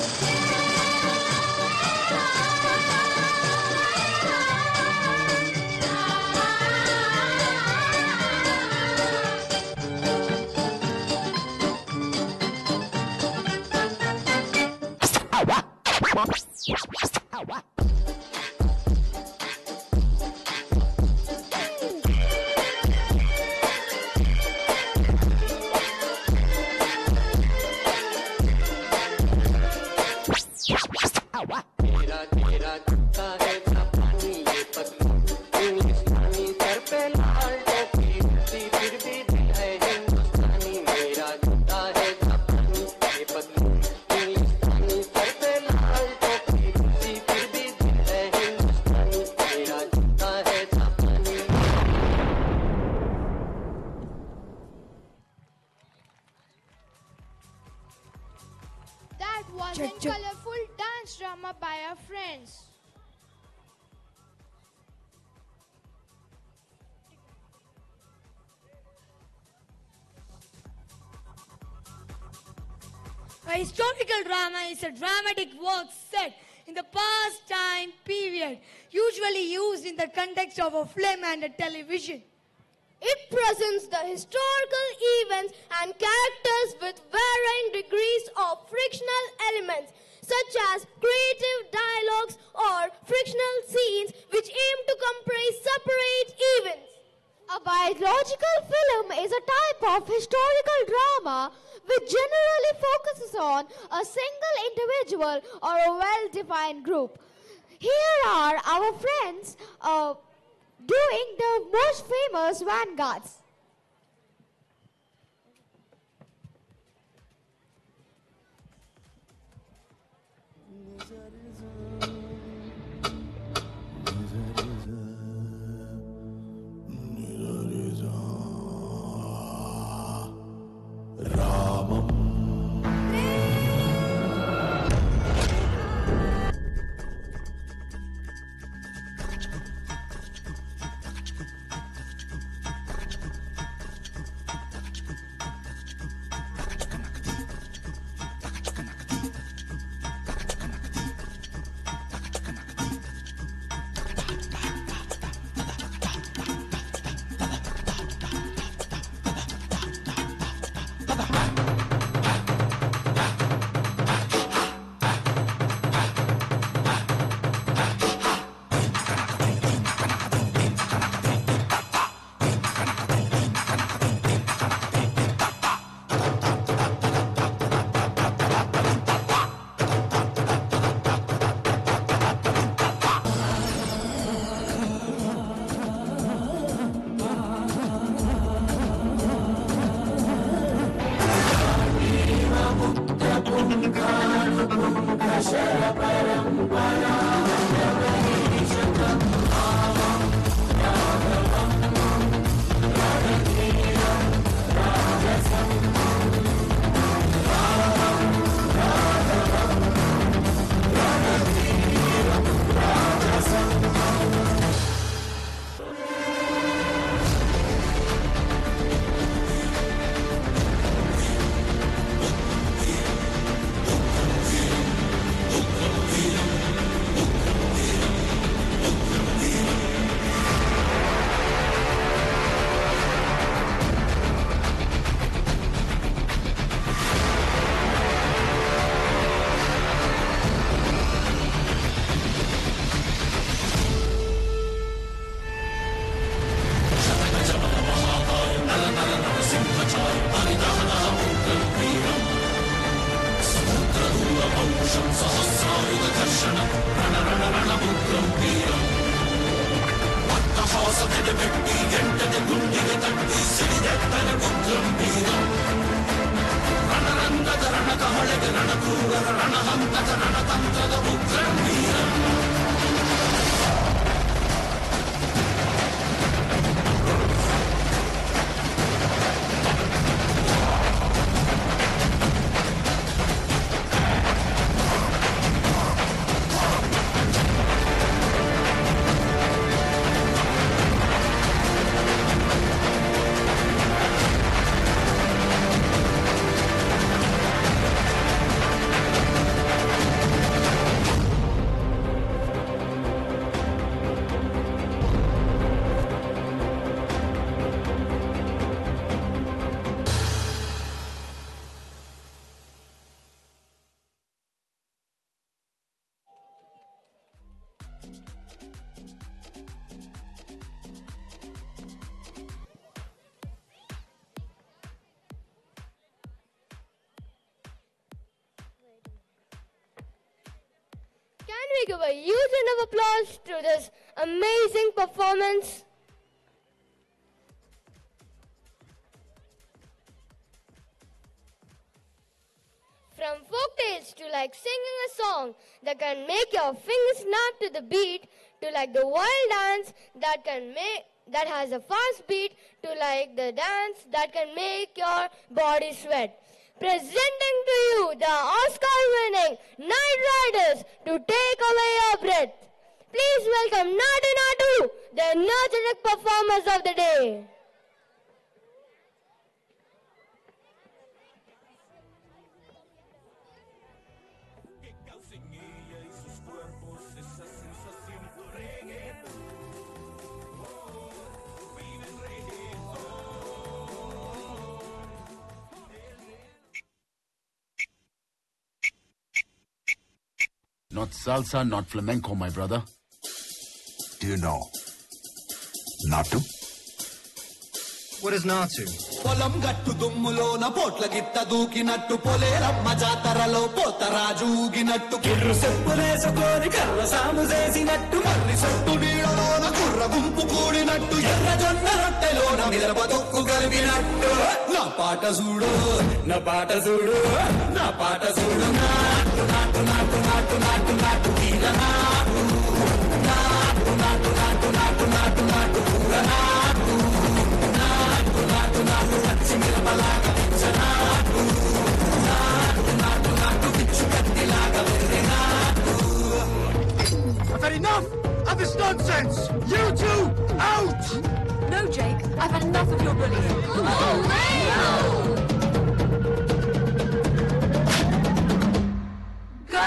मेरा मेरा जूता है जापानी ये पतलून इंग्लिस्तानी सर पे लाल टोपी रूसी फिर भी दिल है हिंदुस्तानी मेरा जूता है जापानी ये पतलून इंग्लिस्तानी सर पे लाल टोपी रूसी फिर भी दिल है हिंदुस्तानी मेरा जूता है जापानी That was Ch- a ch- colorful dance drama by our friends. A historical drama is a dramatic work set in the past time period, usually used in the context of a film and a television. It presents the historical events and characters with varying degrees of frictional elements, such as creative dialogues or frictional scenes which aim to comprise separate events. A biological film is a type of historical drama which generally focuses on a single individual or a well-defined group. Here are our friends uh, doing the most famous vanguards. Can we give a huge round of applause to this amazing performance? From folktales to like singing a song that can make your fingers snap to the beat, to like the wild dance that can make that has a fast beat, to like the dance that can make your body sweat. Presenting to you the Oscar-winning Night Riders to take away your breath. Please welcome Nadu Nadu, the energetic performers of the day. Not salsa, not flamenco, my brother. Do you know Natu? What is Natu? పొలం గట్టు దుమ్ములోన పోట్ల గిత్త దూకినట్టు పొలేరమ్మ జాతరలో పోతరాజు ఊగినట్టు కిర్రు సెప్పులేసుకొని కర్ర సాము చేసినట్టు మర్రి సొట్టు నీడలోన కుర్ర గుంపు కూడినట్టు ఎర్ర జొన్న రొట్టెలోన మిరప తొక్కు కలిపినట్టు నా పాట చూడు నా పాట చూడు నా పాట చూడు నాటు నాటు నాటు నాటు నాటు నాటు తీర నాటు నాటు నాటు నాటు నాటు నాటు నాటు కూర నాటు నాటు నాటు నాటు పచ్చి మిరపలాగా పిచ్చ నాటు నాటు నాటు నాటు పిచ్చు కత్తిలాగా వెర్రి నాటు. I've had enough of this nonsense! You two, out! No, Jake, I've had enough of your bullying. Oh, no! Go!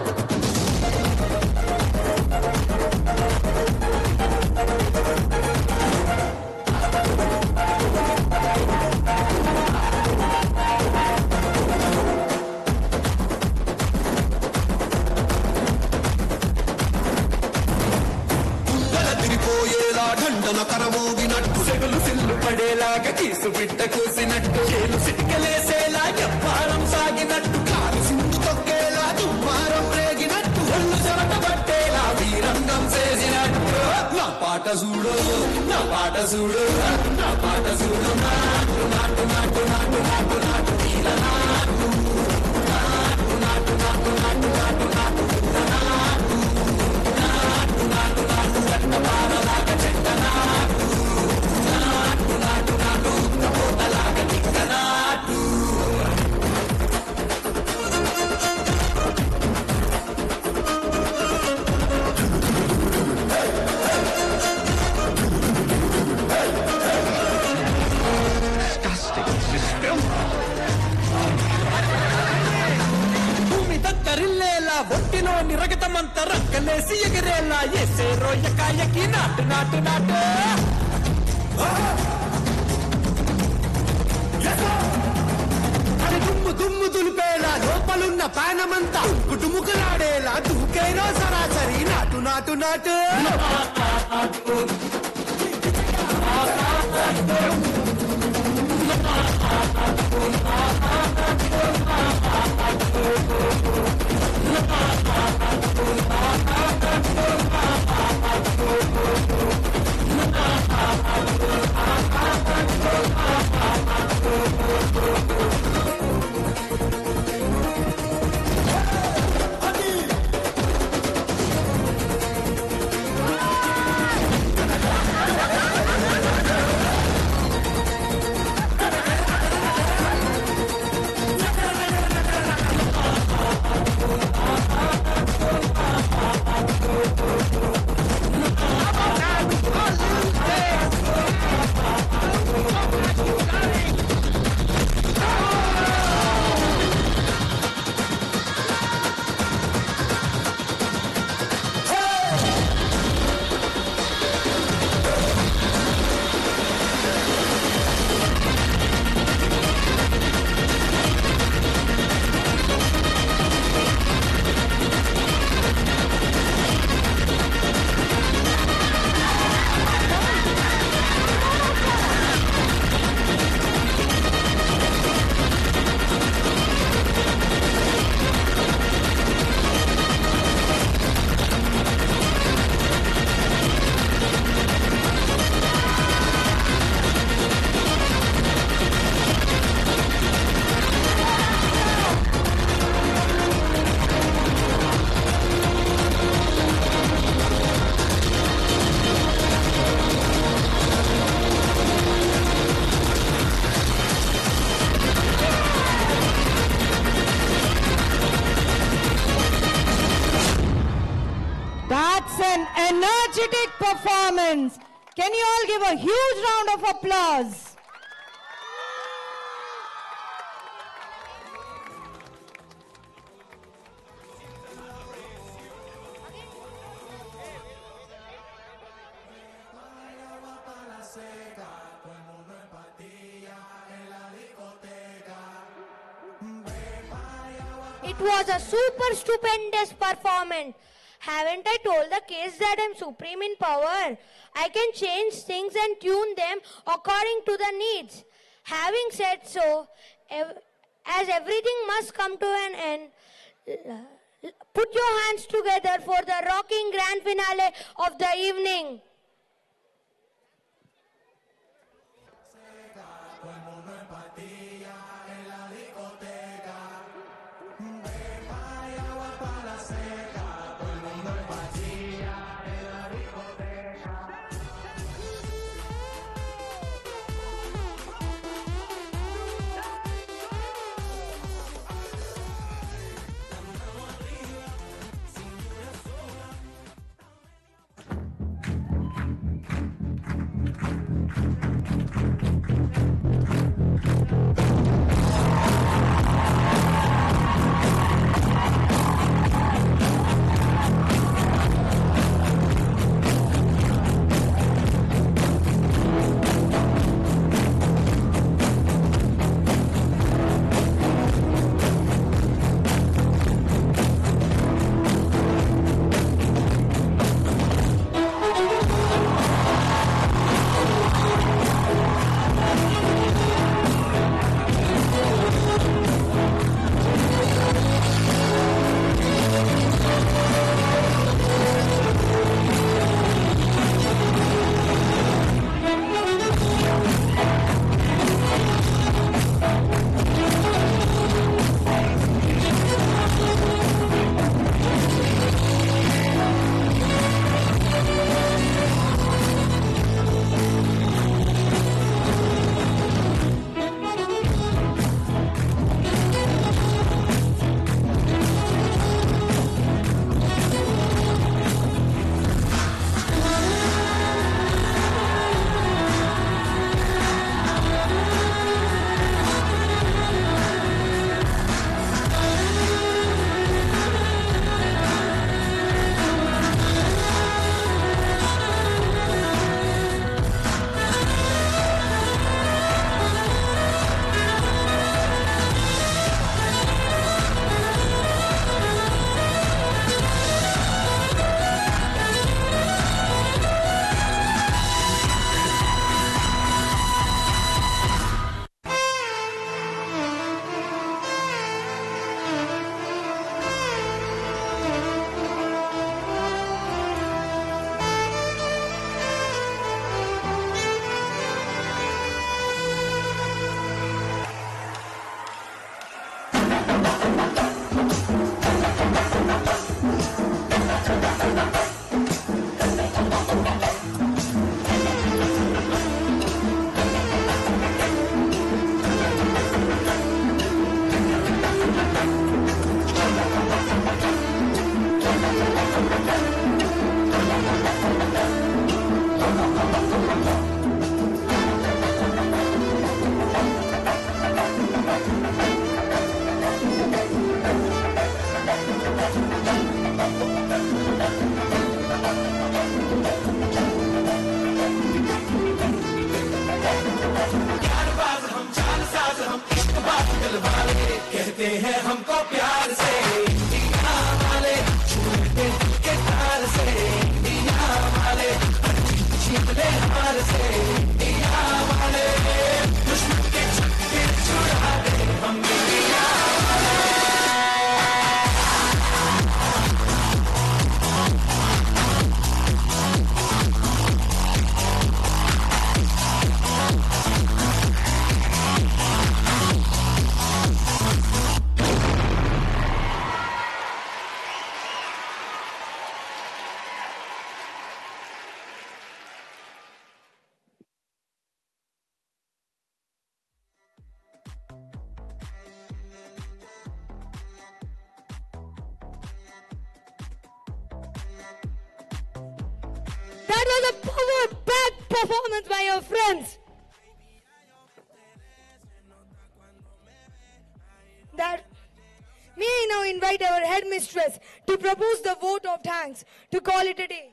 దండన కరమోగినట్టు సెగలు సిల్లు పడేలాగా కీసు బిడ్డ కూసినట్టు చేలు సిటికలేసేలా ఎవ్వారం సాగినట్టు కాలు సింధు తొక్కేలా దుమ్మారం రేగినట్టు ఒళ్ళు చెమట పట్టేలా వీరంగం చేసినట్టు నా పాట చూడు నా పాట చూడు నా పాట చూడు నాటు నాటు నాటు నాటు నాటు నాటు తీల నాటు నాటు నాటు నాటు నాటు నాటు నాటు పూల నాటు నాటు నాటు నాటు గట్ట బారలాగా చెట్ట నాటు నాటు నాటు నాటు ఉత్తపోతలాగా తిక్క నాటు. భూమి దత్తరిల్లేలా ఒట్టిలోని రగతమంతా రక్కలేసి ఎగిరేలా ఎసే రోయకాయకి నాటు నాటు నాటు అది దుమ్ము దుమ్ము దులిపేలా లోపలున్న పానమంతా కుటుముకులాడేలా దూకేనో సరాసరి నాటు నాటు నాటు That's an energetic performance. Can you all give a huge round of applause? It was a super stupendous performance. Haven't I told the kids that I'm supreme in power? I can change things and tune them according to the needs. Having said so, ev- as everything must come to an end, l- l- put your hands together for the rocking grand finale of the evening. बुलाते हैं हमको प्यार से India वाले, छूते दिल के तार से इंडिया वाले, जीत ले हार से इंडिया वाले, दुश्मन के छक्के छुड़ा दे हम इंडिया वाले। That was a power-packed performance by your friends. That may I now invite our headmistress to propose the vote of thanks to call it a day.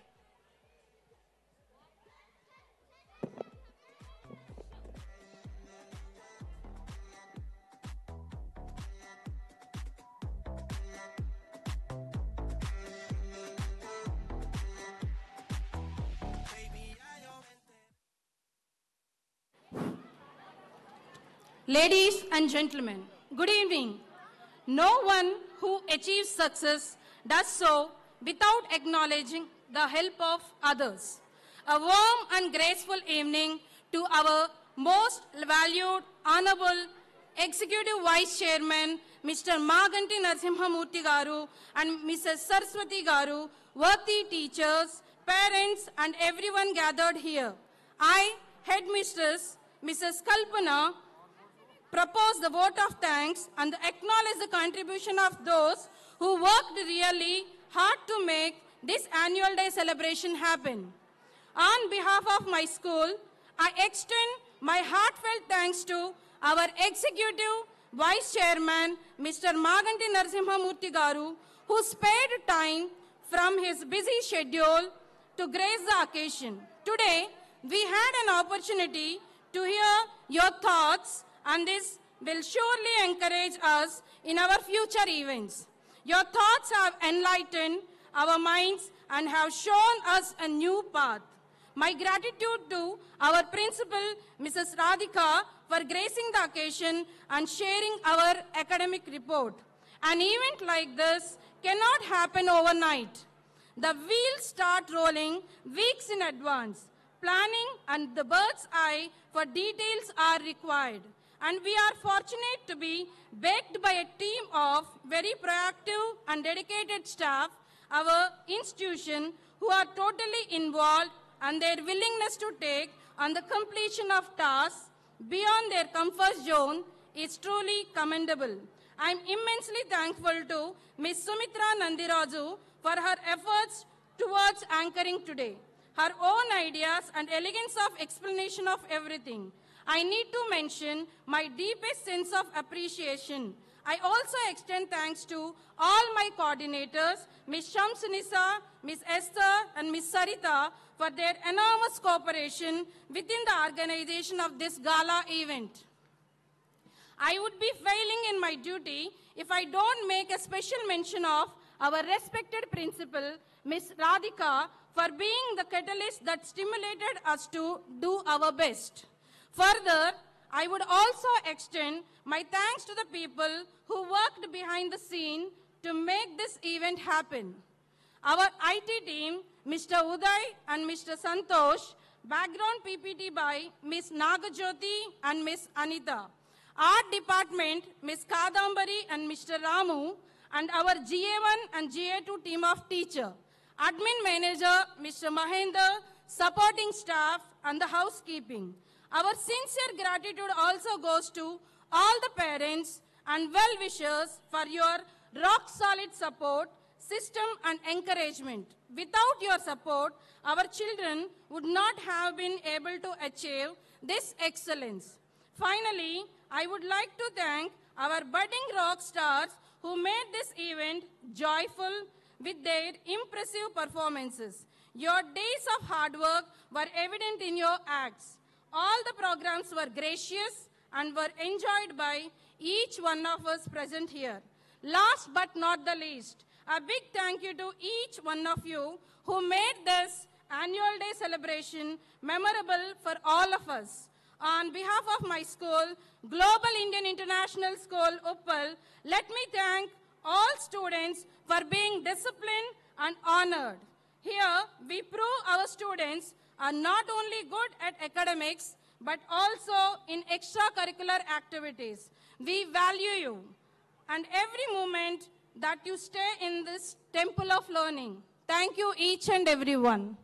Ladies and gentlemen, good evening. No one who achieves success does so without acknowledging the help of others. A warm and graceful evening to our most valued, honorable Executive Vice Chairman, Mister Maganti Narasimhamurthy Garu and Missus Saraswati Garu, worthy teachers, parents and everyone gathered here. I, Headmistress Missus Kalpana, propose the vote of thanks and acknowledge the contribution of those who worked really hard to make this annual day celebration happen. On behalf of my school, I extend my heartfelt thanks to our Executive Vice Chairman, Mister Maganti Narasimhamurthy Garu, who spared time from his busy schedule to grace the occasion. Today, we had an opportunity to hear your thoughts, and this will surely encourage us in our future events. Your thoughts have enlightened our minds and have shown us a new path. My gratitude to our principal, Missus Radhika, for gracing the occasion and sharing our academic report. An event like this cannot happen overnight. The wheels start rolling weeks in advance. Planning and the bird's eye for details are required. And we are fortunate to be backed by a team of very proactive and dedicated staff, our institution, who are totally involved, and their willingness to take on the completion of tasks beyond their comfort zone is truly commendable. I am immensely thankful to Miz Sumitra Nandiraju for her efforts towards anchoring today, her own ideas and elegance of explanation of everything. I need to mention my deepest sense of appreciation. I also extend thanks to all my coordinators, Miz Shamsunisa, Miz Esther, and Miz Sarita, for their enormous cooperation within the organization of this gala event. I would be failing in my duty if I don't make a special mention of our respected principal, Miz Radhika, for being the catalyst that stimulated us to do our best. Further, I would also extend my thanks to the people who worked behind the scene to make this event happen. Our I T team, Mister Uday and Mister Santosh, background P P T by Miz Nagajyoti and Miz Anita. Art department, Miz Kadambari and Mister Ramu, and our G A one and G A two team of teacher. Admin manager, Mister Mahendra, supporting staff, and the housekeeping. Our sincere gratitude also goes to all the parents and well-wishers for your rock-solid support, system, and encouragement. Without your support, our children would not have been able to achieve this excellence. Finally, I would like to thank our budding rock stars who made this event joyful with their impressive performances. Your days of hard work were evident in your acts. All the programs were gracious and were enjoyed by each one of us present here. Last but not the least, a big thank you to each one of you who made this annual day celebration memorable for all of us. On behalf of my school, Global Indian International School, Uppal, let me thank all students for being disciplined and honored. Here, we prove our students are not only good at academics, but also in extracurricular activities. We value you and every moment that you stay in this temple of learning. Thank you each and every one.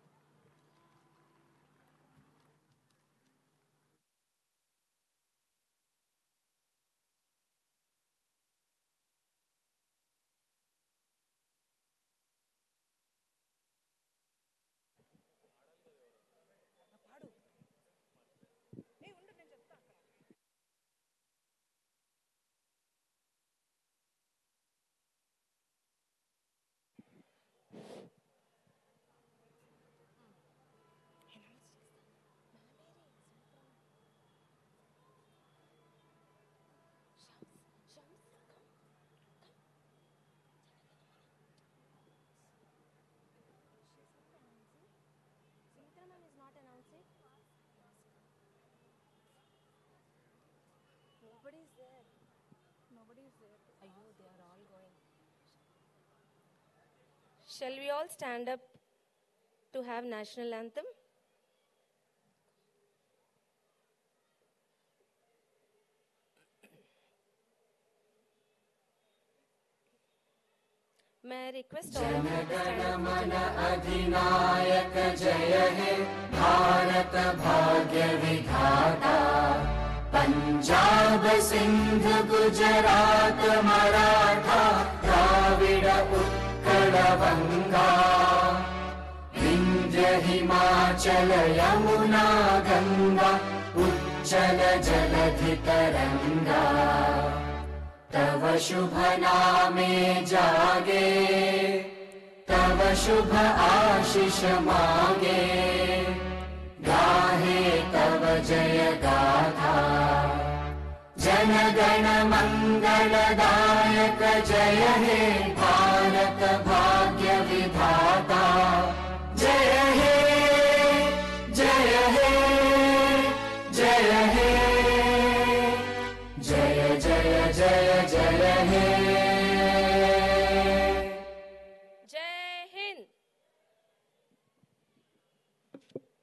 Nobody's there. Nobody's there. Ayyo, they are all going. Shall we all stand up to have national anthem? May I request all of you to stand up? जनगण मन अधिनायक जय हे भारत भाग्य विधाता पंजाब सिंध गुजरात मराठा द्राविड उत्कल बंगा विंध्य हिमाचल यमुना गंगा उच्चल जलधि तरंगा तव शुभ नामे जागे तव शुभ आशीष मागे गाहे तव जय गाथा जन गण मंगलदायक जय हे भारत भाग्य विधाता जय हे जय हे जय हे जय जय जय जय हे Jai Hind.